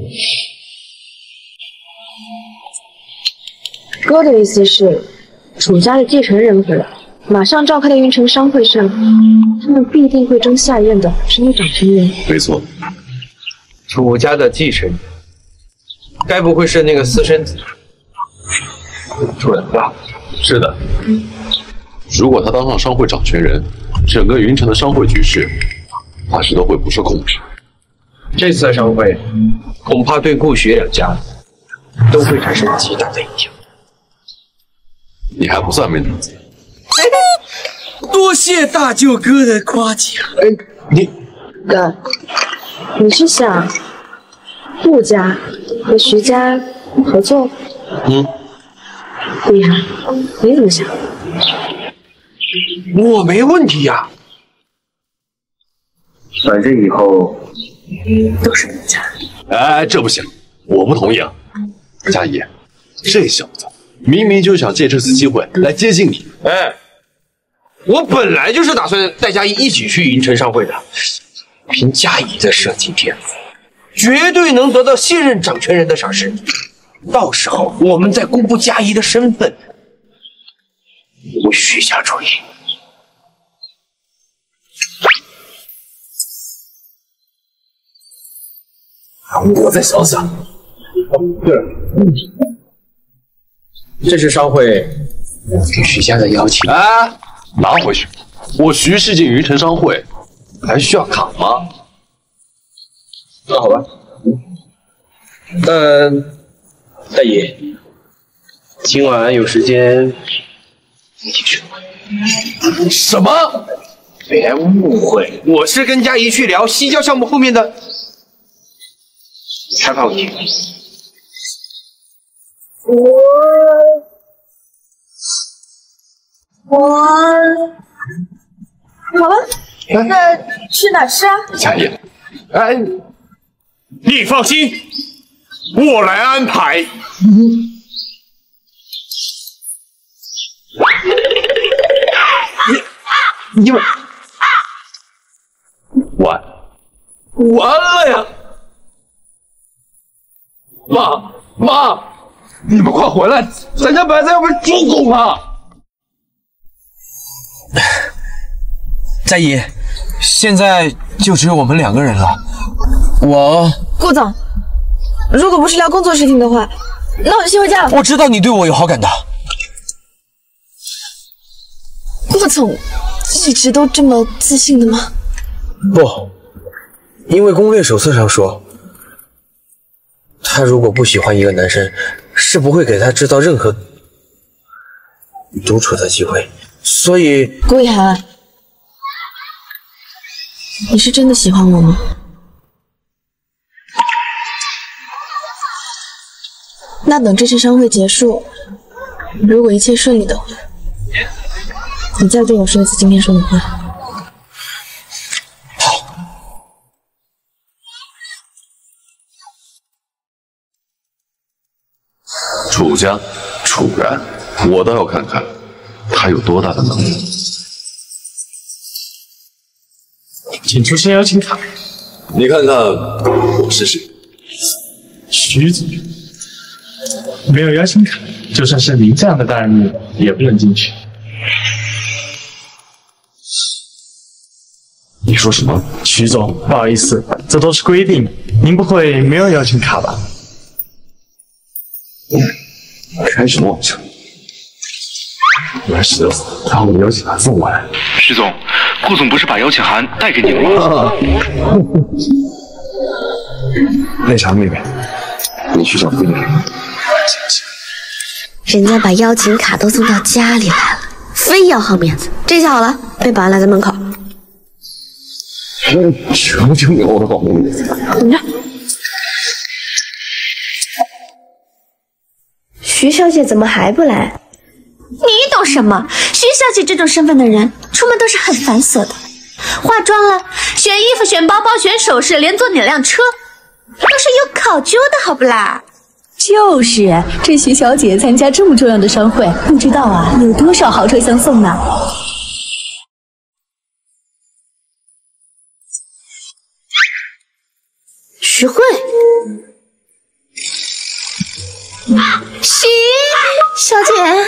哥的意思是，楚家的继承人回来，马上召开的云城商会上，他们必定会争下一任的神女掌权人。 没错， 楚家的继承人，该不会是那个私生子？ 准了，是的。如果他当上商会掌权人，整个云城的商会局势，大致都会不受控制。 这次的商会，恐怕对顾徐两家都会产生极大的影响。 你还不算没脑子。 多谢大舅哥的夸奖。 哥，你是想顾家和徐家合作？厉害，你怎么想？ 我没问题呀。 反正以后都是你家。 哎，这不行，我不同意啊！佳怡，这小子明明就想借这次机会来接近你。 哎，我本来就是打算带佳怡一起去云城商会的。凭佳怡的设计天赋，绝对能得到现任掌权人的赏识。到时候我们再公布佳怡的身份，无需下注意。 我再想想。 对了，这是商会给徐家的邀请。 哎，拿回去。我徐氏进云城商会，还需要卡吗？ 那好吧。大爷，今晚有时间一起去。 什么？ 别误会，我是跟佳怡去聊西郊项目后面的开发问题。 好吧，那去哪吃啊？ 佳怡， 哎， 你放心，我来安排。 你们完了呀！妈，你们快回来，咱家白菜要被猪拱了！ 佳怡，现在就只有我们2个人了。 顾总，如果不是聊工作事情的话，那我就先回家了。 我知道你对我有好感的。 顾总一直都这么自信的吗？ 不，因为攻略手册上说，他如果不喜欢一个男生，是不会给他制造任何独处的机会。所以， 顾一涵，你是真的喜欢我吗？那等这次商会结束，如果一切顺利的话，你再对我说一次今天说的话。 楚家，楚然，我倒要看看他有多大的能力。 请出示邀请卡。 你看看我是谁？ 徐子，没有邀请卡，就算是您这样的大人物也不能进去。 你说什么？ 徐总，不好意思，这都是规定，您不会没有邀请卡吧？ 开什么玩笑！没事，把我的邀请卡送过来。 徐总， 顾总不是把邀请函带给你了吗？ 那啥，妹妹，你去找姑娘。 人家把邀请卡都送到家里来了，非要好面子。这下好了，被保安拦在门口。 这不就牛了吗？ 等着。徐小姐怎么还不来？ 你懂什么？徐小姐这种身份的人，出门都是很繁琐的，化妆了，选衣服、选包包、选首饰，连坐哪辆车，都是有考究的，好不啦？ 就是这徐小姐参加这么重要的商会，不知道啊有多少豪车相送呢？ 徐慧， 徐小姐，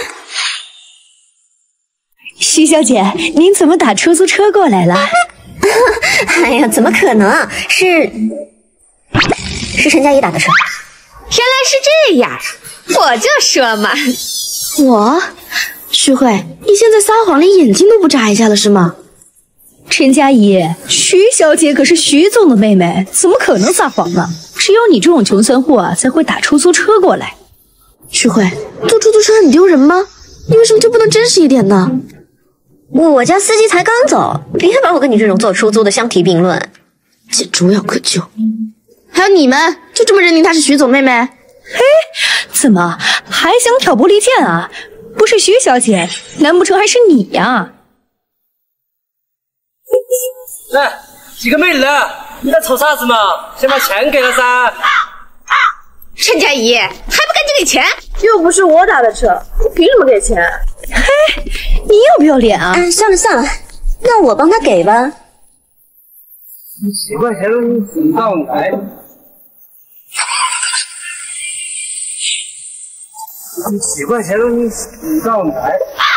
徐小姐，您怎么打出租车过来了？ 哎呀，怎么可能？是陈佳怡打的车。 原来是这样，我就说嘛。 徐慧，你现在撒谎连眼睛都不眨一下了是吗？ 陈佳怡，徐小姐可是徐总的妹妹，怎么可能撒谎呢？只有你这种穷酸货啊，才会打出租车过来。 徐慧，坐出租车很丢人吗？你为什么就不能真实一点呢？我家司机才刚走，别把我跟你这种坐出租的相提并论，简直无药可救。还有你们，就这么认定她是徐总妹妹？ 嘿，怎么还想挑拨离间啊？不是徐小姐，难不成还是你呀？ 来，几个美女，你在瞅啥子嘛？先把钱给了噻。 陈佳怡，还不赶紧给钱？ 又不是我打的车，你凭什么给钱？ 嘿，你要不要脸啊？ 算了，那我帮他给吧。 10块钱你到来。10块钱你到来。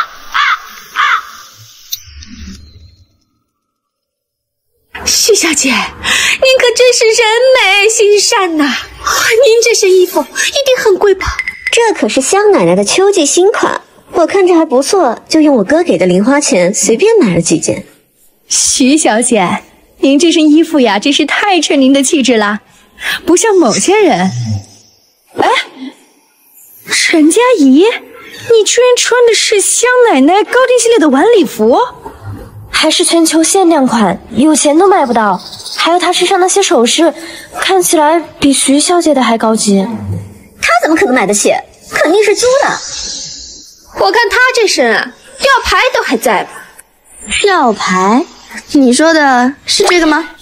徐小姐，您可真是人美心善呐！您这身衣服一定很贵吧？ 这可是香奶奶的秋季新款，我看着还不错，就用我哥给的零花钱随便买了几件。 徐小姐，您这身衣服呀，真是太衬您的气质啦，不像某些人。哎，陈佳怡，你居然穿的是香奶奶高定系列的晚礼服？ 还是全球限量款，有钱都买不到。还有她身上那些首饰，看起来比徐小姐的还高级。她怎么可能买得起？肯定是租的。 我看她这身啊，吊牌都还在吧？ 吊牌？你说的是这个吗？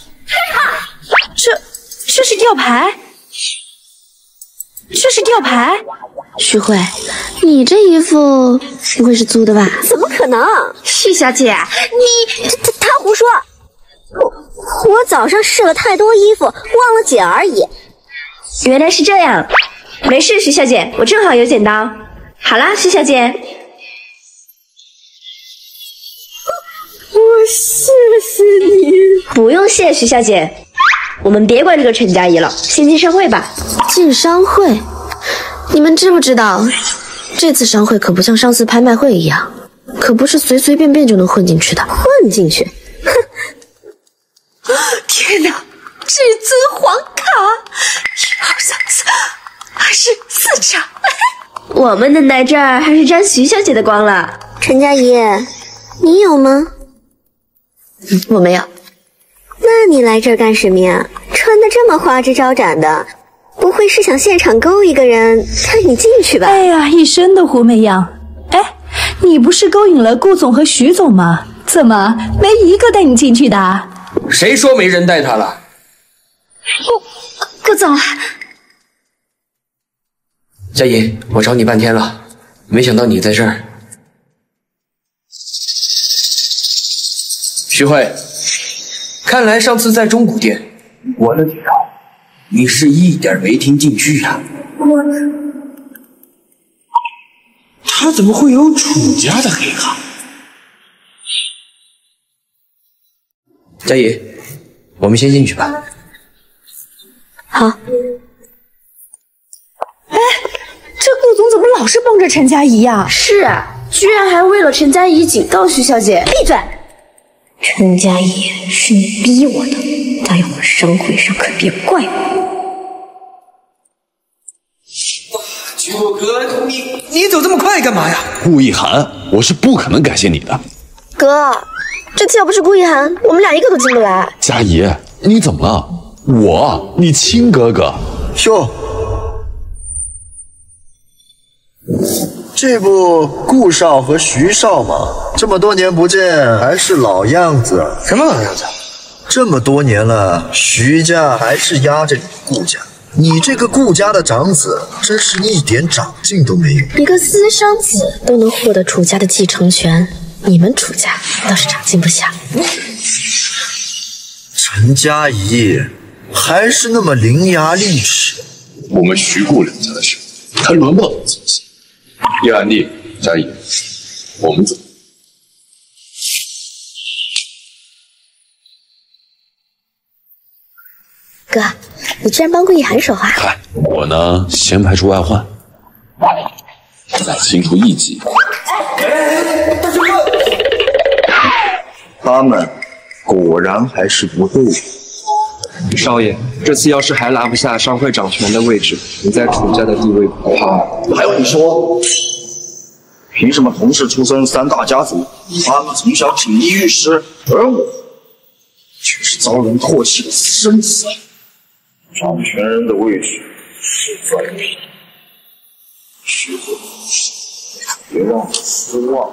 这是吊牌？这是吊牌？ 徐慧，你这衣服不会是租的吧？ 怎么可能？徐小姐，你他胡说！我早上试了太多衣服，忘了剪而已。 原来是这样，没事，徐小姐，我正好有剪刀。好啦，徐小姐， 我谢谢你。 不用谢，徐小姐，我们别管这个陈佳怡了，先进商会吧。 进商会？你们知不知道，这次商会可不像上次拍卖会一样，可不是随随便便就能混进去的。混进去？哼！ 天哪，至尊黄卡！1、2、3、4，还是4张。我们的奶这儿还是沾徐小姐的光了。 陈佳怡，你有吗？ 我没有。 那你来这儿干什么呀？穿得这么花枝招展的，不会是想现场勾一个人带你进去吧？ 哎呀，一身的狐媚样。哎，你不是勾引了顾总和徐总吗？怎么没一个带你进去的？ 谁说没人带他了？ 顾总， 佳怡，我找你半天了，没想到你在这儿。徐慧，看来上次在中古店，我的体条，你是一点没听进去呀。他怎么会有楚家的黑行？佳怡，我们先进去吧。 好。 哎，这顾总怎么老是帮着陈佳怡呀？ 是啊，居然还为了陈佳怡警告徐小姐。 闭嘴！ 陈家爷是你逼我的，待会儿商会上可别怪我。 菊果哥，你走这么快干嘛呀？ 顾一涵，我是不可能感谢你的。 哥，这次要不是顾一涵，我们俩一个都进不来。 佳怡，你怎么了？我，你亲哥哥。 哟，这不顾少和徐少吗？这么多年不见，还是老样子。 什么老样子？ 这么多年了，徐家还是压着你顾家。你这个顾家的长子，真是一点长进都没有。 一个私生子都能获得楚家的继承权，你们楚家倒是长进不小。 陈佳怡还是那么伶牙俐齿。 我们徐顾两家的事，还轮不到你操心。叶安弟、佳怡，我们走。 哥，你居然帮顾一涵手啊！ 嗨，我呢，先排除外患，再清除异己。 他们果然还是不对。 少爷，这次要是还拿不下商会掌权的位置，你在楚家的地位恐怕…… 还有你说，凭什么同是出身三大家族，他们从小锦衣玉食，而我却是遭人唾弃的私生子？掌权人的位置是在你，徐子，别让我失望。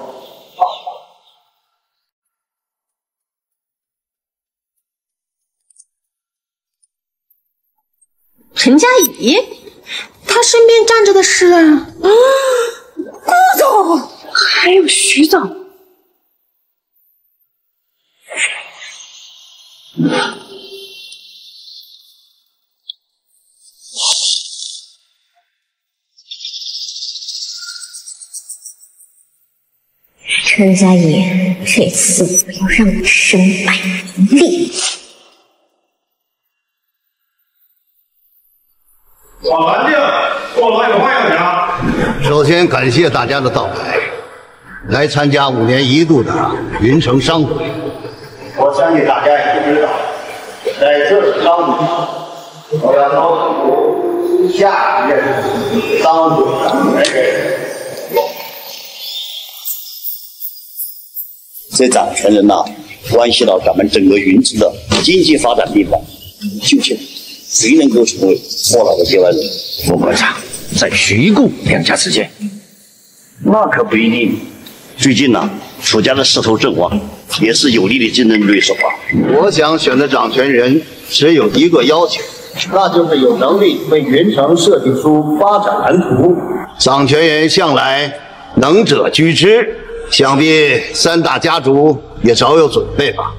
陈佳怡，她身边站着的是顾总，还有徐总。 陈佳怡，这次我要让你身败名裂。 老安静，过来有话要讲。 首先感谢大家的到来参加5年1度的云城商会。 我相信大家也都知道，在这次商会上，我要招募下一任商会掌权人。 这掌权人呐，关系到咱们整个云城的经济发展命脉。究竟谁能够成为后来的接班人？ 副会长，在徐顾两家之间， 那可不一定。最近呢，楚家的势头正旺，也是有力的竞争对手啊。 我想选的掌权人只有一个要求，那就是有能力为云城设计出发展蓝图。掌权人向来能者居之，想必三大家族也早有准备吧。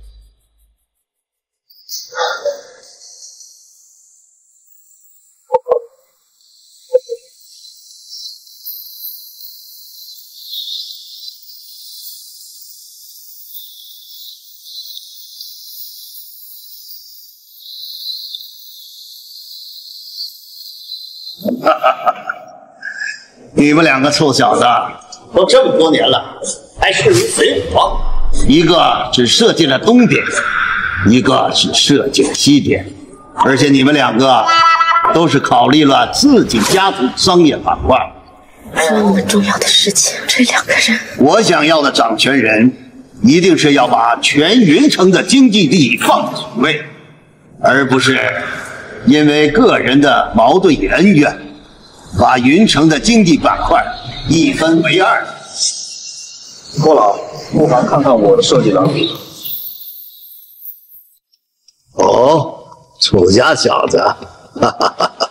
你们两个臭小子都这么多年了，还是如水火。一个只设计了东点，一个只设计了西点，而且你们两个都是考虑了自己家族商业板块。 这么重要的事情，这两个人， 我想要的掌权人，一定是要把全云城的经济利益放在首位，而不是因为个人的矛盾与恩怨，把云城的经济板块一分为二。 郭老，不妨看看我的设计蓝图。 哦，楚家小子，哈哈哈哈。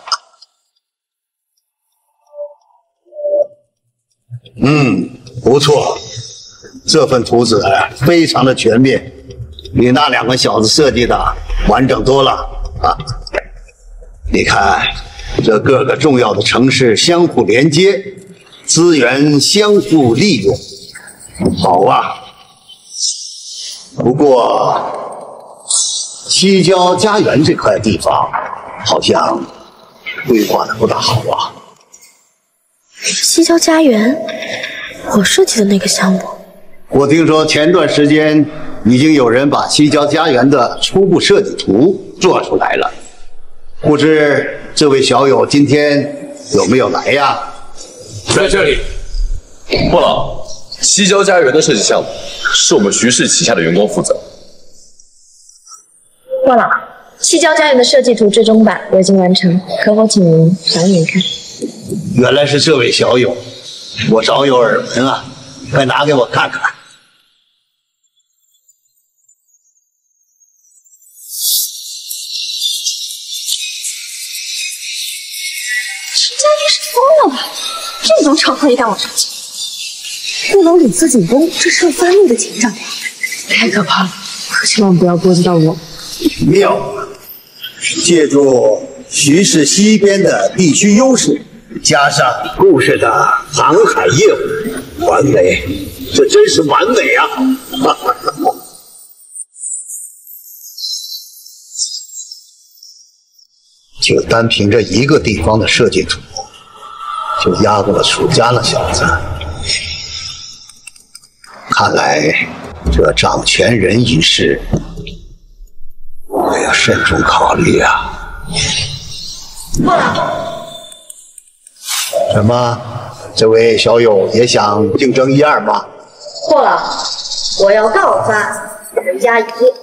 不错，这份图纸非常的全面，比那两个小子设计的完整多了啊！你看，这各个重要的城市相互连接，资源相互利用，好啊。不过，西郊家园这块地方好像规划的不大好啊。 西郊家园，我设计的那个项目。 我听说前段时间已经有人把西郊家园的初步设计图做出来了，不知这位小友今天有没有来呀？ 在这里。不老，西郊家园的设计项目是我们徐氏旗下的员工负责。 过了，西郊家园的设计图最终版我已经完成，可否请您赏眼看？ 原来是这位小友，我早有耳闻啊，快拿给我看看。 陈佳怡是疯了吧？这种场合也敢往上进？不能领色进攻，这是要发怒的前兆呀！ 太可怕了，可千万不要波及到我。 妙了，借助徐氏西边的地区优势，加上顾氏的航海业务，完美，这真是完美啊！就单凭这一个地方的设计图，就压过了楚家那小子。看来这掌权人一事，我要慎重考虑啊。什么？这位小友也想竞争一二吗？ 错了，我要告发陈佳怡。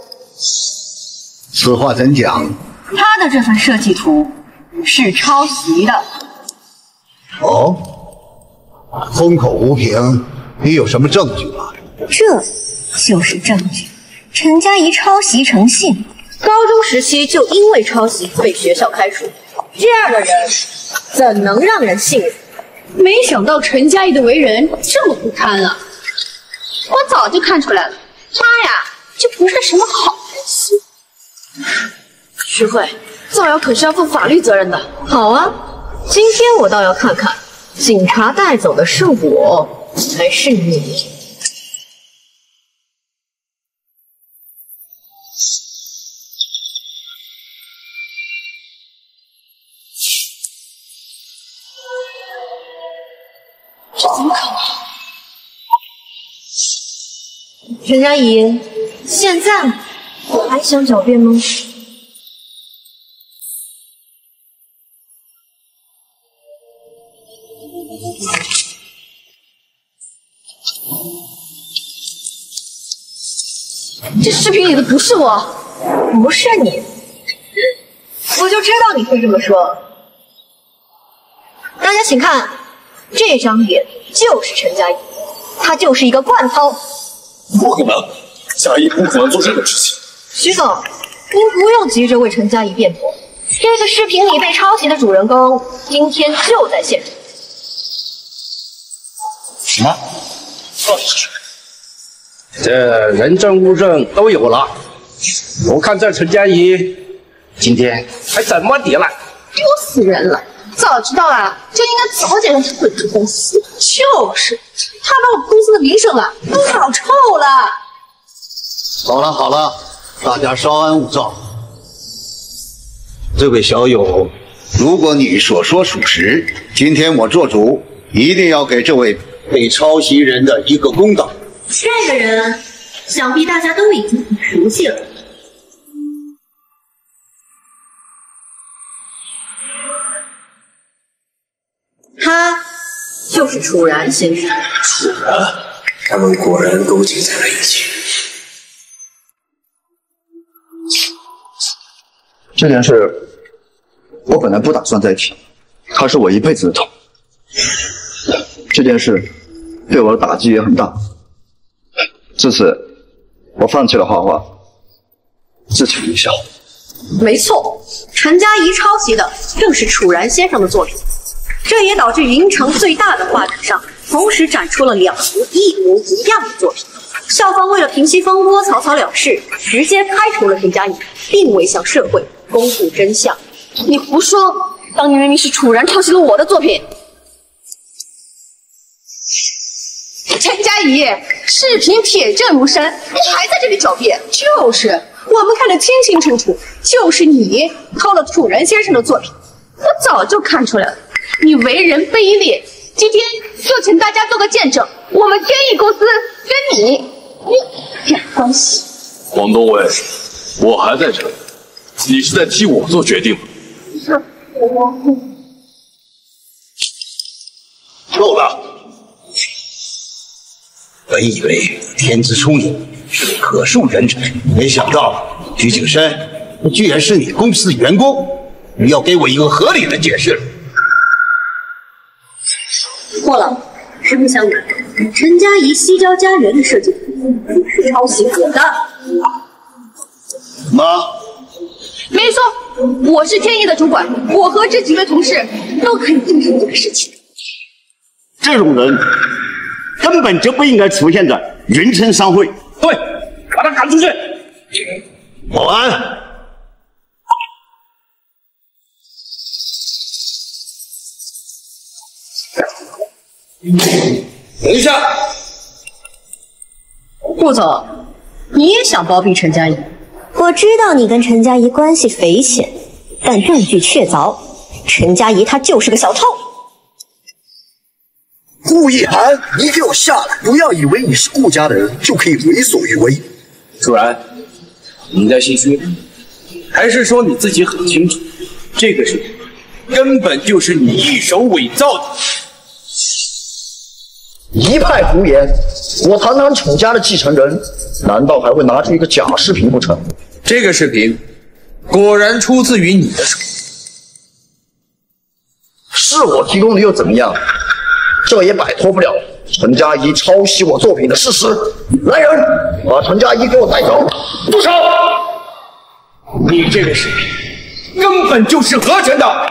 此话怎讲？ 他的这份设计图是抄袭的。 哦，空口无凭，你有什么证据吗？ 这就是证据。陈佳怡抄袭成性，高中时期就因为抄袭被学校开除，这样的人怎能让人信任？ 没想到陈佳怡的为人这么不堪啊！我早就看出来了，她呀就不是什么好人心。 徐慧，造谣可是要负法律责任的。好啊，今天我倒要看看，警察带走的是我，还是你？ 这怎么可能？ 陈佳怡，现在我还想狡辩吗？ 这视频里的不是我， 不是你，我就知道你会这么说。大家请看，这张脸就是陈佳怡，她就是一个惯偷。 不可能，佳怡不可能做这种事情。 徐总，您不用急着为陈佳怡辩驳，这个视频里被抄袭的主人公今天就在现场。 什么？到底是谁？ 这人证物证都有了，我看这陈佳怡今天还怎么抵赖？ 丢死人了！早知道啊，就应该早点让他滚出公司。就是，他把我公司的名声啊都搞臭了。 好了好了，大家稍安勿躁。这位小友，如果你所说属实，今天我做主，一定要给这位被抄袭人的一个公道。 这个人，想必大家都已经很熟悉了。他就是楚然先生。 楚然，他们果然勾结在了一起。 这件事我本来不打算再提，他是我一辈子的痛。这件事对我的打击也很大，自此我放弃了画画，自取一笑。 没错，陈佳怡抄袭的正是楚然先生的作品，这也导致云城最大的画展上同时展出了2幅一模一样的作品。校方为了平息风波，草草了事，直接开除了陈佳怡，并未向社会公布真相。 你胡说！当年明明是楚然抄袭了我的作品。陈佳怡，视频铁证如山，你还在这里狡辩？就是，我们看得清清楚楚，就是你偷了楚然先生的作品。我早就看出来了，你为人卑劣。今天就请大家做个见证，我们天意公司跟你一点关系黄东伟，我还在这里，你是在替我做决定吗？ 够了！本以为天资聪颖，是可塑人才，没想到徐景深居然是你公司的员工，你要给我一个合理的解释。 霍老，实不相瞒，陈佳怡西郊家园的设计图是抄袭我的。 妈， 没错，我是天意的主管，我和这几位同事都可以证实这个事情。 这种人根本就不应该出现在云城商会。 对，把他赶出去。 保安， 等一下， 顾总，你也想包庇陈佳怡？ 我知道你跟陈佳怡关系匪浅，但证据确凿，陈佳怡她就是个小偷。 顾一涵，你给我下来！不要以为你是顾家的人就可以为所欲为。 主然，你在心虚，还是说你自己很清楚，这个视频根本就是你一手伪造的？ 一派胡言！我堂堂楚家的继承人，难道还会拿出一个假视频不成？ 这个视频果然出自于你的手。 是我提供的又怎么样？这也摆脱不了陈佳怡抄袭我作品的事实。来人，把陈佳怡给我带走！ 住手！你这个视频根本就是合成的。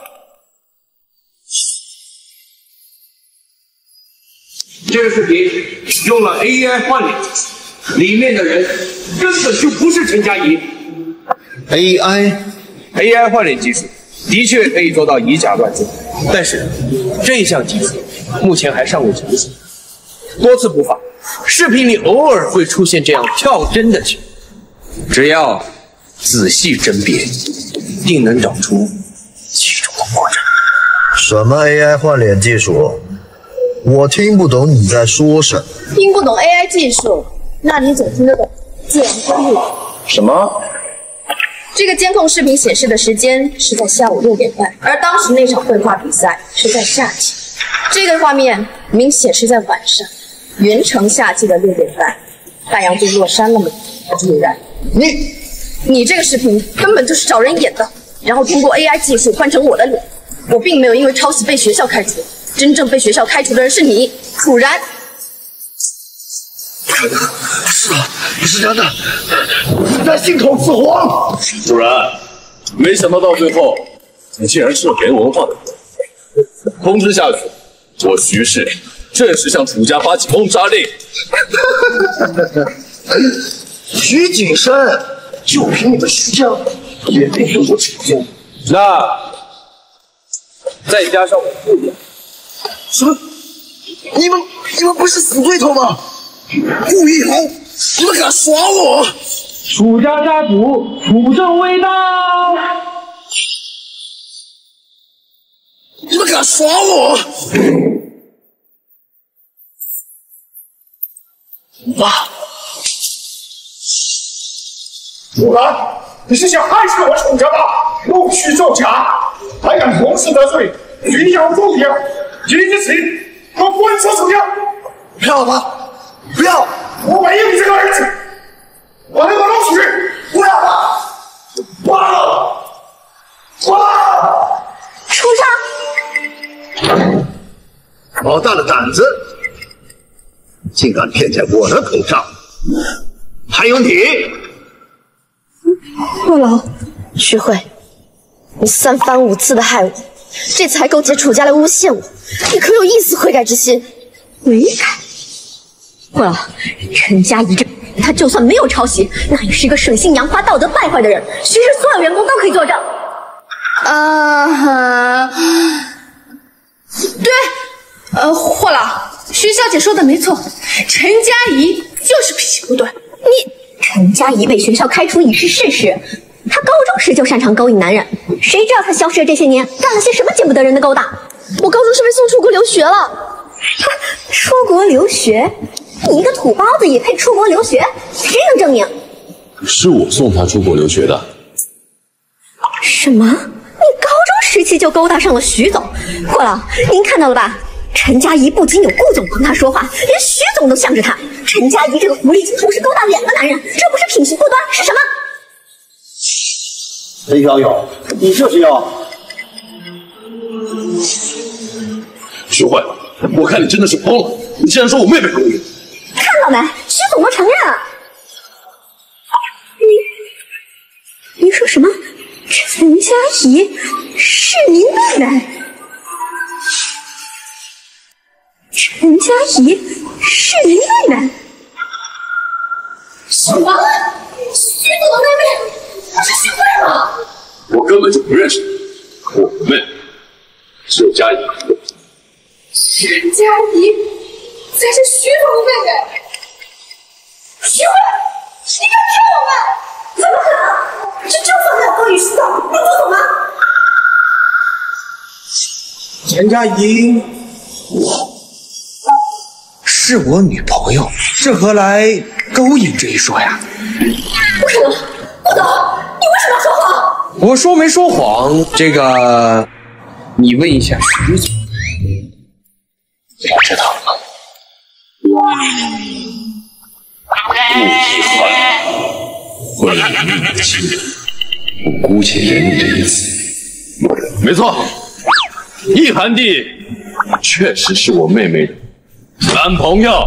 这个视频用了 AI 换脸技术，里面的人根本就不是陈佳怡。AI 换脸技术的确可以做到以假乱真，但是这项技术目前还尚未成熟。多次布法，视频里偶尔会出现这样跳帧的情况，只要仔细甄别，定能找出其中的破绽。 什么 AI 换脸技术？我听不懂你在说什么。 听不懂 AI 技术，那你总听得懂监控。 什么？ 这个监控视频显示的时间是在下午6点半，而当时那场绘画比赛是在夏季。这个画面明显是在晚上，云城夏季的6点半，太阳就落山了吗？主然，你这个视频根本就是找人演的，然后通过 AI 技术换成我的脸。我并没有因为抄袭被学校开除，真正被学校开除的人是你，楚然。 不可能，不是的，不是真的，你在信口雌黄。 主然，没想到最后你竟然是原文化的人。通知下去，我徐氏正式向楚家发起轰炸令。 徐景深，就凭你们徐家，也配跟我楚家？ 那再加上我父母。 什么？你们不是死对头吗？顾一涵，你们敢耍我？ 楚家家主，楚正威到！ 你们敢耍我？妈！ 楚然，你是想害死我楚家吗？弄虚作假，还敢同时得罪云阳宗庭，今日起给我滚出楚家！ 不要吧，不要！ 我没有你这个儿子，我要把弄死！ 不要吧！哇！ 楚上！好大的胆子，竟敢骗在我的头上！还有你！ 洛老，徐慧，你3番5次的害我，这次还勾结楚家来诬陷我，你可有一丝悔改之心？ 悔改？洛老，陈佳怡这他就算没有抄袭，那也是一个水性杨花、道德败坏的人，徐氏所有员工都可以作证。 对，霍老，徐小姐说的没错，陈佳怡就是脾气不对。 陈佳怡被学校开除已是事实，她高中时就擅长勾引男人，谁知道她消失的这些年干了些什么见不得人的勾当？ 我高中是被送出国留学了。 出国留学？你一个土包子也配出国留学？谁能证明？ 是我送他出国留学的。 什么？你高中时期就勾搭上了徐总？霍老，您看到了吧？陈佳怡不仅有顾总帮她说话，连徐总都向着她。陈佳怡这个狐狸精同时勾搭2个男人，这不是品行不端是什么？ 陈小友，你这是要…… 徐慧，我看你真的是疯了！你竟然说我妹妹勾引！ 看到没？徐总都承认了。你说什么？陈佳怡是您妹妹？陈佳怡是您妹妹？ 什么？徐总的妹妹不是徐慧吗？ 我根本就不认识她，我妹妹是佳怡。 陈佳怡才是徐总的妹妹。徐慧，你敢骗我们？怎么可能？这就算没有勾引徐总，你不懂吗？ 陈佳怡，是我女朋友，这何来勾引这一说呀？ 不可能，不懂，你为什么要说谎？ 我说没说谎，这个你问一下徐总。 我知道了。顾一涵，为了你妹的亲人，我姑且忍你这一次。没错，一涵弟确实是我妹妹的男朋友。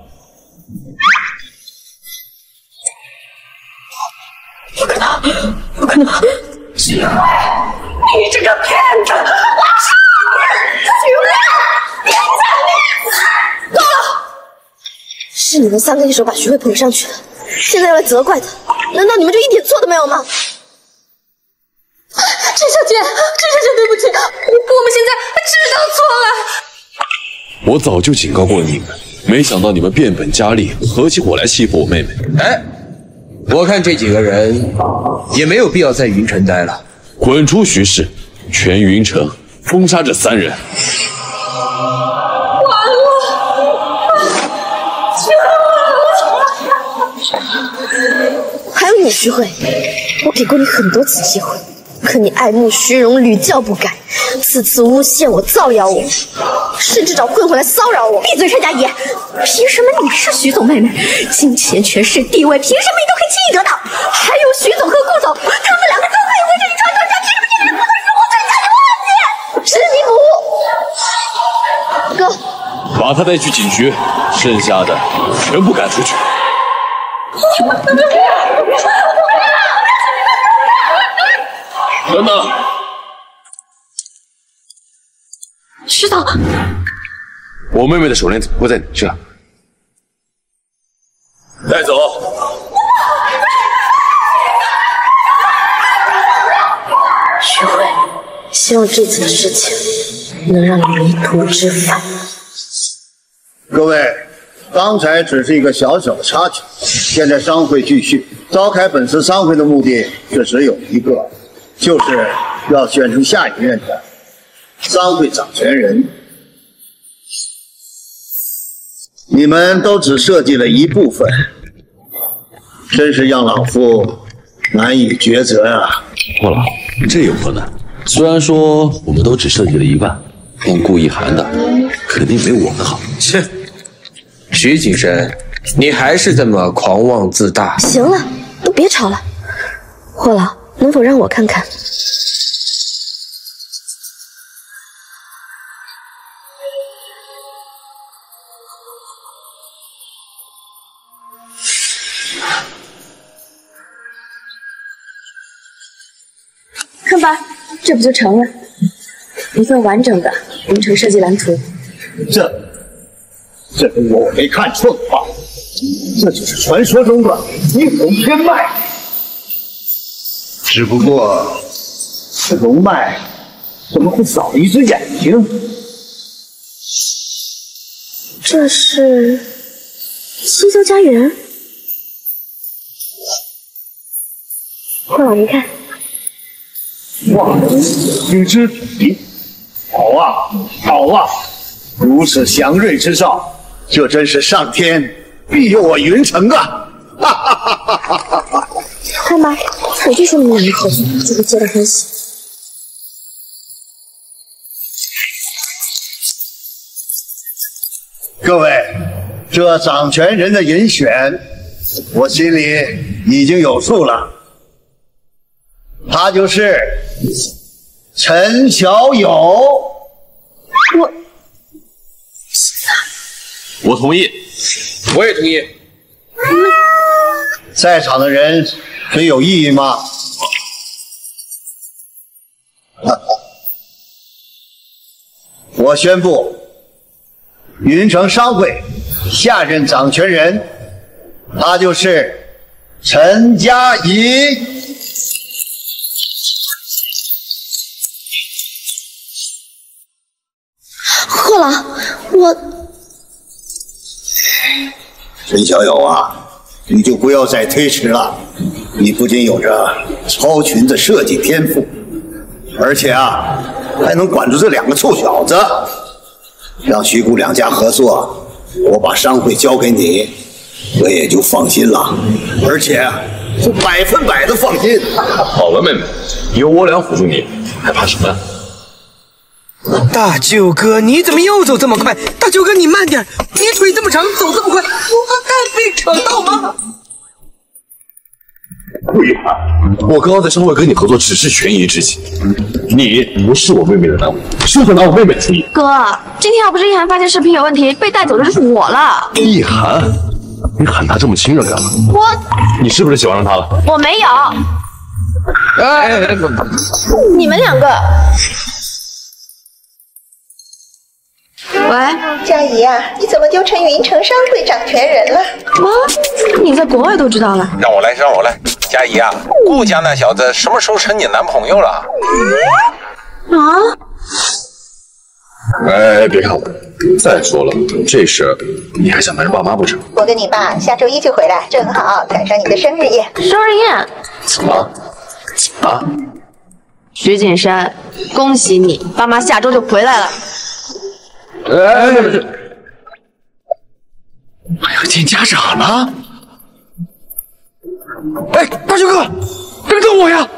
不可能，不可能！徐慧，你这个骗子！我杀你！徐慧，别讲你！够了！ 是你们3个一手把徐慧捧上去的，现在要来责怪她，难道你们就一点错都没有吗？ 陈小姐，对不起，我们现在知道错了。 我早就警告过你们，没想到你们变本加厉，合起伙来欺负我妹妹。 哎，我看这几个人也没有必要在云城待了， 滚出徐氏，全云城封杀这3人。 还有你徐慧，我给过你很多次机会，可你爱慕虚荣，屡教不改，次次诬陷我、造谣我，甚至找混混来骚扰我。闭嘴，陈佳怡！凭什么你是徐总妹妹？金钱、权势、地位，凭什么你都可以轻易得到？还有徐总和顾总，他们2个都可以围着你转转转，凭什么你连顾总是我最佳的忘记？执迷不悟。哥， 把他带去警局，剩下的全部赶出去。等等， 徐总， 我妹妹的手链怎么会在你这？带走。 徐慧，希望这次的事情能让你迷途知返。 各位，刚才只是一个小小的插曲，现在商会继续。召开本次商会的目的就只有一个，就是要选出下一任的商会掌权人。你们都只设计了一部分，真是让老夫难以抉择啊！ 霍老，这有何难？虽然说我们都只设计了一半，但顾一涵的肯定没我们好。 切，徐景深，你还是这么狂妄自大。 行了，都别吵了。霍老，能否让我看看？看吧，这不就成了一份完整的云城设计蓝图？ 这如果我没看错的话，这就是传说中的一龙天脉。只不过，这龙脉怎么会少了一只眼睛？ 这是西郊家园。霍老，您看。 哇，有只笔，好啊，好啊！如此祥瑞之兆，这真是上天庇佑我云城啊！哈哈哈哈哈哈！ 看吧，我就说你们两个合作就会皆大欢喜。 各位，这掌权人的人选，我心里已经有数了，他就是陈小友。 我同意， 我也同意。 在场的人没有异议吗？我宣布，云城商会下任掌权人，他就是陈佳怡。 贺老，我陈小友啊，你就不要再推迟了。你不仅有着超群的设计天赋，而且啊，还能管住这两个臭小子。让徐顾两家合作，我把商会交给你，我也就放心了，而且是100%的放心。 好了，妹妹，有我俩辅助你，还怕什么？ 大舅哥，你怎么又走这么快？大舅哥，你慢点，你腿这么长，走这么快，不怕被扯到吗？ 顾一涵，我刚刚在商会跟你合作只是权宜之计，你不是我妹妹的男物，休想拿我妹妹主意。 哥，今天要不是一涵发现视频有问题，被带走的就是我了。 一涵，你喊她这么亲热干嘛？你是不是喜欢上她了？ 我没有。 你们两个。 喂， 佳怡啊，你怎么就成云城商会掌权人了？ 妈，你在国外都知道了？ 让我来，让我来。佳怡啊，顾家那小子什么时候成你男朋友了？ 啊？ 哎，别看我！再说了，这事你还想瞒着爸妈不成？ 我跟你爸下周1就回来，正好赶上你的生日宴。 生日宴？ 怎么？啊？ 徐景山，恭喜你，爸妈下周就回来了。 哎，还要见家长了？哎，大舅哥，等等我呀！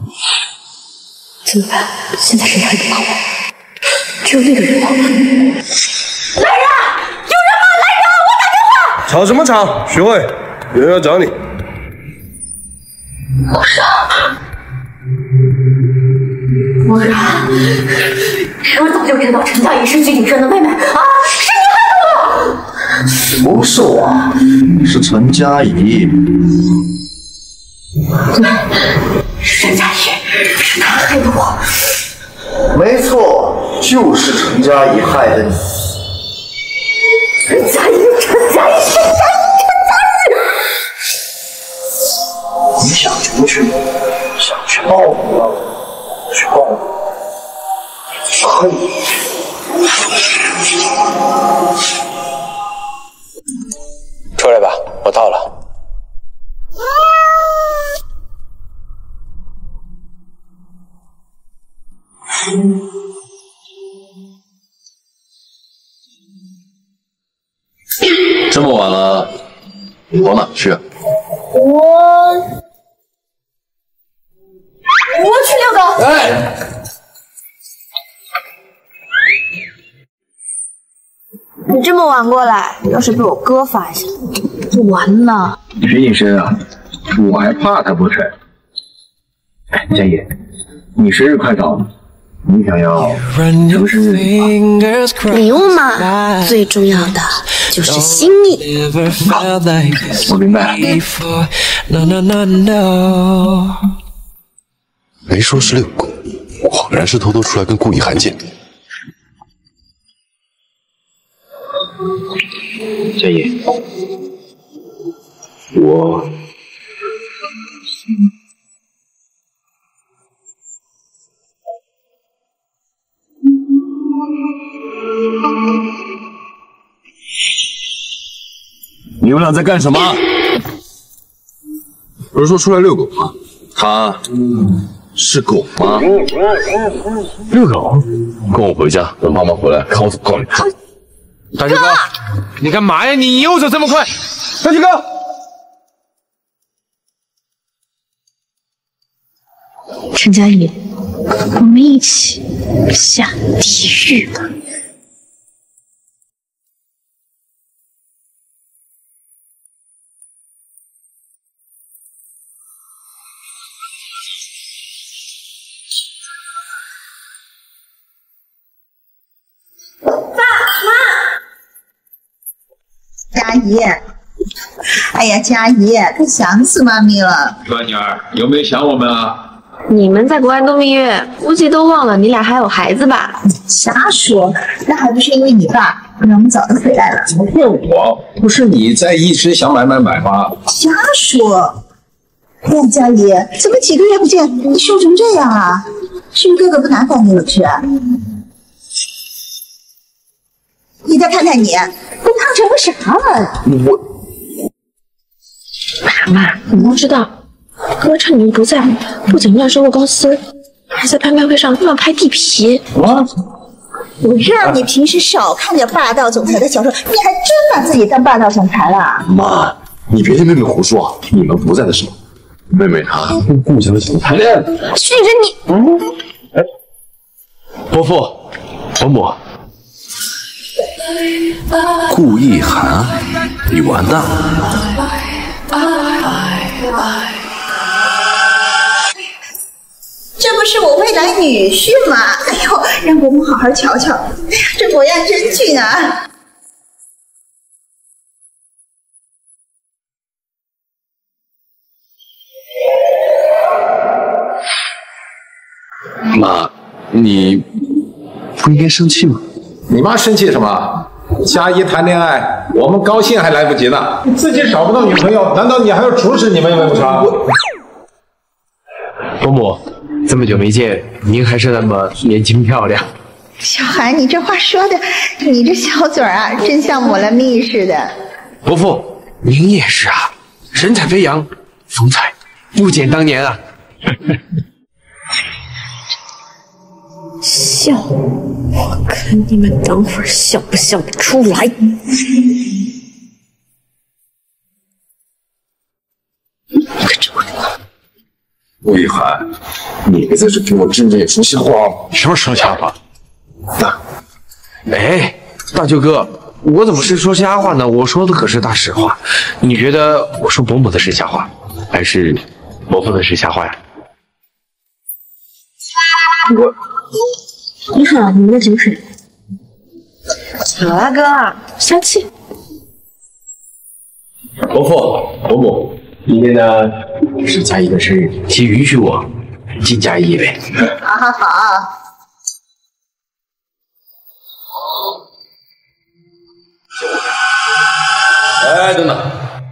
怎么办？现在谁还能帮我？只有那个人了。来人！有人吗？来人！我打电话。 吵什么吵？徐慧，有人要找你。 我傻。我傻。我早就知道陈佳怡是徐景山的妹妹啊！是你害的我！ 不是我，是陈佳怡。 对，是陈佳怡，是她害的我。 没错，就是陈佳怡害的你。 陈佳怡，陈佳怡，陈佳怡，陈佳怡！ 你想出去，想去报复了，去报复。恨你！ 出来吧，我到了。 这么晚了，跑哪去？ 我去遛狗。 哎。 你这么晚过来，要是被我哥发现，就完了。 徐景深啊，我还怕他不成？哎，佳怡，你生日快到了，你想要什么生日礼物？ 礼物嘛，最重要的就是心意。 我明白了。 没说是遛狗，果然是偷偷出来跟顾一涵见面。 佳怡， 你们俩在干什么？不是说出来遛狗吗？他是狗吗？遛狗？跟我回家，等妈妈回来看我怎么告你。 大舅哥，你干嘛呀？你又走这么快？大舅哥， 陈佳怡，我们一起下地狱吧。 佳怡，哎呀，佳怡，可想死妈咪了。 乖女儿，有没有想我们啊？ 你们在国外度蜜月，估计都忘了你俩还有孩子吧？ 瞎说，那还不是因为你爸，不然我们早就回来了。 怎么怪我？不是你在一直想买吗？ 瞎说！哎呀，佳怡，怎么几个月不见，你瘦成这样啊？是不是哥哥不拿带你回去？你再看看你，都胖成个啥了？ 妈，你不知道，哥趁你不在，不仅乱收购公司，还在拍卖会上乱拍地皮。 我让你平时少看点霸道总裁的小说，你还真把自己当霸道总裁了。 妈，你别听妹妹胡说。你们不在的时候，妹妹她跟顾家的小谈恋爱。 许着你， 伯父，伯母。 顾意涵，你完蛋了！ 这不是我未来女婿吗？哎呦，让伯母好好瞧瞧。哎呀，这模样真俊啊！ 妈，你不应该生气吗？ 你妈生气什么？佳怡谈恋爱，我们高兴还来不及呢。自己找不到女朋友，难道你还要阻止你妹妹不成？ 伯母，这么久没见，您还是那么年轻漂亮。 小韩，你这话说的，你这小嘴啊，真像抹了蜜似的。 伯父，您也是啊，神采飞扬，风采不减当年啊。 笑，我看你们等会儿笑不笑得出来。 顾一涵，你别在这给我整这些说瞎话。什么说瞎话？ 哎，大舅哥，我怎么是说瞎话呢？我说的可是大实话。你觉得我说伯母的是瞎话，还是伯父的是瞎话呀？ 你好，你们的酒水。好啊，哥，香气。 伯父、伯母，今天呢是佳怡的生日，请允许我敬佳怡一杯。 好好好。 哎，等等，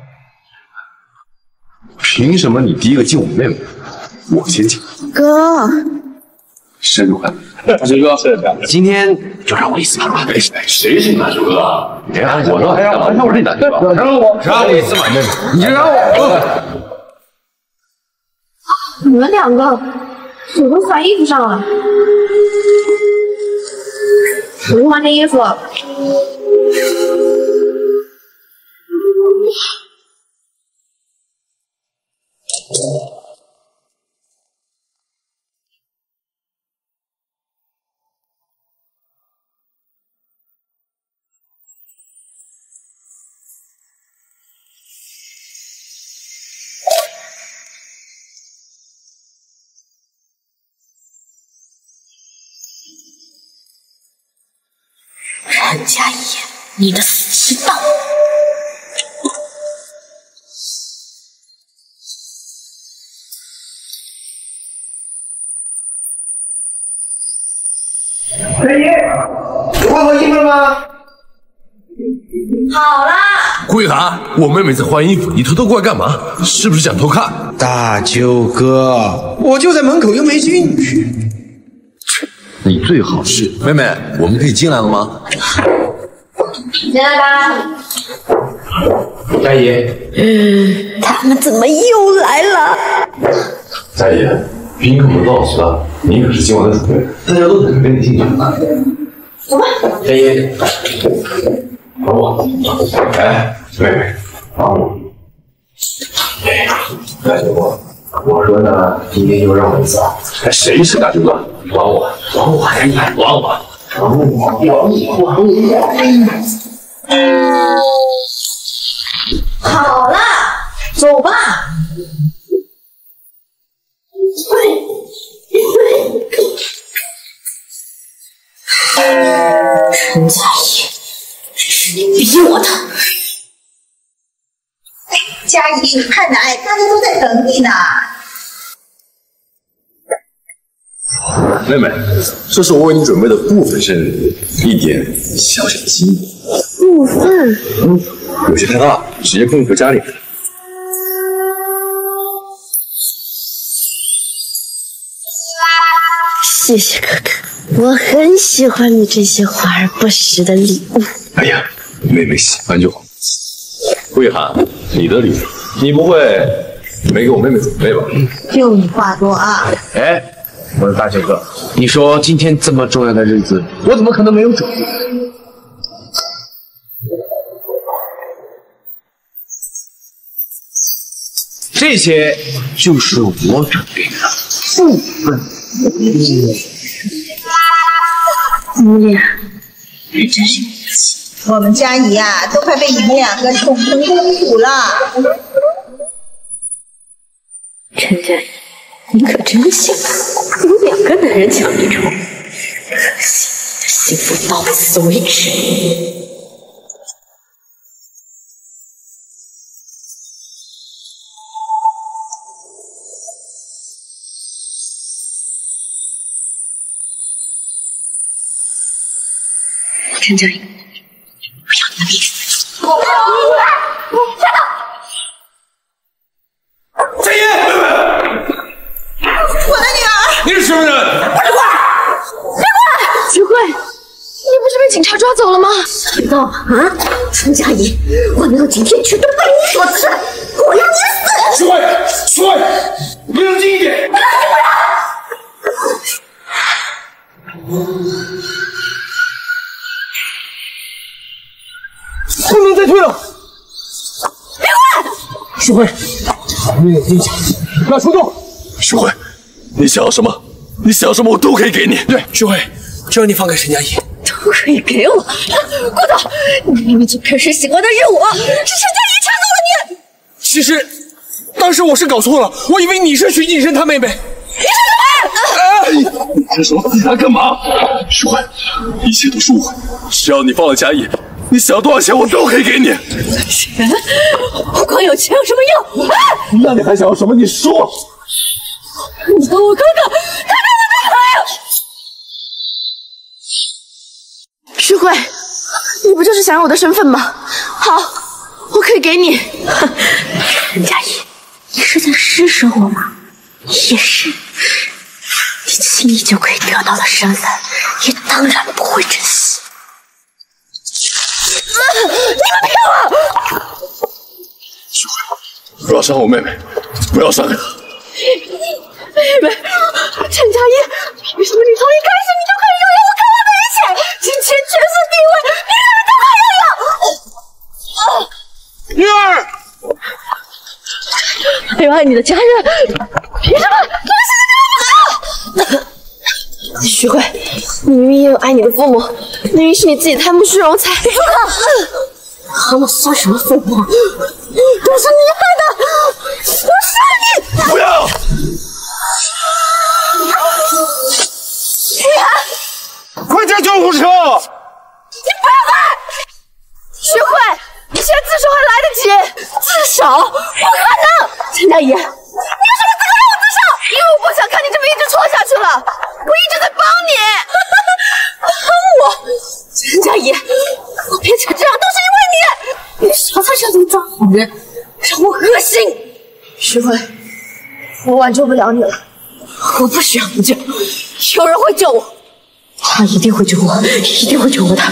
凭什么你第一个敬我妹妹，我先敬？ 哥， 生日快乐！大舅哥，生日快乐！ 今天就让我一次吧。 哎，谁是你大舅哥啊？你让我说，还让我是你大舅哥？让我一次嘛，妹妹，你让我。 你们两个我都换衣服上了，我就换件衣服。陈佳怡，你的死期到了！ 陈怡，你换好衣服了吗？ 好啦。 顾一涵，我妹妹在换衣服，你偷偷过来干嘛？是不是想偷看？ 大舅哥，我就在门口，又没进去。 你最好是妹妹，我们可以进来了吗？ 进来吧。 佳怡， 他们怎么又来了？ 佳怡，宾客们到齐了，你可是今晚的主人，大家都等着跟你进去呢。 走吧。 佳怡， 帮我，哎，妹妹，帮我。哎，大舅哥， 我说呢，今天就让我走。 谁是大舅哥？ 还我，还我，赶紧还我，还我。 好了，走吧。陈佳怡，这是你逼我的。 佳怡，快来，大家都在等你呢。 妹妹，这是我为你准备的部分生日，一点小小的心意。 部分？ 有些太大，直接供给家里人。 谢谢哥哥，我很喜欢你这些华而不实的礼物。 哎呀，妹妹喜欢就好。慧涵，你的礼物，你不会没给我妹妹准备吧？ 就你话多啊！ 哎，我的大舅哥，你说今天这么重要的日子，我怎么可能没有准备？这些就是我准备的部分。 你俩还真是义气。 我们佳怡啊，都快被你们两个宠成公主了。 陈佳怡，你可真幸福，有2个男人抢你宠。可惜你的幸福到此为止。陈佳怡，我要你的命！ 站住！ 佳怡， 我的女儿， 你是什么人？ 别管！ 徐慧，你不是被警察抓走了吗？ 知道吗？啊，陈佳怡，我没有今天全都拜你所赐，我要你死！ 徐慧，徐慧，你冷静一点！ 我冷静不了。 不能再推了！ 别管！ 徐慧，你冷静一下，不要冲动。 徐慧，你想要什么？你想要什么我都可以给你。 对，徐慧，只要你放开陈佳怡， 都可以给我。顾总，你明明最开始喜欢的是我，是陈佳怡抢走了你。 其实当时我是搞错了，我以为你是徐锦生他妹妹。 你这手打他干嘛？徐慧，一切都是误会，只要你放了佳怡，你想要多少钱我都可以给你。 钱？我光有钱有什么用？啊！ 那你还想要什么？你说。 你和我哥哥，他是我的朋友。 徐慧，你不就是想要我的身份吗？好，我可以给你。 陈佳怡，你是在施舍我吗？也是，你轻易就可以得到的身份，也当然不会珍惜。 你们骗我！ 徐慧，不要伤我妹妹，不要伤害她。 妹妹，陈佳怡，凭什么你从一开始你就可以拥有我渴望的一切？金钱、权势、地位，你人人都可以拥有。 女儿， 没有爱你的家人，凭什么你们现在对我不好？ 徐慧，你明明也有爱你的父母，明明是你自己贪慕虚荣才…… 住口！和我算什么父母？ 都是你害的，都是你！ 不要！ 雨涵， 快叫救护车！ 你不要来！ 徐慧，你现在自首还来得及。 自首？不可能！陈佳怡，你有什么资格让我自首？ 因为我不想看你这么一直错下去了，我一直在帮你。 帮我？陈佳怡，我变成这样都是因为你！你少在这里装好人，让我恶心！ 徐慧，我挽救不了你了。 我不需要你救，有人会救我，他一定会救我，一定会救我的。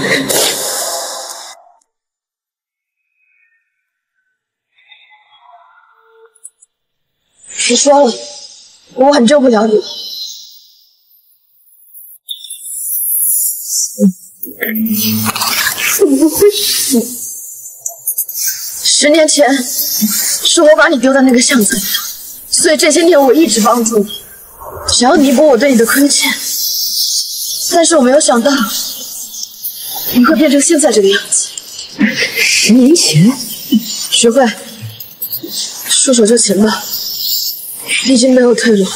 你说了，我挽救不了你。 怎么会是你 ？10年前，是我把你丢在那个巷子里的， 所以这些年我一直帮助你，想要弥补我对你的亏欠。但是我没有想到，你会变成现在这个样子。 10年前， 徐慧，束手就擒吧，你已经没有退路。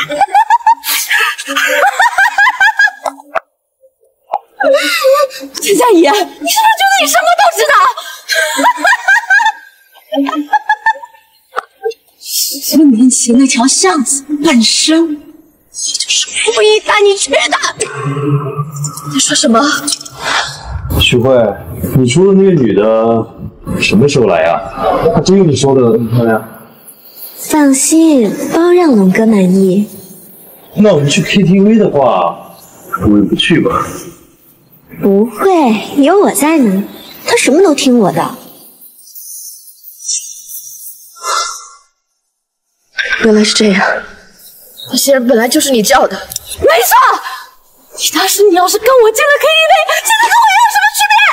陈佳怡，你是不是觉得你什么都知道？10年前那条巷子本身，就是故意带你去的。 你说什么？ 徐慧，你说的那个女的什么时候来呀？她真有你说的那么漂亮？ 放心，包让龙哥满意。 那我们去 KTV 的话，我也不去吧？ 不会，有我在呢，他什么都听我的。 原来是这样，那些人本来就是你叫的。 没错，你当时你要是跟我进了 KTV， 现在跟我有什么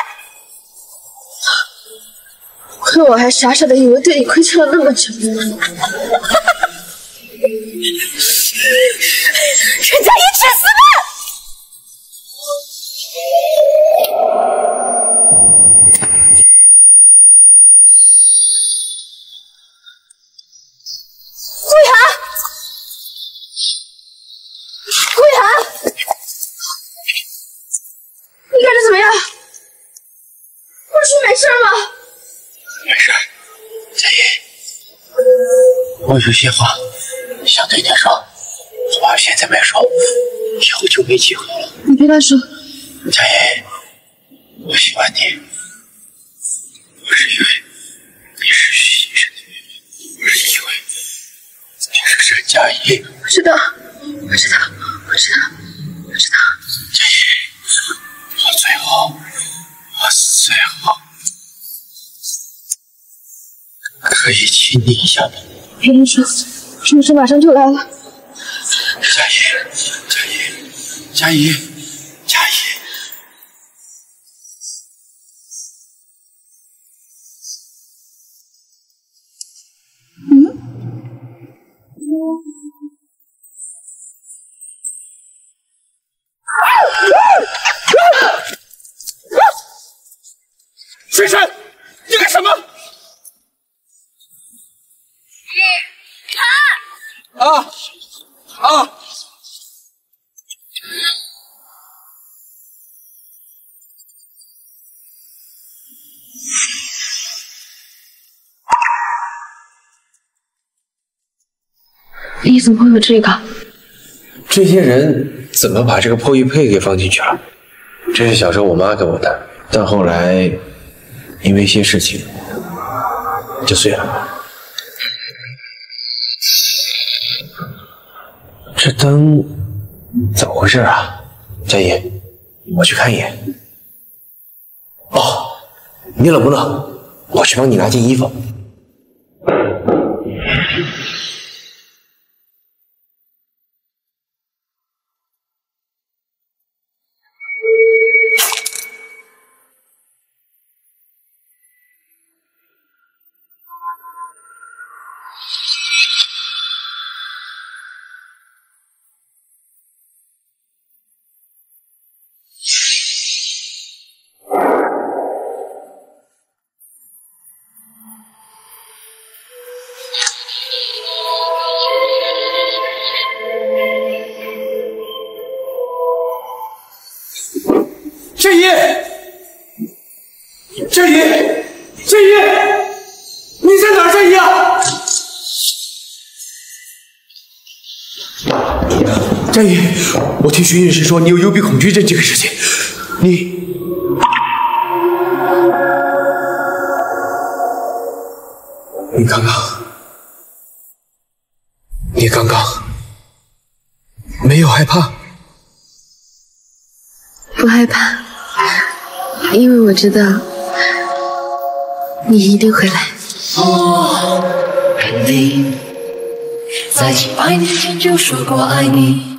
区别？ 可我还傻傻的以为对你亏欠了那么久。 陈佳怡，去死吧！顾雨涵，顾雨涵， 你感觉怎么样？不是没事吗？ 没事，佳怡，我有些话想对你说，话现在没说，以后就没机会了。 你别乱说。 佳怡，我喜欢你，不是因为你是徐医生的妹妹，而是因为你是陈佳怡。 我知道，我知道。 佳怡，我最后可以亲你一下吗？ 别乱说，是不是马上就来了？ 佳怡。 水神，你干什么？啊！ 你怎么会有这个？ 这些人怎么把这个破玉佩给放进去了？这是小时候我妈给我的，但后来因为一些事情就碎了。这灯怎么回事啊？佳怡，我去看一眼。哦，你冷不冷？我去帮你拿件衣服。 佳怡，你在哪儿？佳怡啊！佳怡，我听徐医生说你有幽闭恐惧症这个事情，你刚刚没有害怕？ 不害怕，因为我知道你一定会来。 在100年前就说过爱你。